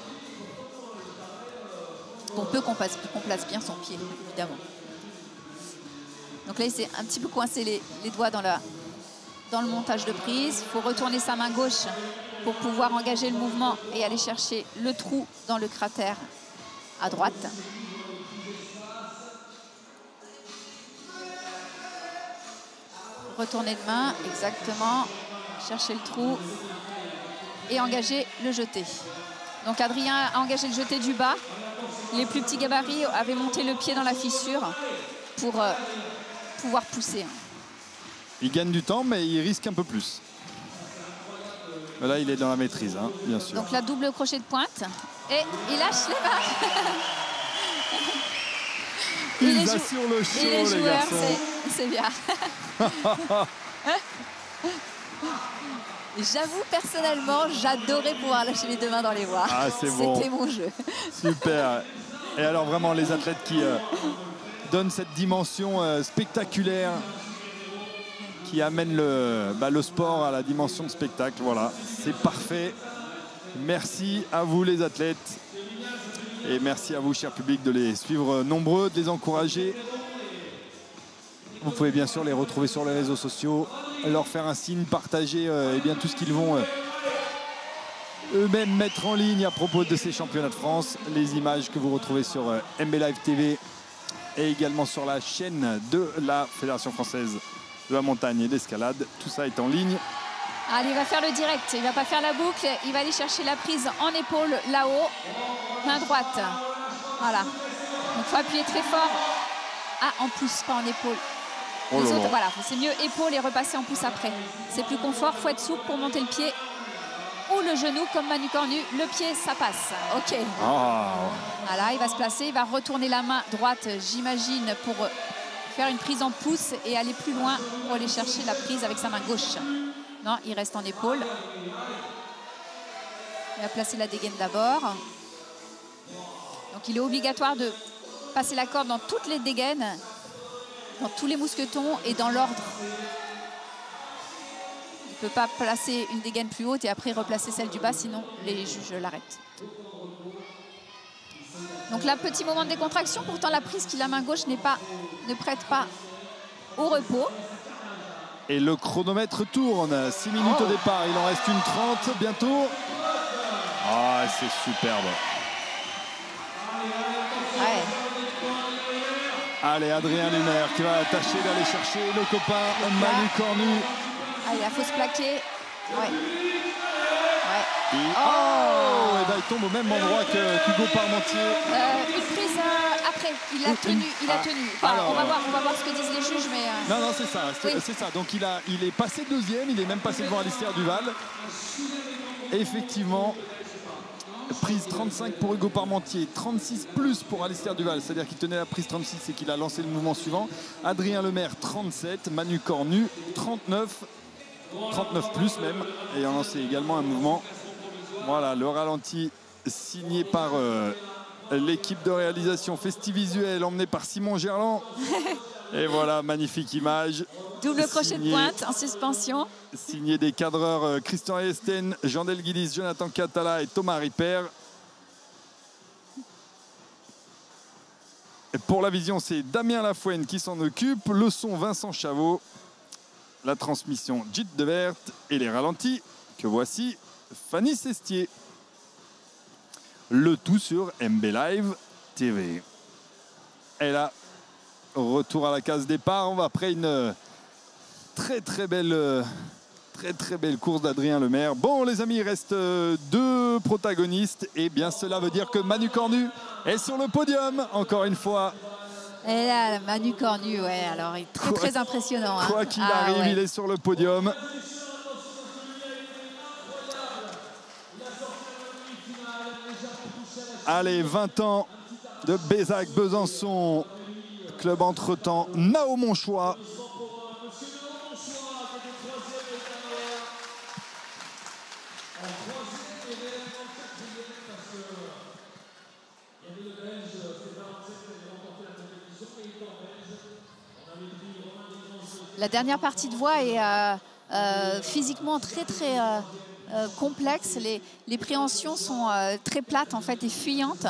Pour peu qu'on place bien son pied, évidemment. Donc là, il s'est un petit peu coincé les doigts dans le montage de prise. Il faut retourner sa main gauche pour pouvoir engager le mouvement et aller chercher le trou dans le cratère à droite. Retourner de main, exactement. Chercher le trou et engager le jeté. Donc Adrien a engagé le jeté du bas. Les plus petits gabarits avaient monté le pied dans la fissure pour pouvoir pousser. Il gagne du temps, mais il risque un peu plus. Mais là, il est dans la maîtrise, hein, bien sûr. Donc la double crochet de pointe. Et il lâche les mains. Il assure le show, les joueurs, les garçons. C'est bien. J'avoue, personnellement, j'adorais pouvoir lâcher les deux mains dans les voies. Ah, c'est bon. C'était mon jeu. Super. Et alors vraiment les athlètes qui donnent cette dimension spectaculaire, qui amènent le sport à la dimension de spectacle. Voilà, c'est parfait. Merci à vous les athlètes. Et merci à vous, cher public, de les suivre nombreux, de les encourager. Vous pouvez bien sûr les retrouver sur les réseaux sociaux, leur faire un signe, partager bien tout ce qu'ils vont eux-mêmes mettre en ligne à propos de ces championnats de France. Les images que vous retrouvez sur MB Live TV et également sur la chaîne de la Fédération française de la montagne et d'escalade. Tout ça est en ligne. Allez, il va faire le direct, il va pas faire la boucle, il va aller chercher la prise en épaule là-haut, main droite. Voilà. Donc il faut appuyer très fort. Ah, en pouce, pas en épaule. Oh Les là autres, là. voilà, c'est mieux épaule et repasser en pouce après. C'est plus confort, faut être souple pour monter le pied ou le genou comme Manu Cornu. Le pied, ça passe. Ok. Ah. Voilà, il va se placer, il va retourner la main droite, j'imagine, pour faire une prise en pouce et aller plus loin pour aller chercher la prise avec sa main gauche. Non, il reste en épaule. Il va placer la dégaine d'abord. Donc il est obligatoire de passer la corde dans toutes les dégaines, dans tous les mousquetons et dans l'ordre. Il ne peut pas placer une dégaine plus haute et après replacer celle du bas, sinon les juges l'arrêtent. Donc là, petit moment de décontraction. Pourtant, la prise qu'il a main gauche ne prête pas au repos. Et le chronomètre tourne. 6 minutes au départ. Il en reste une 30 bientôt. Ah, c'est superbe. Ouais. Allez, Adrien Lumer qui va tâcher d'aller chercher le copain Manu Cornu. Ah, il faut se plaquer. Ouais. Et et ben, il tombe au même endroit que Hugo Parmentier. Une prise après, il a tenu. Enfin, alors, on va voir ce que disent les juges, mais... Non, c'est ça, c'est ça. Donc il est passé deuxième, il est même passé devant Alistair Duval. Et effectivement, prise 35 pour Hugo Parmentier, 36 plus pour Alistair Duval, c'est-à-dire qu'il tenait la prise 36 et qu'il a lancé le mouvement suivant. Adrien Lemaire, 37, Manu Cornu, 39 plus même, et on lancé également un mouvement. Voilà, le ralenti signé par l'équipe de réalisation Festivisuel emmenée par Simon Gerland. Et voilà, magnifique image. Double crochet de pointe en suspension. Signé des cadreurs Christian Esten, Jean Delguilis, Jonathan Catala et Thomas Ripper. Et pour la vision, c'est Damien Lafouenne qui s'en occupe. Le son, Vincent Chavot. La transmission, Gilles Devert. Et les ralentis que voici, Fanny Sestier. Le tout sur MB Live TV. Et là, retour à la case départ. On va après une très belle course d'Adrien Lemaire. Bon les amis, il reste 2 protagonistes. Et bien cela veut dire que Manu Cornu est sur le podium encore une fois. Et là, Manu Cornu, ouais, alors il est très impressionnant. Quoi qu'il arrive, il est sur le podium. Allez, 20 ans de Bézac, Besançon, club entre-temps, Nao Monchois. La dernière partie de voie est physiquement très complexe. Les préhensions sont très plates en fait et fuyantes.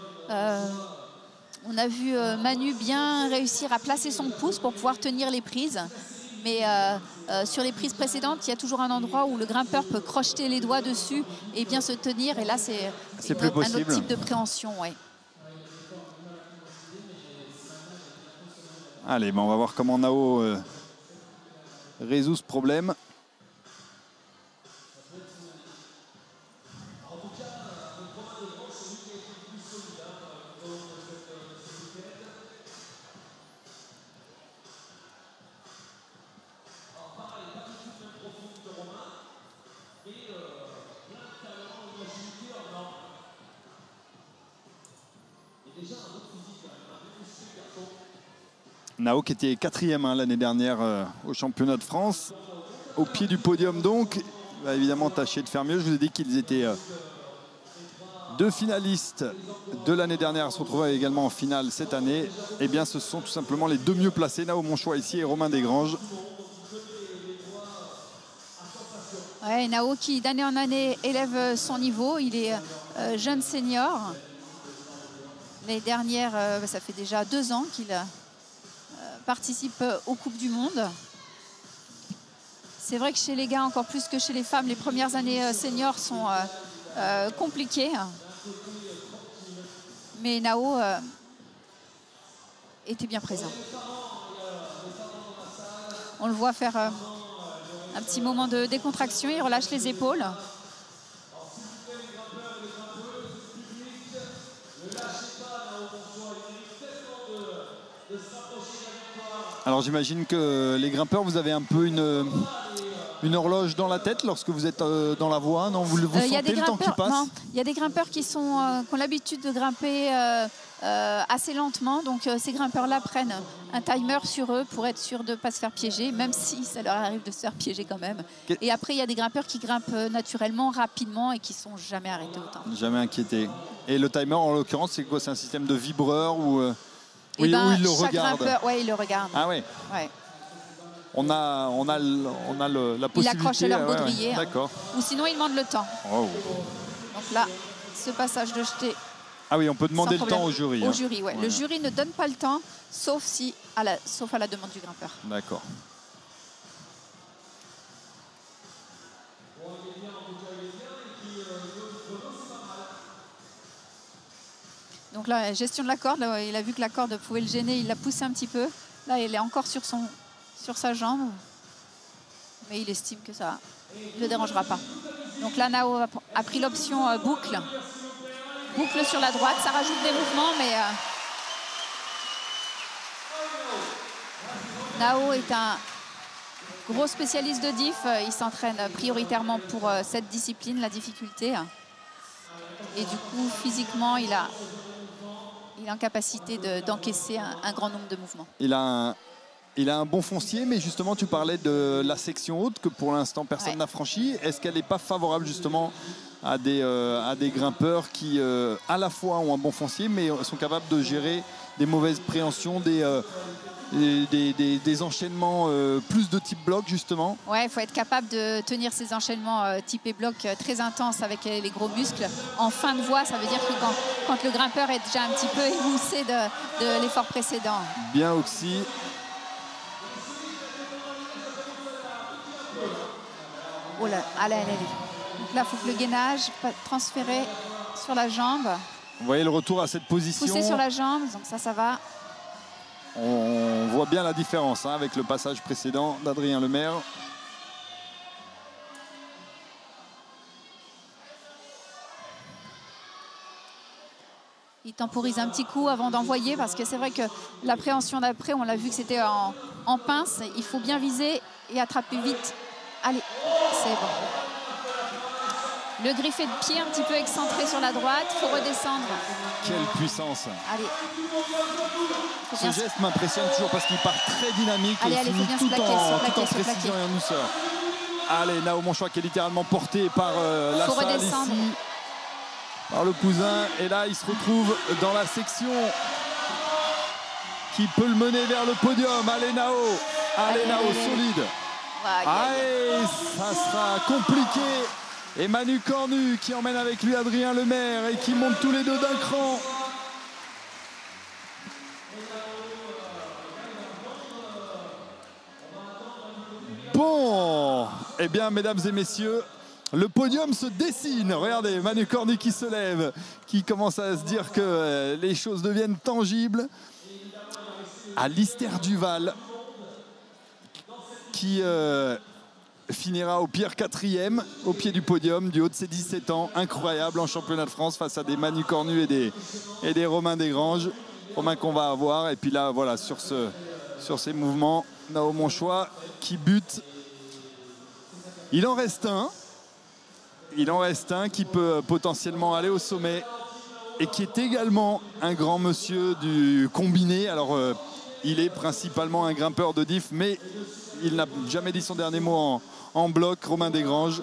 On a vu Manu bien réussir à placer son pouce pour pouvoir tenir les prises. Mais sur les prises précédentes, il y a toujours un endroit où le grimpeur peut crocheter les doigts dessus et bien se tenir. Et là, c'est un autre type de préhension. Ouais. Allez, on va voir comment Nao résout ce problème. Nao qui était 4e l'année dernière au championnat de France, au pied du podium donc, il va évidemment tâcher de faire mieux. Je vous ai dit qu'ils étaient 2 finalistes de l'année dernière, se retrouvaient également en finale cette année. Eh bien ce sont tout simplement les 2 mieux placés, Nao Monchois ici et Romain Desgranges. Ouais, Nao qui d'année en année élève son niveau, il est jeune senior. L'année dernière, ça fait déjà 2 ans qu'il participe aux Coupes du Monde. C'est vrai que chez les gars, encore plus que chez les femmes, les premières années seniors sont compliquées. Mais Nao était bien présent. On le voit faire un petit moment de décontraction, il relâche les épaules. Alors j'imagine que les grimpeurs, vous avez un peu une horloge dans la tête lorsque vous êtes dans la voie, non? Vous sentez le temps qui passe? Il y a des grimpeurs qui ont l'habitude de grimper assez lentement. Donc ces grimpeurs-là prennent un timer sur eux pour être sûr de ne pas se faire piéger, même si ça leur arrive de se faire piéger quand même. Et après, il y a des grimpeurs qui grimpent naturellement, rapidement et qui ne sont jamais arrêtés autant. Jamais inquiété. Et le timer, en l'occurrence, c'est quoi? C'est un système de vibreur ou où il le regarde? Oui, il le regarde. Ah ouais. Ouais. On a la possibilité. Il accroche à leur baudrier. Ouais. D'accord. Ou sinon, il demande le temps. Oh. Donc là, ce passage de jeté. Ah oui, on peut demander le temps au jury. Au jury, ouais. Voilà. Le jury ne donne pas le temps, sauf à la demande du grimpeur. D'accord. Donc là, gestion de la corde, là, il a vu que la corde pouvait le gêner, il l'a poussé un petit peu. Là, il est encore sur sa jambe, mais il estime que ça ne le dérangera pas. Donc là, Nao a pris l'option boucle. Boucle sur la droite, ça rajoute des mouvements, mais Nao est un gros spécialiste de diff. Il s'entraîne prioritairement pour cette discipline, la difficulté. Et du coup, physiquement, il est en capacité d'encaisser un grand nombre de mouvements. Il a un bon foncier, mais justement, tu parlais de la section haute que pour l'instant, personne n'a franchi. Est-ce qu'elle n'est pas favorable justement à des grimpeurs qui, à la fois, ont un bon foncier, mais sont capables de gérer des mauvaises préhensions, des enchaînements plus de type bloc, justement? Ouais, il faut être capable de tenir ces enchaînements type et bloc très intenses avec les gros muscles. En fin de voie, ça veut dire que quand le grimpeur est déjà un petit peu émoussé de l'effort précédent. Bien Oxy. Oh là, allez. Donc là, il faut que le gainage transféré sur la jambe. Vous voyez le retour à cette position. Pousser sur la jambe, donc ça va. On voit bien la différence avec le passage précédent d'Adrien Lemaire. Il temporise un petit coup avant d'envoyer parce que c'est vrai que l'appréhension d'après, on l'a vu que c'était en pince. Il faut bien viser et attraper vite. Allez, c'est bon. Le griffé de pied un petit peu excentré sur la droite. Il faut redescendre. Quelle puissance. Allez. Ce geste m'impressionne toujours parce qu'il part très dynamique et il finit tout en précision et en douceur. Allez, Nao Monchois qui est littéralement porté par la salle ici, par le Pouzin. Et là, il se retrouve dans la section qui peut le mener vers le podium. Allez, Nao. Allez, Nao, solide. Allez, ça sera compliqué. Et Manu Cornu qui emmène avec lui Adrien Lemaire et qui montent tous les deux d'un cran. Bon, eh bien, mesdames et messieurs, le podium se dessine. Regardez, Manu Cornu qui se lève, qui commence à se dire que les choses deviennent tangibles. Alistair Duval qui finira au pire 4e au pied du podium du haut de ses 17 ans. Incroyable en championnat de France face à des Manu Cornu et des Romain Desgranges. Romain qu'on va avoir. Et puis là, voilà, sur ces mouvements, Nao Monchois qui bute. Il en reste un. Il en reste un qui peut potentiellement aller au sommet et qui est également un grand monsieur du combiné. Alors, il est principalement un grimpeur de diff, mais il n'a jamais dit son dernier mot en bloc. Romain Desgranges.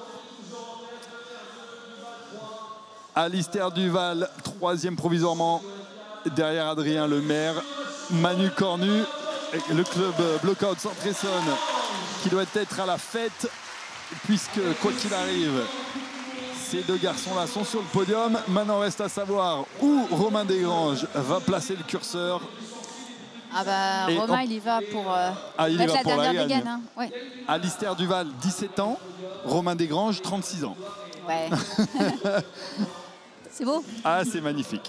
Alistair Duval, 3e provisoirement derrière Adrien Lemaire. Manu Cornu, le club Blockout Centre-Essonne qui doit être à la fête puisque quoi qu'il arrive, ces deux garçons-là sont sur le podium. Maintenant reste à savoir où Romain Desgranges va placer le curseur. Ah bah, et Romain, il y va pour mettre la dernière dégaine. Hein. Ouais. Alistair Duval, 17 ans. Romain Desgranges, 36 ans. Ouais. C'est beau. Ah, c'est magnifique.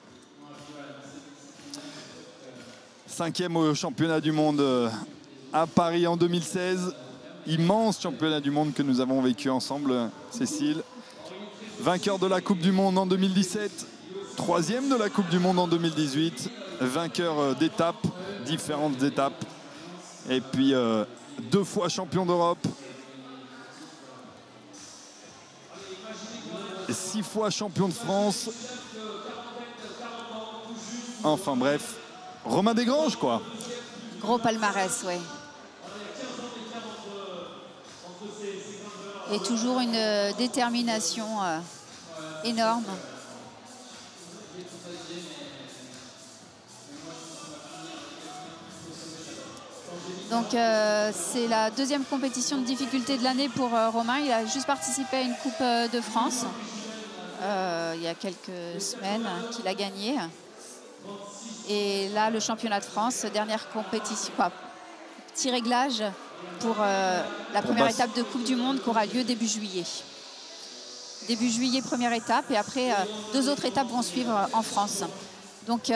5e au championnat du monde à Paris en 2016. Immense championnat du monde que nous avons vécu ensemble, Cécile. Vainqueur de la Coupe du Monde en 2017. 3e de la Coupe du Monde en 2018. Vainqueur d'étapes, différentes étapes. Et puis 2 fois champion d'Europe. 6 fois champion de France. Enfin bref, Romain Desgranges quoi. Gros palmarès, oui. Et toujours une détermination énorme. Donc c'est la deuxième compétition de difficulté de l'année pour Romain. Il a juste participé à une Coupe de France il y a quelques semaines qu'il a gagné. Et là, le championnat de France, dernière compétition, petit réglage pour la première étape de Coupe du Monde qui aura lieu début juillet. Début juillet, première étape, et après, 2 autres étapes vont suivre en France. Donc,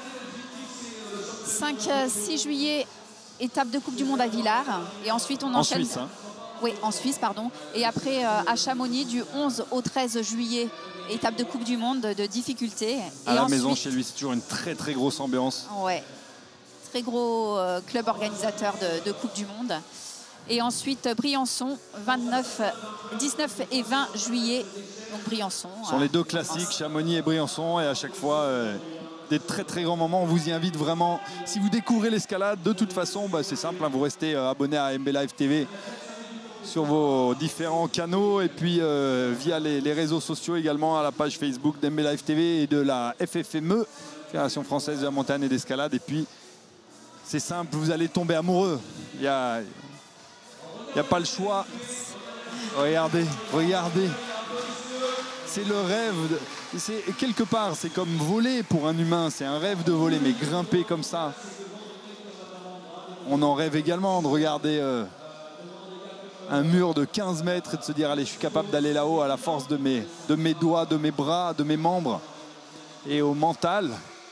5-6 juillet, étape de Coupe du Monde à Villars, et ensuite on enchaîne... En Suisse, hein. Oui, en Suisse, pardon. Et après, à Chamonix, du 11 au 13 juillet, étape de Coupe du Monde de difficulté. À la maison, chez lui, c'est toujours une très très grosse ambiance. Ouais, très gros club organisateur de Coupe du Monde. Et ensuite, Briançon, 19 et 20 juillet. Donc Briançon. Ce sont les deux classiques, Chamonix et Briançon. Et à chaque fois, des très très grands moments. On vous y invite vraiment. Si vous découvrez l'escalade, de toute façon, c'est simple. Hein, vous restez abonné à MB Live TV sur vos différents canaux. Et puis via les réseaux sociaux également, à la page Facebook d'MB Live TV et de la FFME, Fédération Française de la Montagne et d'Escalade. Et puis, c'est simple, vous allez tomber amoureux. Il n'y a pas le choix. Regardez, regardez. C'est le rêve. Quelque part, c'est comme voler pour un humain. C'est un rêve de voler, mais grimper comme ça. On en rêve également de regarder un mur de 15 mètres et de se dire, allez, je suis capable d'aller là-haut à la force de mes doigts, de mes bras, de mes membres et au mental.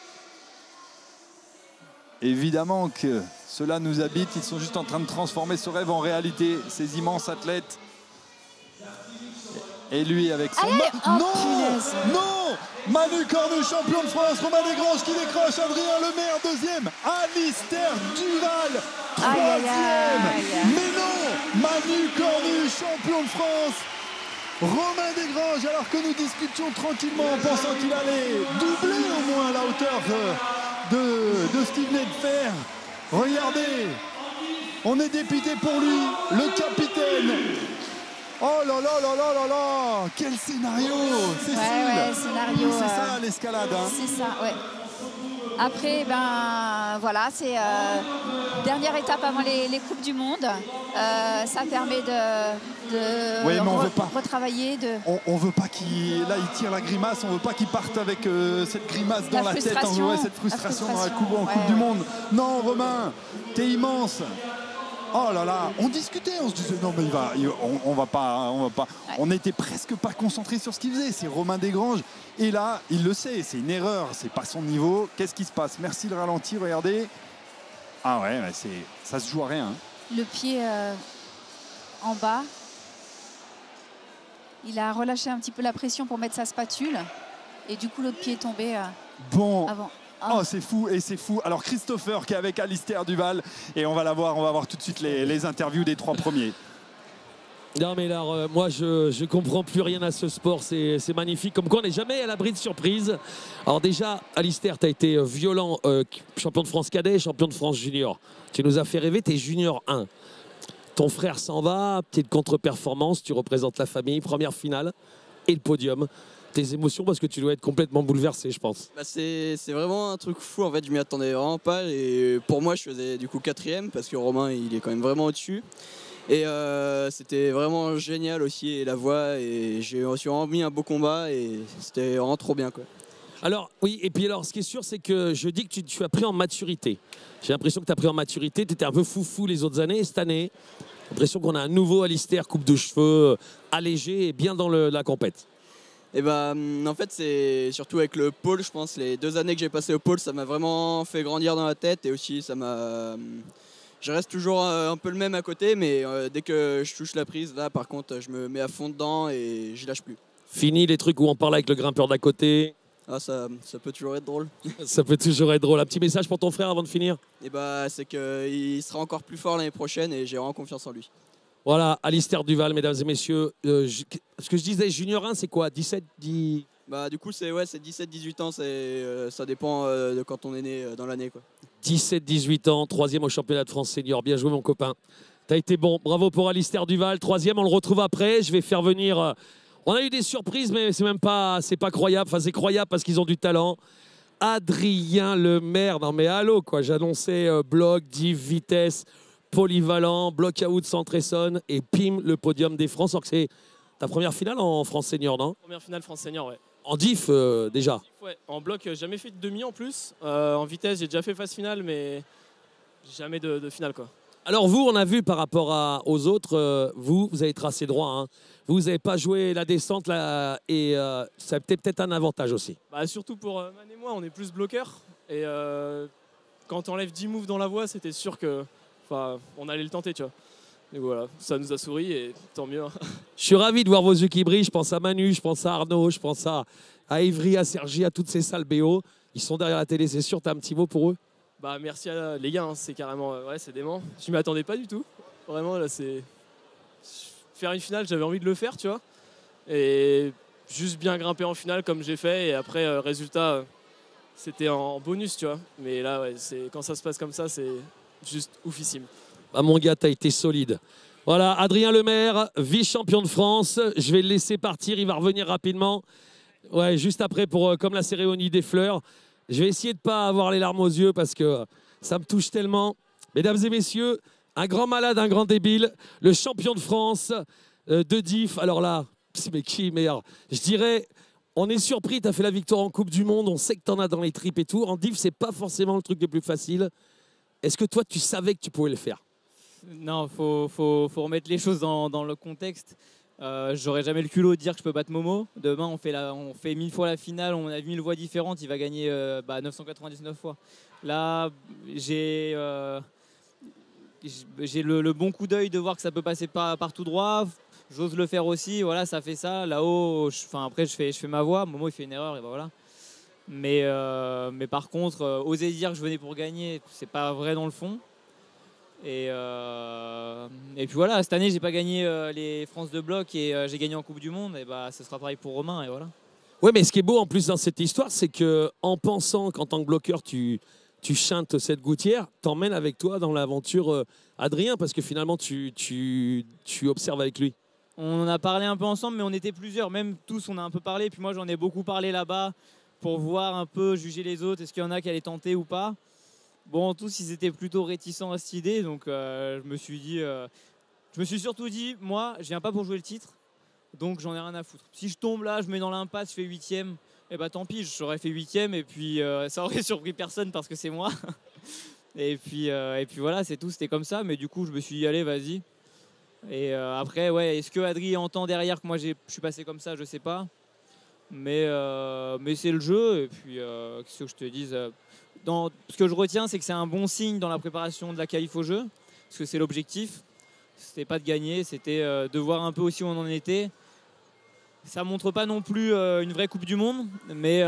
Évidemment que cela nous habite. Ils sont juste en train de transformer ce rêve en réalité. Ces immenses athlètes. Et lui avec son... Non, non, Manu Cornu, champion de France. Romain Desgranges qui décroche. Adrien Lemaire, deuxième. Alistair Duval, troisième. Mais non, Manu Cornu, champion de France. Romain Desgranges, alors que nous discutions tranquillement en pensant qu'il allait doubler au moins la hauteur de ce qu'il venait de faire. Regardez, on est dépité pour lui, le capitaine. Oh là là là là là là, quel scénario, Cécile. Ouais, scénario. C'est ça l'escalade. Hein. C'est ça, ouais. Après, ben voilà, c'est dernière étape avant les Coupes du Monde. Ça permet de retravailler. On veut pas qu'il... Là, il tire la grimace. On veut pas qu'il parte avec cette grimace dans la tête. Cette frustration dans la Coupe du Monde. Non, Romain, t'es immense. Oh là là, on discutait, on se disait non mais on va pas. Ouais. On n'était presque pas concentré sur ce qu'il faisait. C'est Romain Desgranges. Et là, il le sait, c'est une erreur, c'est pas son niveau. Qu'est-ce qui se passe? Merci le ralenti, regardez. Ah ouais, ça se joue à rien. Hein. Le pied en bas. Il a relâché un petit peu la pression pour mettre sa spatule. Et du coup, l'autre pied est tombé avant. Oh, c'est fou, et c'est fou. Alors, Christopher qui est avec Alistair Duval. Et on va voir tout de suite les interviews des 3 premiers. Non mais là, moi je comprends plus rien à ce sport, c'est magnifique. Comme quoi on n'est jamais à l'abri de surprise. Alors déjà, Alistair, tu as été violent, champion de France cadet, champion de France junior. Tu nous as fait rêver, tu es junior 1. Ton frère s'en va, petite contre-performance, tu représentes la famille, première finale et le podium. Tes émotions, parce que tu dois être complètement bouleversé, je pense. C'est vraiment un truc fou, en fait, je m'y attendais vraiment pas. Et pour moi, je faisais du coup 4e, parce que Romain, il est quand même vraiment au-dessus. Et c'était vraiment génial aussi, et la voix, et j'ai aussi vraiment mis un beau combat, et c'était vraiment trop bien, quoi. Alors, oui, et puis alors, ce qui est sûr, c'est que je dis que tu as pris en maturité. J'ai l'impression que tu as pris en maturité, tu étais un peu foufou les autres années, et cette année, j'ai l'impression qu'on a un nouveau Alistair, coupe de cheveux, allégé et bien dans la compète. Et en fait, c'est surtout avec le pôle, je pense, les 2 années que j'ai passé au pôle, ça m'a vraiment fait grandir dans la tête, et aussi ça m'a... Je reste toujours un peu le même à côté, mais dès que je touche la prise, là par contre, je me mets à fond dedans et je lâche plus. Fini les trucs où on parle avec le grimpeur d'à côté. Ah, ça peut toujours être drôle. Ça peut toujours être drôle. Un petit message pour ton frère avant de finir? Et c'est qu'il sera encore plus fort l'année prochaine et j'ai vraiment confiance en lui. Voilà, Alistair Duval, mesdames et messieurs. Ce que je disais, junior 1, c'est quoi? 17, 10... Bah, du coup, c'est 17-18 ans, ça dépend de quand on est né dans l'année, quoi. 17-18 ans, 3e au championnat de France senior. Bien joué mon copain. T'as été bon. Bravo pour Alistair Duval. 3e, on le retrouve après. Je vais faire venir... On a eu des surprises, mais c'est pas croyable. Enfin, c'est croyable parce qu'ils ont du talent. Adrien Lemaire. Non mais allô quoi. J'annonçais bloc, div, vitesse, polyvalent, bloc out, centre Essonne et pim, le podium des France. Alors que c'est ta première finale en France senior, non? Première finale France senior, ouais. En diff déjà. Ouais, en bloc, jamais fait de demi en plus. En vitesse, j'ai déjà fait phase finale, mais jamais de finale, quoi. Alors vous, on a vu par rapport aux autres, vous avez tracé droit. Hein. Vous n'avez pas joué la descente là, et ça a peut-être un avantage aussi. Bah, surtout pour Man et moi, on est plus bloqueurs. Et quand on enlève 10 moves dans la voie, c'était sûr qu'on allait le tenter, tu vois. Et voilà, ça nous a souri et tant mieux. Je suis ravi de voir vos yeux qui brillent. Je pense à Manu, je pense à Arnaud, je pense à Ivry, à Sergi, à toutes ces salles BO. Ils sont derrière la télé, c'est sûr. Tu as un petit mot pour eux? Bah, merci à les gars, hein, c'est carrément... ouais, c'est dément. Je m'y attendais pas du tout. Vraiment, là, c'est... Faire une finale, j'avais envie de le faire, tu vois. Et juste bien grimper en finale comme j'ai fait. Et après, résultat, c'était en bonus, tu vois. Mais là, ouais, quand ça se passe comme ça, c'est juste oufissime. Ah, mon gars, t'as été solide. Voilà, Adrien Lemaire, vice-champion de France. Je vais le laisser partir, il va revenir rapidement. Ouais, juste après, comme la cérémonie des fleurs. Je vais essayer de ne pas avoir les larmes aux yeux parce que ça me touche tellement. Mesdames et messieurs, un grand malade, un grand débile, le champion de France de diff. Alors là, mais qui meilleur? Je dirais, on est surpris, tu as fait la victoire en Coupe du Monde, on sait que tu en as dans les tripes et tout. En diff, c'est pas forcément le truc le plus facile. Est-ce que toi, tu savais que tu pouvais le faire? Non, faut remettre les choses dans le contexte. J'aurais jamais le culot de dire que je peux battre Momo. Demain, on fait 1000 fois la finale, on a 1000 voix différentes, il va gagner 999 fois. Là, j'ai le bon coup d'œil de voir que ça peut passer par tout droit. J'ose le faire aussi, voilà, ça fait ça. Là-haut, après, je fais ma voix. Momo, il fait une erreur, et ben voilà. Mais par contre, oser dire que je venais pour gagner, c'est pas vrai dans le fond. Et puis voilà, cette année j'ai pas gagné les France de bloc et j'ai gagné en Coupe du Monde, et bah ce sera pareil pour Romain, et voilà. Ouais, mais ce qui est beau en plus dans cette histoire, c'est que en pensant qu'en tant que bloqueur tu chantes cette gouttière, t'emmènes avec toi dans l'aventure Adrien, parce que finalement tu observes avec lui. On en a parlé un peu ensemble, mais on était plusieurs, même tous on a un peu parlé, puis moi j'en ai beaucoup parlé là-bas pour voir un peu, juger les autres, est-ce qu'il y en a qui allaient tenter ou pas. Bon, tous, ils étaient plutôt réticents à cette idée, donc je me suis surtout dit, moi, je viens pas pour jouer le titre, donc j'en ai rien à foutre. Si je tombe là, je mets dans l'impasse, je fais 8e, et bah tant pis, j'aurais fait 8e, et puis ça aurait surpris personne parce que c'est moi. et puis voilà, c'est tout, c'était comme ça, mais du coup, je me suis dit, allez, vas-y. Et après, ouais, est-ce que Adrien entend derrière que moi, je suis passé comme ça, je sais pas. Mais c'est le jeu, et puis qu'est-ce que je te dise ce que je retiens, c'est que c'est un bon signe dans la préparation de la qualif au jeu, parce que c'est l'objectif. C'était pas de gagner, c'était de voir un peu aussi où on en était. Ça montre pas non plus une vraie Coupe du Monde, mais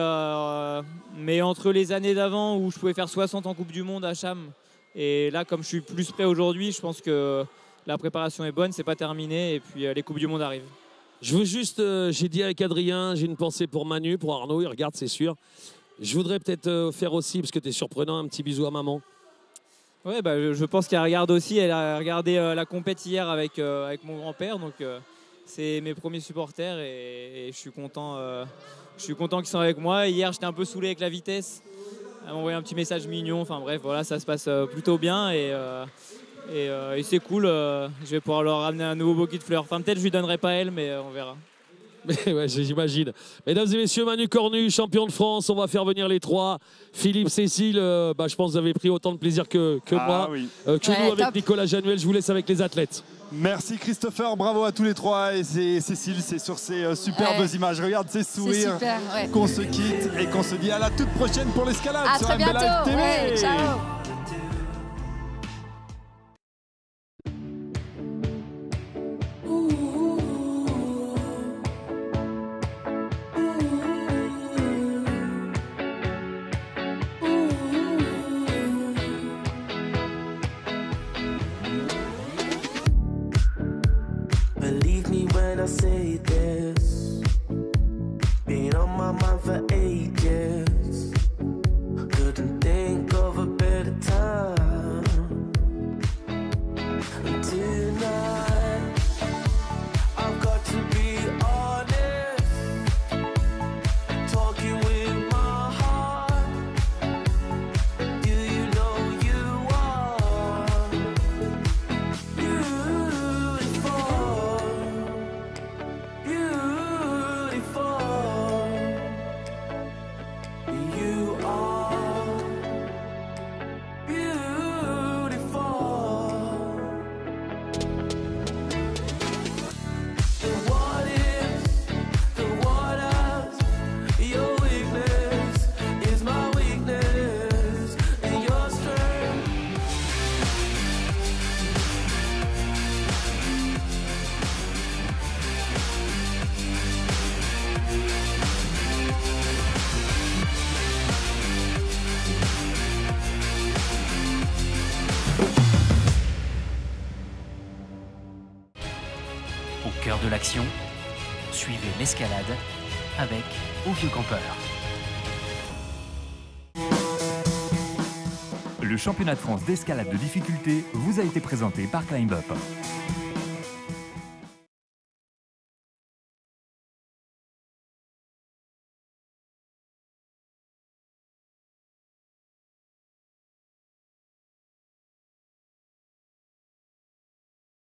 entre les années d'avant où je pouvais faire 60 en Coupe du Monde à Cham, et là, comme je suis plus prêt aujourd'hui, je pense que la préparation est bonne, c'est pas terminé, et puis les Coupes du Monde arrivent. Je veux juste, j'ai dit avec Adrien, j'ai une pensée pour Manu, pour Arnaud, il regarde, c'est sûr. Je voudrais peut-être faire aussi, parce que tu es surprenant, un petit bisou à maman. Ouais, bah, je pense qu'elle regarde aussi. Elle a regardé la compète hier avec mon grand-père. Donc, c'est mes premiers supporters et je suis content qu'ils soient avec moi. Hier, j'étais un peu saoulé avec la vitesse. Elle m'a envoyé un petit message mignon. Enfin bref, voilà, ça se passe plutôt bien. Et c'est cool. Je vais pouvoir leur ramener un nouveau bouquet de fleurs. Enfin, peut-être je lui donnerai pas elle, mais on verra. Ouais, j'imagine. Mesdames et messieurs, Manu Cornu, champion de France, on va faire venir les trois. Philippe, Cécile, je pense que vous avez pris autant de plaisir que moi. Oui. Que nous avec Nicolas Januel. Je vous laisse avec les athlètes. Merci Christopher, bravo à tous les trois. Et c'est Cécile, c'est sur ces superbes images. Regarde ces sourires super, ouais. Qu'on se quitte et qu'on se dit à la toute prochaine pour l'escalade à sur très MB Live bientôt. TV. Ouais, ciao. Believe me when I say this. Being on my cœur de l'action, suivez l'escalade avec Au Vieux Campeur. Le championnat de France d'escalade de difficulté vous a été présenté par Climb Up.